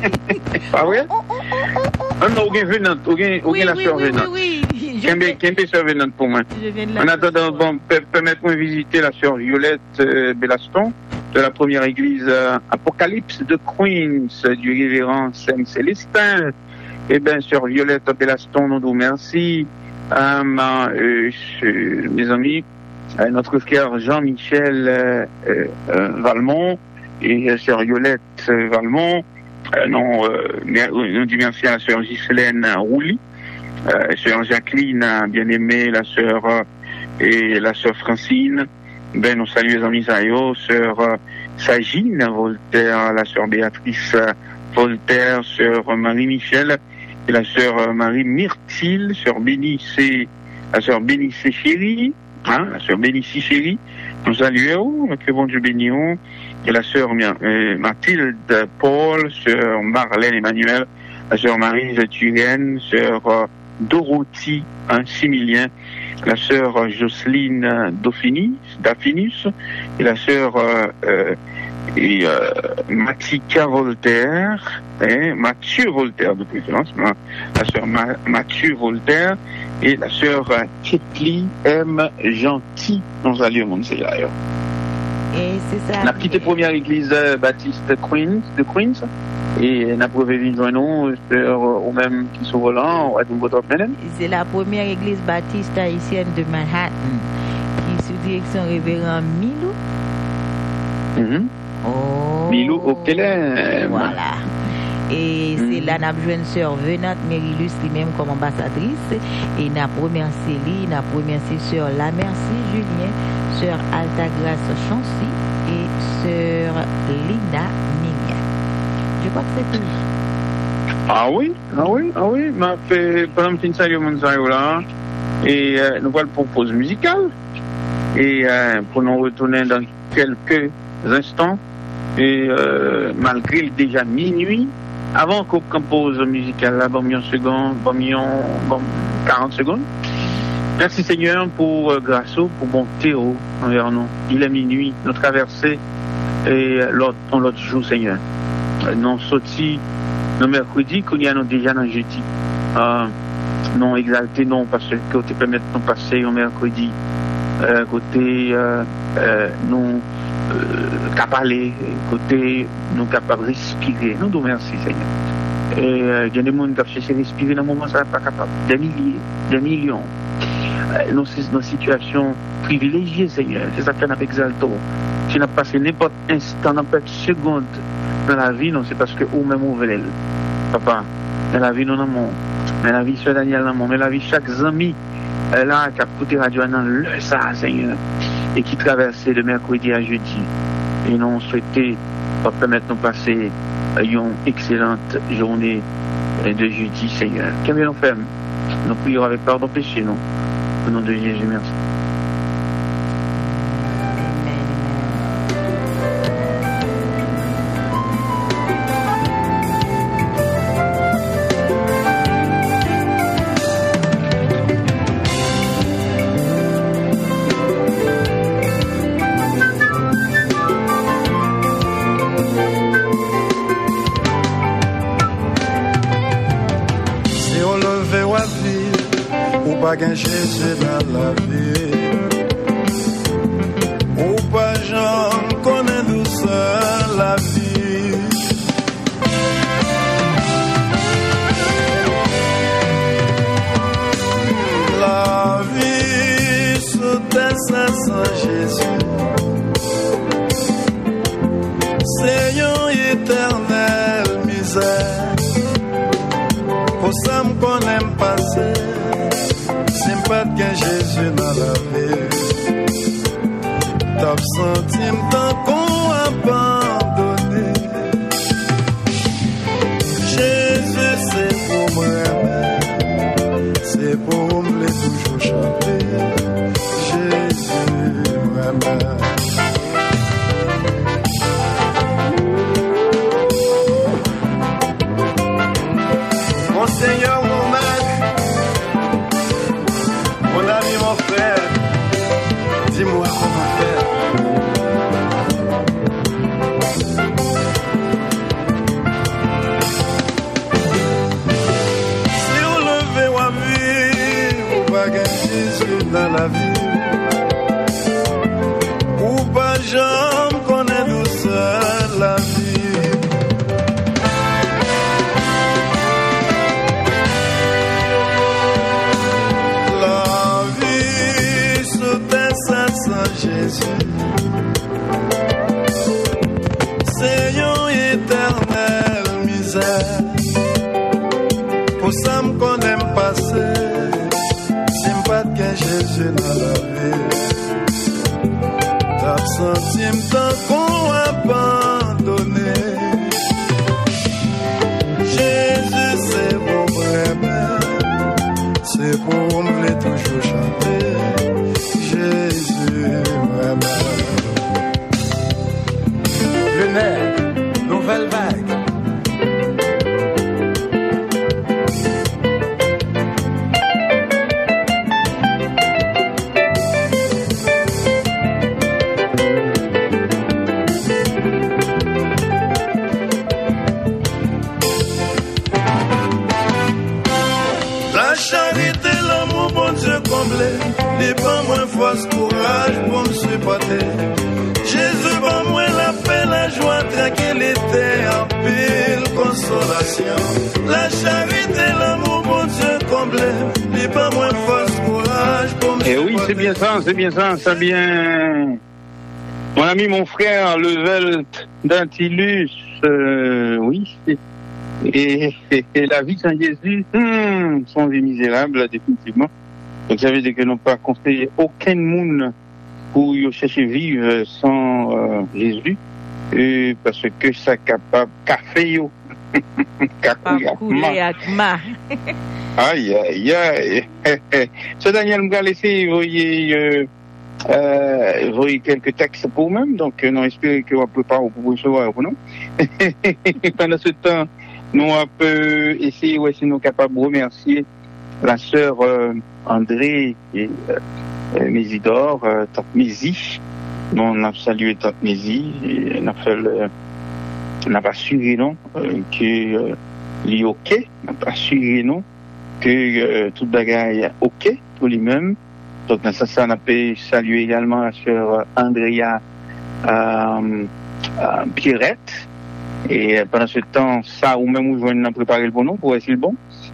Pas vrai? Ah non, aucun venant, aucun, aucun la sœur venante. Oui, oui, Qu'est-ce que sœur venante pour moi? En attendant, bon, permettez-moi de visiter la sœur Violette euh, Bellaston de la première église euh, Apocalypse de Queens du révérend Saint Célestin. Eh bien, sœur Violette Bellaston, nous vous remercie. Euh, euh, euh, mes amis, Euh, notre frère Jean-Michel euh, euh, Valmont et euh, sœur Violette euh, Valmont, euh, non, euh, nous dit merci à la sœur Ghislaine Rouly, euh, sœur Jacqueline, bien-aimée, la sœur euh, et la sœur Francine. Ben, nous saluons les amis Zayo, sœur euh, Sagine Voltaire, la sœur Béatrice euh, Voltaire, sœur Marie-Michel et la sœur euh, Marie Myrtille, sœur Bénissé, la sœur Bénissé Chérie. Hein, la sœur Bénicie Chérie, nous saluons, que bon Dieu bénisse, et la sœur euh, Mathilde Paul, sœur Marlène Emmanuel, la sœur Marie Turenne, sœur euh, Dorothy hein, Similien, la sœur euh, Jocelyne Dauphinis, Daphinus, et la sœur euh, euh, et, euh, Mathika Voltaire, hein, Mathieu Voltaire de préférence, hein, la sœur Ma- Mathieu Voltaire, et la sœur Ketli M. Gentil, nous allions mon Dieu d'ailleurs. Et c'est ça. La petite première église euh, baptiste de Queens, de Queens, et n'a pas vu nous, au même qui sont volants, à Dumbo Top. C'est la première église baptiste haïtienne de Manhattan, qui se direction révérend Milou. Mm-hmm. Oh. Milou Okelem. Voilà. Et mm-hmm. c'est là qu'on a besoin de sœur Venante Mérilus lui-même comme ambassadrice. Et n'a remercié lui, n'a remercié sœur La Merci Julien, sœur Altagrace Chancy et sœur Lina Mignac. Je crois que c'est tout. Ah oui, ah oui, ah oui, m'a fait pendant une salut là. Et euh, nous voilà pour pause musicale. Et euh, pour nous retourner dans quelques instants. Et euh, malgré déjà minuit, avant qu'on compose musicale là, bon million secondes, bon million, bon quarante secondes. Merci Seigneur pour euh, grâce pour bon théo envers nous. Il est minuit, nous traversons et l'autre, on l'autre jour Seigneur. Euh, nous sortis le mercredi qu'on y a nous déjà dans jeudi. Euh, non exalté non parce que côté permettre nous passer au mercredi. Euh, côté euh, euh, nous euh, capables, côté nous capables de respirer. Nous nous merci Seigneur. Et il y a des gens qui ont cherché à respirer dans le moment ça n'est pas capable. Des milliers, des millions. Euh, nous sommes dans une situation privilégiée Seigneur. C'est ça qu'on a exalté. Si on a passé n'importe instant, n'importe seconde dans la vie, non, c'est parce que ou même ouvert. Papa, dans la vie nous n'avons, dans la vie Sœur Daniel n'avons, mais la vie chaque ami là qui a écouté radio dans le ça Seigneur et qui traversait de mercredi à jeudi et nous souhaité pour permettre de passer une excellente journée de jeudi Seigneur. Qu'est-ce que nous faisons? Nous prions avec pardon péché nous. Au nom de Jésus, merci. Jésus dans la vie, ou pas j'en connais douceur la vie. La vie sous tes seins sans Jésus, c'est une éternelle misère. Pour ça qu'on aime passer. Pas de Jésus dans la vie, t'as senti tant qu'on abandonné. Jésus c'est pour moi, c'est pour me toujours chanter. Jésus vraiment. Mon Seigneur, mon maître. Mon ami, mon frère, dis-moi comment faire. Si on levait ma vie, on va gagner Jésus dans la vie. Ou pas jamais connaît douceur la vie. Jésus, c'est une éternelle misère. Pour ça qu'on aime passer, c'est pas que Jésus dans la vie. T'as senti tant qu'on abandonné. Jésus c'est mon vraiment, c'est pour me toujours chanter. Lunaire, nouvelle vague. La charité, l'amour, bon Dieu comblé. Les pas moins force, courage pour me supporter. Jésus, va moi la paix, la joie, tranquillité, en pile, consolation. La charité, l'amour, bon Dieu comblé. Les pas moins force, courage pour Eh oui, c'est bien ça, c'est bien ça, ça bien. Mon ami, mon frère, le Velt d'Antilus, euh, oui. Et, et, et la vie sans Jésus, hum, sont des misérables, définitivement. Donc ça veut dire que n'ont pas conseillé aucun monde pour y chercher vivre sans euh, Jésus, et parce que ça capable café yo. Aïe, aïe, aïe. Ce Daniel m'a laissé voyez, euh, euh, voyez quelques textes pour vous-même, donc euh, nous espérons que vous pouvez pas vous recevoir pour nous. Pendant ce temps, nous on peut essayer, ouais, si nous sommes capables de remercier la sœur euh, André et euh, Mésidor, euh, Tante Mézi. Nous on a salué Tante Mézi et on a fait le, on n'a pas assuré non euh, que euh, lui ok, on n'a pas assuré non que euh, toute bagaille ok pour lui-même. Donc dans ça, ça on a pu saluer également la sœur Andrea euh, euh, Pierrette. Et pendant ce temps, ça ou même où je viens de préparer pour nous pour essayer le bon.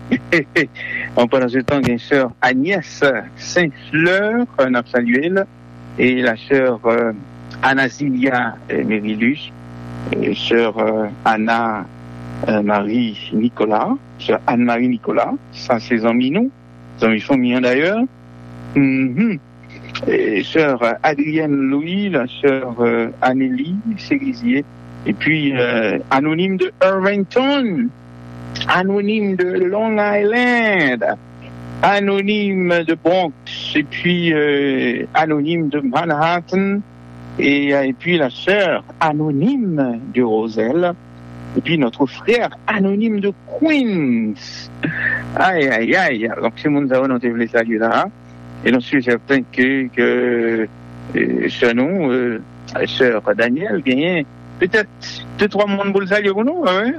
Pendant ce temps, il y a une sœur Agnès Saint-Fleur, on a salué elle, et la sœur euh, Anasilia Mérilus, et sœur euh, Anna euh, Marie Nicolas, sœur Anne-Marie Nicolas, ça c'est les amis nous, les amis sont miens d'ailleurs. Mm-hmm. Et sœur Adrienne Louis, la sœur euh, Annélie Cérisier, et puis euh, anonyme de Irvington, anonyme de Long Island, anonyme de Bronx, et puis euh, anonyme de Manhattan, et, et puis la sœur anonyme de Roselle, et puis notre frère anonyme de Queens. Aïe, aïe, aïe. Donc, c'est mon zao, on te voulait saluer là. Et donc, je suis certain que, que euh, sœur nous, euh, sœur Daniel, gagne peut-être deux, trois mondes pour le saluer pour nous, ouais.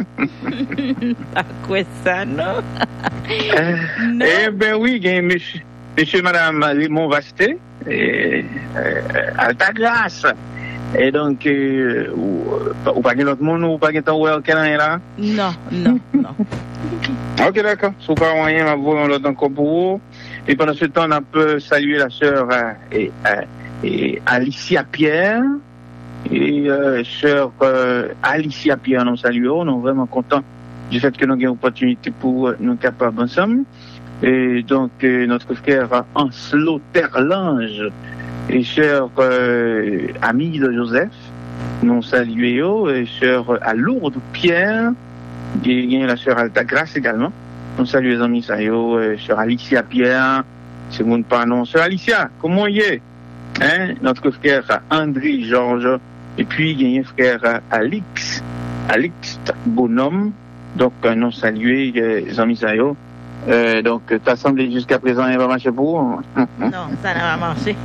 À quoi ça, non? euh, non. Eh ben oui, gagne monsieur, monsieur, madame Limon Vasté, et euh, Altagrace. Et donc, euh, ou, ou pas l'autre monde, ou pas qu'un ouais, aucun là? Non, non, non. Ok, d'accord. Si vous pas moyen, on va l'autre encore pour vous. Et pendant ce temps, on peut saluer la sœur euh, et, euh, et Alicia Pierre. Et euh, sœur euh, Alicia Pierre, nous saluons. Nous sommes vraiment contents du fait que nous avons une opportunité pour euh, nous capables ensemble. Et donc, euh, notre frère Ancelot Terlange et sœur euh, amie de Joseph, nous saluons. Et sœur à Lourdes Pierre, il y a la sœur Altagrace également. On salue les amis, ça y est, sœur Alicia Pierre, c'est mon prénom. Sœur Alicia, comment il est? Hein? Notre frère André Georges, et puis il y a un frère Alix, Alix Bonhomme. Donc, nous saluons les amis, ça y est. Euh, donc, t'as semblé jusqu'à présent, il va marcher pour vous? Non, ça n'a pas marché.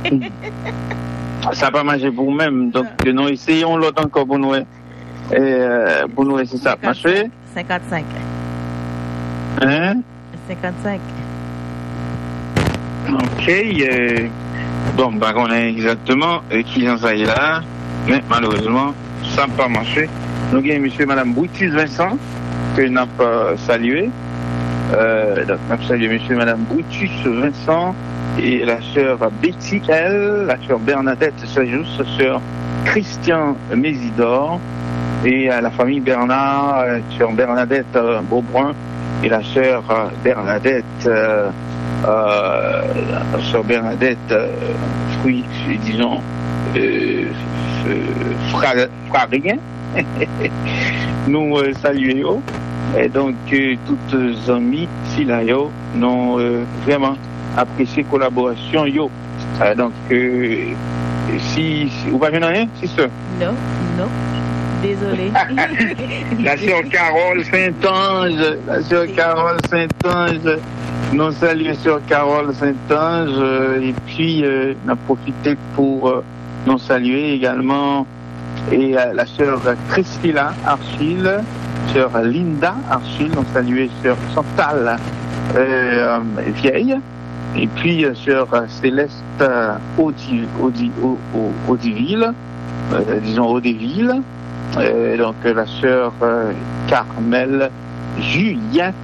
Ça n'a pas marché pour vous-même. Donc, nous essayons l'autre encore pour nous. Et, euh, pour nous, c'est ça, marché? cinquante-cinq. Hein? cinquante-cinq. Ok. Euh, bon, bah, on est exactement euh, qui en ça est là. Mais malheureusement, ça n'a pas marché. Nous avons monsieur et madame Boutis Vincent, que nous n'avons pas salué. Euh, donc, nous avons salué monsieur et madame Boutis Vincent et la sœur Betty L, la sœur Bernadette Sajous, la sœur Christian Mésidor, et à la famille Bernard, la sœur Bernadette euh, Beaubrun, et la sœur euh, Bernadette, euh, euh, la sœur Bernadette, euh, fruit, disons, euh, euh, frarien. Nous euh, saluons. Et donc, euh, toutes les amis, si là, yo, nous euh, vraiment apprécié collaboration, yo. Euh, donc, euh, si, si, vous ne rien, si ça? Non, non. Désolé. La sœur Carole Saint-Ange, la sœur Carole Saint-Ange, nous saluons sœur Carole Saint-Ange, euh, et puis, euh, on a profité pour euh, nous saluer également, et euh, la sœur Christina Archil, sœur Linda Archil, nous saluons sœur Chantal euh, Vieille, et puis euh, sœur Céleste euh, Audi, Audi, Audiville, euh, disons Audeville, euh, donc euh, la sœur euh, Carmel Julien,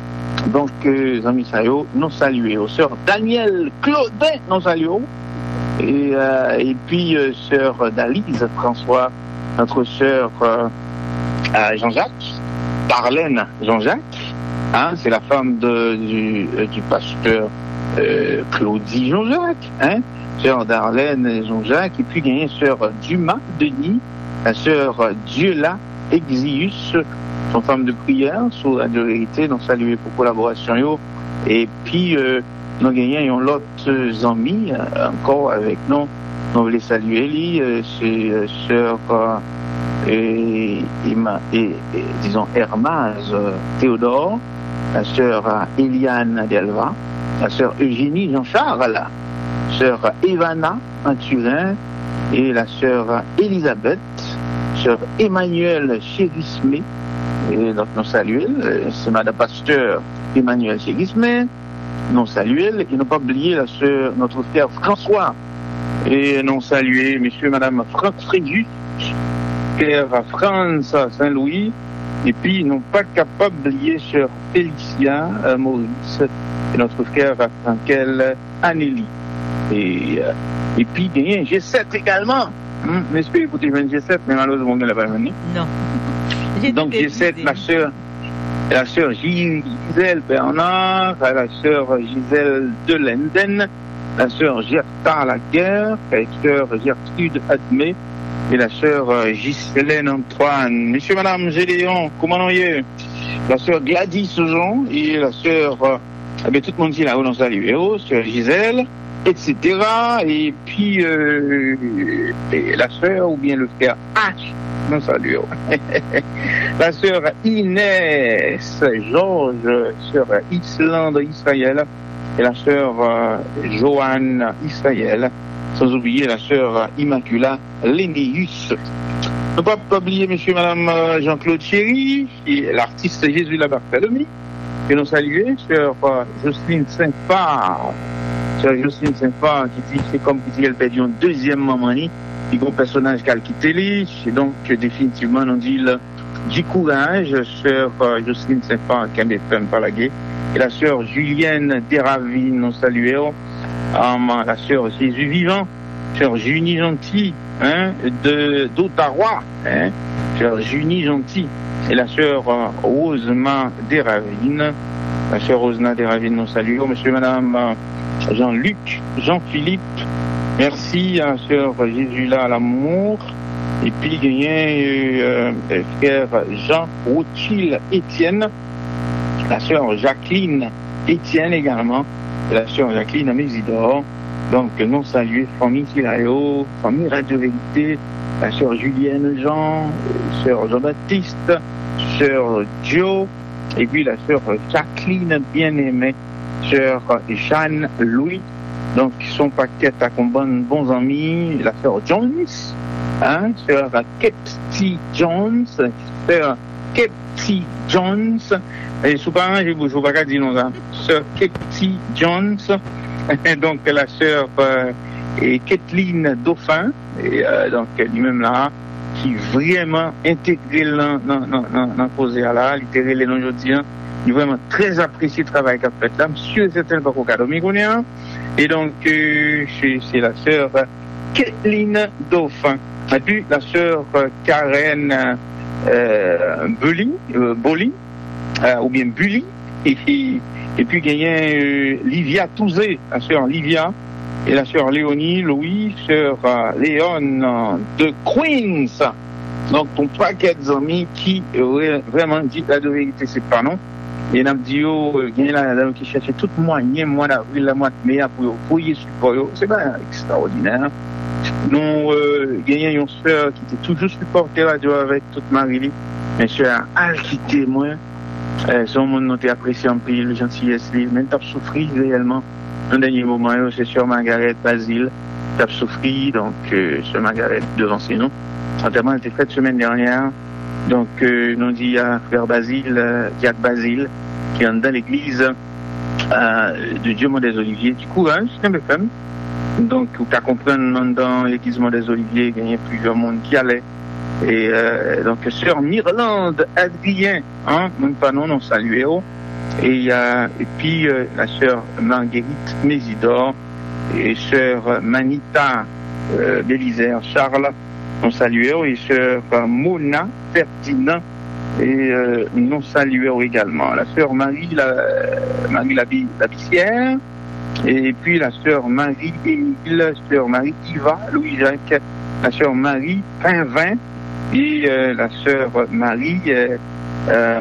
Donc, euh, amis Sayo, nous saluons. Sœur Daniel Claudin, nous saluons. Et, euh, et puis, euh, sœur Dalise François, notre sœur euh, Jean-Jacques, Darlène Jean-Jacques, hein, c'est la femme de, du, euh, du pasteur euh, Claudie Jean-Jacques, hein, sœur Darlène Jean-Jacques, et puis il y a une sœur Dumas Denis, la sœur Dieula Exius, son femme de prière, sous la vérité, donc saluer pour collaboration, yo. Et puis, euh, nous gagnons l'autre amis euh, encore avec nous. Nous voulons saluer lui, euh, c'est euh, sœur euh, et, et, et, et disons Hermaz euh, Théodore, la sœur euh, Eliane Delva, la sœur Eugénie Jean-Charles, sœur Evana en Turin et la sœur Elisabeth, sœur Emmanuel Chérismé. Et donc nous saluons, c'est madame pasteur Emmanuel Chérismé. Nous saluons, et ne pas oublier la sœur, notre frère François. Et nous saluons monsieur et madame Franck Fréjus, frère France Saint-Louis. Et puis, nous pas capable d'oublier sœur Félicia euh, Maurice et notre frère Frankel Anneli. Et, euh, et puis, il y a un G sept également. Hum, J'espère que vous avez un G sept, mais malheureusement, on ne l'a pas venu. Non. Donc, G sept, la sœur, la sœur Gisèle Bernard, la sœur Gisèle Delenden, la sœur Gerta Laguerre, la sœur Gertrude Admé, et la sœur Ghislaine Antoine. Monsieur, madame Gédéon, comment on y est? La sœur Gladys Jean, et la sœur, eh bien, tout le monde dit là où on salue, sœur Gisèle, et cetera. Et puis, euh, et la sœur, ou bien le frère H, nous saluons. La sœur Inès Georges, sœur Islande Israël, et la sœur euh, Joanne Israël, sans oublier la sœur Immacula Lénéus. Ne pas oublier monsieur et madame Jean-Claude Chéry, l'artiste Jésus la Barthélemy, et nous saluer sœur euh, Jocelyne Saint-Phare, sœur Jocelyne Saint-Phare qui dit, c'est comme si elle perdit un deuxième maman, qui est un personnage qui a quitté lui, et donc définitivement on dit le du courage, sœur euh, Jocelyne Saint-Phare qui a des femmes par la guerre, et la sœur Julienne Desravines, nous saluons, um, la sœur Jésus Vivant, sœur Junie Gentil, hein, de d'Ottawa, hein, sœur Junie Gentil, et la sœur euh, Rosema Desravines, la sœur Rosena Desravines, nous saluons, monsieur et madame euh, Jean-Luc, Jean-Philippe, merci à la sœur Jésus là, l'amour. Et puis, il y a euh, euh, frère Jean Rothschild Étienne, la sœur Jacqueline Étienne également, et la sœur Jacqueline Mésidor. Donc, nous saluons famille Silayo, famille Radio Vérité, la sœur Julienne Jean, euh, sœur Jean-Baptiste, sœur Joe, et puis la sœur Jacqueline Bien-Aimée, sœur Jeanne Louis. Donc, ils sont paquets à combattre bons amis, la sœur Jones, hein, sœur Kepsi Jones, sœur Kepsi Jones, et sous parents, je ne vais pas dire non, hein, sœur Kepsi Jones, donc la sœur euh, et Kathleen Dauphin, et euh, donc lui-même là, qui vraiment intégré dans la cause là, littéralement les aujourd'hui, il vraiment très apprécié le travail qu'a fait là, monsieur c'est un peu au cas de et donc euh, c'est la sœur Kathleen Dauphin. Et puis la sœur euh, Karen euh, Bully, euh, Bolly, euh, ou bien Bully, et, et, et puis il y a euh, Livia Touzé, la sœur Livia, et la sœur Léonie, Louis, sœur euh, Léon euh, de Queens. Donc ton paquet d'amis qui euh, vraiment dit la vérité, c'est pas non. Et n'a dit oh, il y a la dame qui cherchait tout moyen, mois d'avril, la mois de mai pour foyer support, c'est pas extraordinaire. Nous, euh, gagnons une sœur qui était toujours supportée radio avec toute Marie-Lie. Mais sœur a quitté moi. Euh, son monde n'a été apprécié en pays, le gentillesse, même t'as souffri réellement. Un dernier moment, c'est sœur Margaret Basile, t'as souffri, donc, euh, sœur Margaret devant ses noms. Entièrement, elle était faite semaine dernière. Donc, euh, nous dit à frère Basile, euh, Jacques Basile, qui est dans l'église euh, de Dieu Mont des Oliviers. Du courage, c'est un peu femme. Donc, tu as compris dans l'église Mont des Oliviers, il y a plusieurs monde qui allaient. Et euh, donc, sœur Mirlande Adrien, hein, même pas non, on salue, Et il y a et puis euh, la sœur Marguerite Mésidor et sœur Manita euh, Bélisère Charles non salueurs et sœur Mona Ferdinand et euh, non salueurs également. La sœur Marie la Marie Labissière et puis la sœur Marie Émile, sœur Marie Iva Louis-Jacques, la sœur Marie Pinvin et euh, la sœur Marie euh, euh,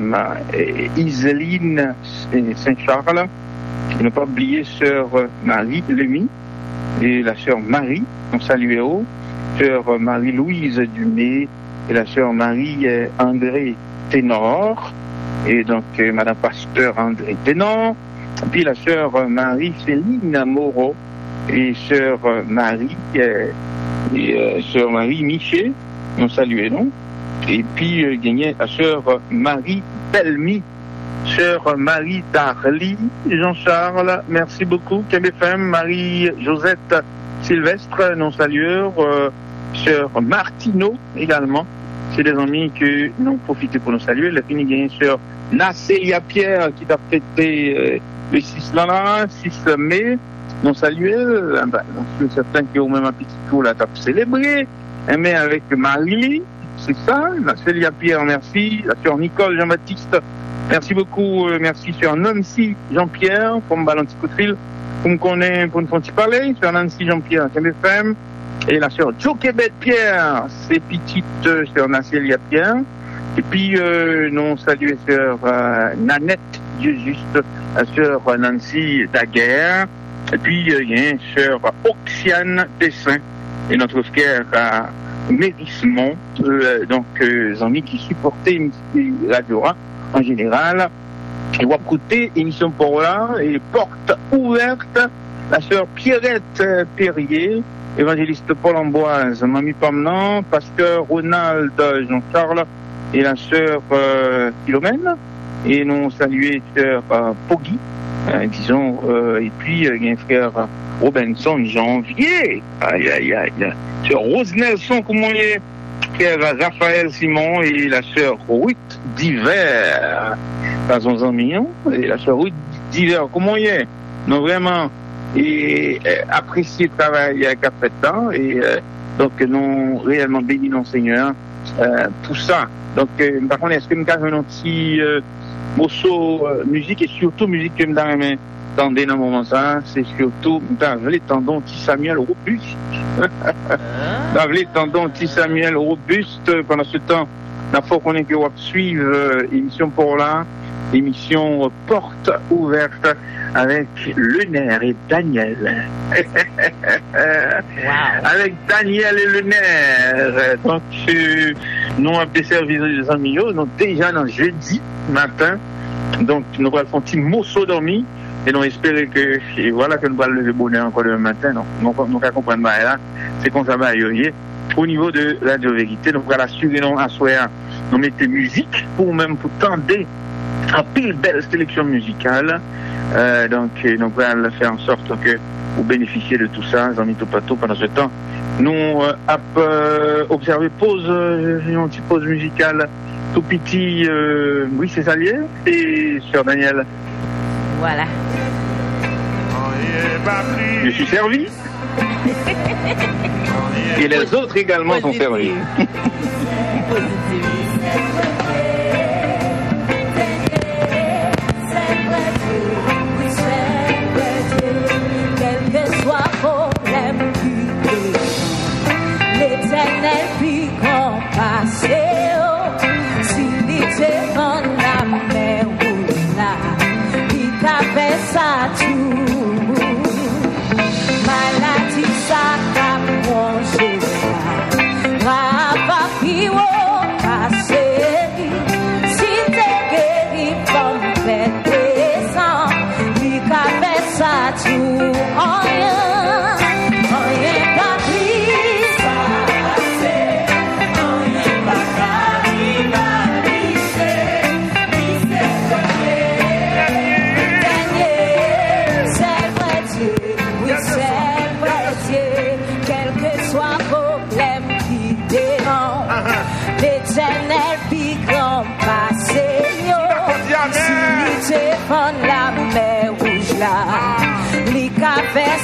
Iseline Saint-Charles. Et ne pas oublier sœur Marie Lemie et la sœur Marie, on salue haut, sœur Marie-Louise Dumé et la sœur Marie euh, André Ténor et donc euh, Madame Pasteur André Ténor, puis la sœur euh, Marie-Céline Moreau et sœur euh, Marie euh, et euh, sœur Marie Miché, on salue non, et puis euh, gagné la sœur Marie Belmi, sœur Marie Darly, Jean-Charles, merci beaucoup, K B F M, Marie Josette Sylvestre, non salueur, euh, sœur Martineau également, c'est des amis que nous avons profité pour nous saluer. La fini gagne sœur Nacélia Pierre qui t'a fêté euh, le six là, six mai, non saluer, euh, ben, je suis certain qu'il y a même un petit coup là, t'as célébré, mais avec Marie, c'est ça, Nacélia Pierre, merci, la sœur Nicole Jean-Baptiste, merci beaucoup, euh, merci sœur Nancy Jean-Pierre, pour me balancer un coup de fil, pour me connaître, pour nous faire parler, sœur Nancy Jean-Pierre, K B F M, et la sœur Jo Québec Pierre, c'est petite euh, sœur Nacélia Pierre, et puis euh, nous saluons sœur euh, Nanette Dieu juste, la sœur Nancy Daguerre, et puis euh, il y a une sœur Oxiane Dessin, et notre frère à Mérismont, euh, donc euh, amis qui supportaient la Dora en général. Et on va écouter émission pour là et porte ouverte, la sœur Pierrette Perrier, évangéliste Paul Amboise, mamie Pamnan, pasteur Ronald Jean-Charles et la sœur euh, Philomène, et nous saluons sœur euh, Poggy, euh, disons, euh, et puis euh, il y a un frère Robinson Janvier, aïe aïe aïe, sœur Rose Nelson, comment il est, frère Raphaël Simon et la sœur Ruth Diver, pas son mignon, et la sœur Ruth Diver, comment il est, non vraiment, et euh, apprécier le travail qu'a fait temps, et euh, donc nous réellement bénis nos Seigneur euh, pour ça. Donc euh, par contre, est-ce que nous avons un petit euh, morceau euh, musique, et surtout musique que nous avons entendu dans le moment ça, c'est surtout nous avons les tendons petit Samuel Robuste. Nous avons les tendons petit Samuel Robuste. Pendant ce temps, il faut qu'on ait que suivre euh, émission pour là, émission porte ouverte avec Le Nerf et Daniel. Wow. Avec Daniel et Le Nerf. Donc, euh, nous avons des services des amis, nous déjà dans jeudi matin. Donc, nous allons faire un petit morceau dormi. Et nous espérons que, et voilà que nous allons lever bonheur encore le matin. Donc, nous allons comprendre là. C'est comme ça va y aller. Au niveau de la vérité, nous allons assurer, nous assurer, nous mettons musique pour même pour tenter en pile belle sélection musicale. Euh, donc, nous allons faire en sorte que vous bénéficiez de tout ça, les amis Topato, pendant ce temps. Nous euh, euh, observer pause, euh, une petite pause musicale tout petit, euh, oui, c'est ça lié, et sœur Daniel. Voilà. Je suis servi. Et les autres également sont servis. L'éternel puis compassé, s'il était dans la mer ou là, il t'avait ça tout. Maladie ça t'a mangé là, va puis au passé, si t'es guéri comme t'es sans, il t'avait ça tout. Oh yeah, oh yeah, pas pris.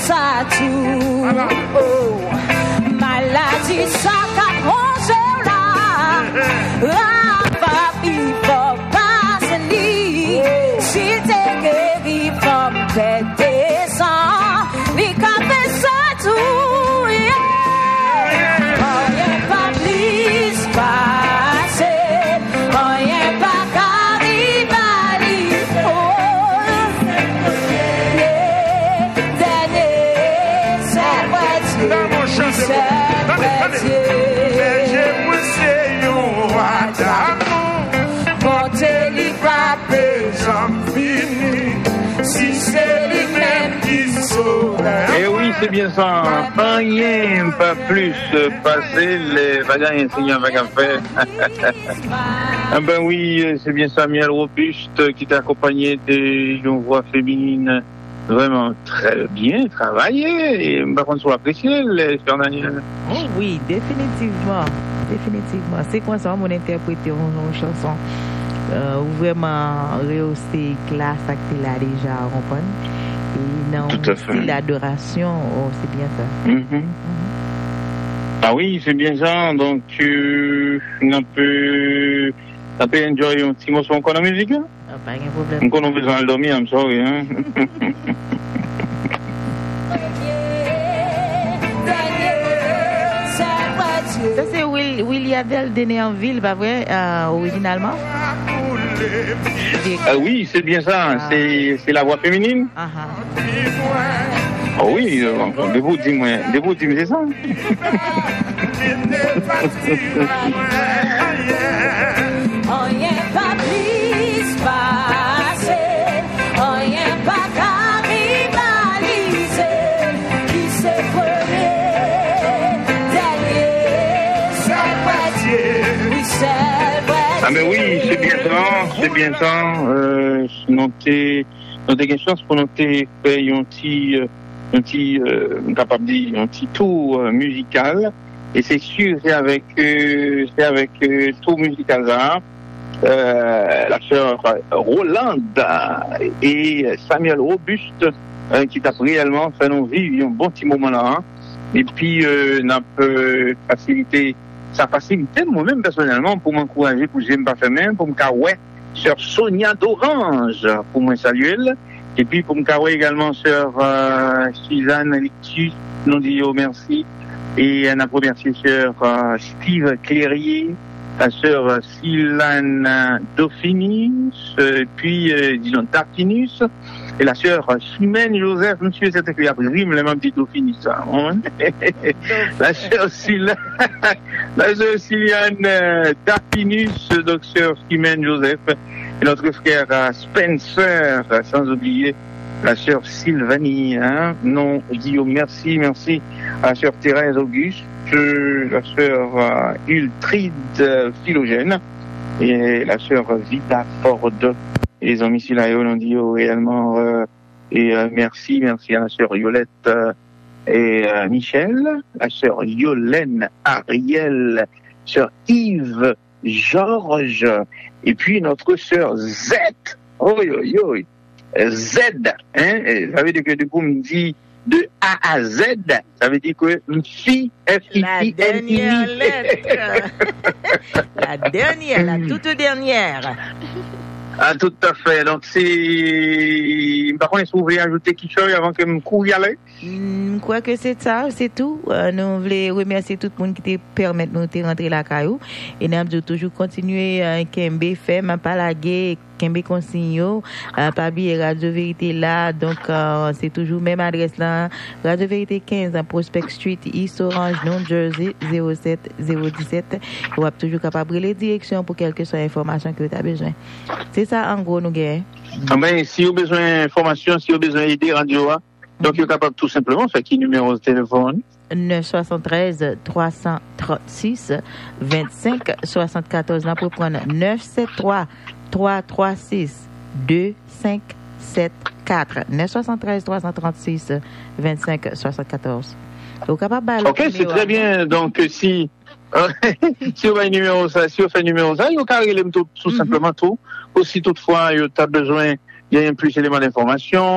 ça tout. Oh, maladie, ça qu'a mangé là. La papi, faut pas se lire. Si t'es guéri, faut me péter sang. Les cafés, ça tout. Yeah. Oh, y'a pas plus passer. Oh, y'a pas caribali. Oh, yeah. Dernier, c'est moitié. C'est moitié. Si c'est lui-même qui sauve. Eh oui, c'est bien ça. Rien, pas plus passer les vagins enseignants vagues faire. Ah ben oui, c'est bien Samuel Robuste qui t'a accompagné d'une voix féminine vraiment très bien travaillée. Et par contre, soit apprécié, les sœurs Daniel. Oh oui, définitivement. Définitivement. C'est comme ça, mon interpréter une chanson. Euh, vraiment rehausser classe acte là déjà on comprend et non c'est l'adoration oh, c'est bien ça. Mm-hmm. Mm-hmm. Ah oui c'est bien ça donc tu n'as pu t'as pu enjoy un petit morceau encore de musique hein? Ah, pas de problème encore on a besoin de dormir I'm sorry hein. Ça c'est Will, Williadel de Néanville pas vrai euh, originalement. Ah oui, c'est bien ça, ah. c'est, c'est la voix féminine. Ah uh-huh. Oh oui, euh, debout, dis-moi, debout, dis-moi, c'est ça. Ah mais oui, c'est bien ça, c'est bien ça. Euh, noter, noter quelque chose pour noter faire un petit, un petit, euh, capable de dire un petit tour euh, musical. Et c'est sûr, c'est avec, euh, c'est avec euh, tour musical là, euh, la sœur Rolande et Samuel Robuste euh, qui t'a réellement fait nous vivre un bon petit moment là. Hein. Et puis, euh, n'a pas facilité. Ça facilite moi-même personnellement pour m'encourager, pour que j'aime pas faire même, pour me carouer sur Sonia d'Orange, pour me saluer. Et puis pour me carouer également sur euh, Suzanne Lictus, nous disons merci. Et on a remercié sur euh, Steve Clérier, la sœur Sylane Dauphinus, euh, puis euh, disons Tartinus, et la sœur Chimène Joseph, monsieur, c'était qu'il y a rime les mêmes petits Dauphinus, hein. La sœur Sylane, la sœur Sylane Tartinus, donc sœur Chimène Joseph, et notre frère Spencer, sans oublier la sœur Sylvanie, hein. Non, Guillaume, merci, merci à la sœur Thérèse Auguste, la sœur euh, Ultride euh, Philogène et la sœur Vida Ford et les amis ici là on dit oh, réellement euh, et euh, merci merci à la sœur Yolette euh, et euh, Michel, la sœur Yolène Ariel, sœur Yves Georges et puis notre sœur Z oh yo yo Z hein ça veut dire que du coup me dit de A à Z, ça veut dire que une fille, F I I N I. La dernière lettre. La dernière, la toute dernière. Ah, tout à fait. Donc, c'est... Par contre, est-ce que vous voulez ajouter quelque chose avant que je cours y aller? Je crois que c'est ça, c'est tout. Euh, nous voulons remercier tout le monde qui te permet de nous rentrer la caillou. Et nous avons toujours continuer à Kembe faire, ma palaguer, Kembe consigno, pas bien Radio Vérité là. Donc, euh, c'est toujours même adresse là. Radio Vérité quinze, Prospect Street, East Orange, New Jersey, zéro sept zéro dix-sept. Vous êtes toujours capable de les directions pour quelque soit information que vous avez besoin. C'est ça, en gros, nous gagnons. Ah ben, si vous avez besoin d'informations, si vous avez besoin d'aider Radio A, donc vous êtes capable tout simplement, fait qui numéro de téléphone? neuf cent soixante-treize trois cent trente-six vingt-cinq soixante-quatorze. Là, pour prendre neuf cent soixante-treize trois cent trente-six deux cinq sept quatre. neuf cent soixante-treize trois cent trente-six vingt-cinq soixante-quatorze. Vous êtes capable de ok, c'est très bien. Donc, si, si vous avez un numéro ça, si vous faites un numéro ça, vous pouvez tout, tout mm-hmm. simplement tout. Ou si toutefois, vous avez besoin, il y a un plus d'éléments d'information,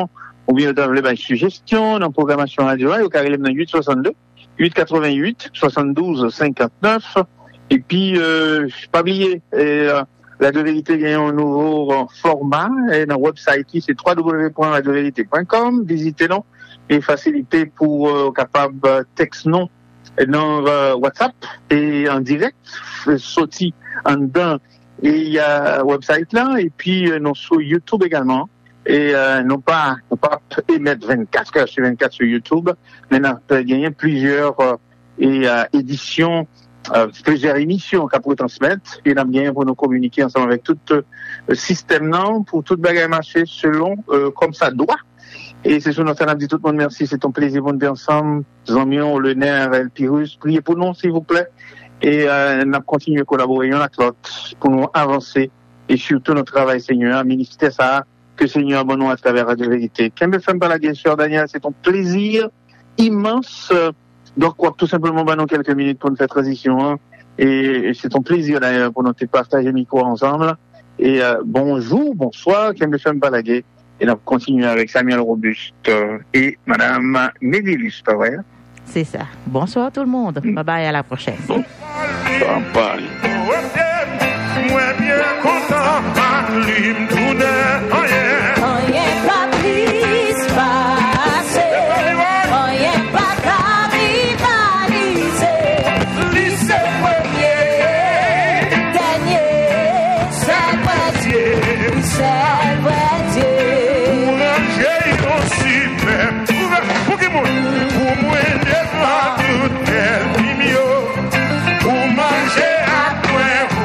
ou bien vous avez des suggestions dans la programmation radio, vous avez dans huit soixante-deux, huit quatre-vingt-huit, soixante-douze cinquante-neuf. Et puis, euh, pas oublier, euh, la de vérité gagne un nouveau euh, format, et dans le website qui c'est w w w point radio vérité point com, visitez-le, et facilité pour euh, capable euh, texte non dans euh, WhatsApp et en direct, sorti en dedans, et il y a website là, et puis euh, non sur YouTube également, et euh, non pas, non pas émettre vingt-quatre heures sur vingt-quatre sur YouTube, mais on a gagné plusieurs euh, et, euh, éditions, euh, plusieurs émissions qu'on peut transmettre, et on a bien pour nous communiquer ensemble avec tout le euh, système non, pour toute bagarre marcher selon euh, comme ça doit. Et c'est sur notre canal, dit tout le monde merci, c'est ton plaisir de nous ensemble, Zamion, le nerf, El Pirus, priez pour nous s'il vous plaît, et euh, on a continué à collaborer avec l'autre pour nous avancer, et surtout notre travail Seigneur, ministère ça, que Seigneur abonne à travers Radio Vérité. Kembe Femme par la guerre, sœur Daniel, c'est ton plaisir immense. Donc, quoi, tout simplement, bah, nous quelques minutes pour nous faire transition, hein. Et, et c'est ton plaisir d'ailleurs pour nous partager micro ensemble. Et euh, bonjour, bonsoir, Kembe Femme par la guerre. Et on continue avec Samuel Robuste euh, et Madame Médélus, pas vrai? C'est ça. Bonsoir tout le monde. Bye bye, à la prochaine. Bon. Bye. Moi bien content, m'allume tout d'un rien pas plus passé, rien pas rivalisé, lycée premier, dernier, c'est moitié, c'est moitié. Pour manger aussi, même, pour qui moi, pour moi, des plats tout tel, mimio, pour manger à point.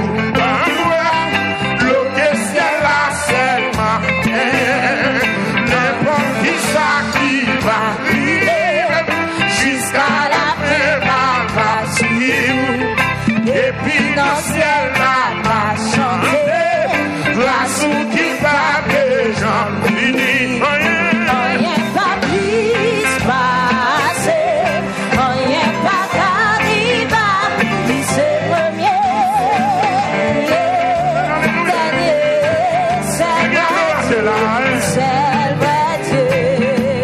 Et puis dans le ciel là va chanter la soupe qui va déjà finir. Rien pas plus passé, rien pas arrive à lycée premier, dernier, c'est vrai, c'est vrai Dieu.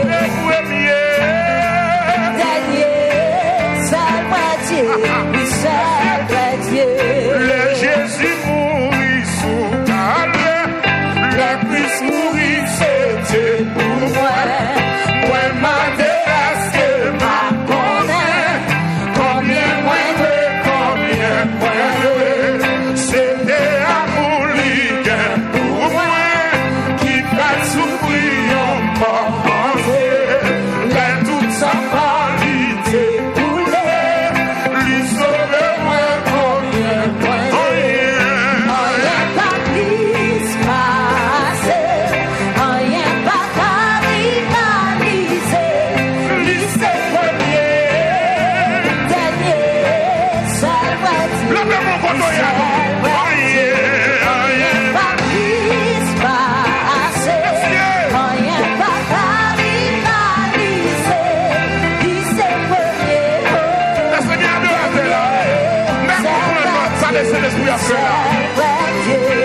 Dernier, c'est vrai Dieu, c'est vrai Dieu. Le Jésus mourit sous table, le plus mourir c'était pour moi. Moi m'a délaissé, m'a connaît, combien moins de, combien moins de. C'était amour ligue pour moi, qui t'a souffrir en mort entier. Mais toute sa qualité coulée, lui sauver moi combien moins de. Rien pas plus passé, rien pas rivalisé, lycée premier, dernier, seul voiture, seul voiture. Rien pas plus passé, rien pas rivalisé, lycée premier. Laisse-moi dire de la télé. Même pour le ça laisse l'esprit à faire là.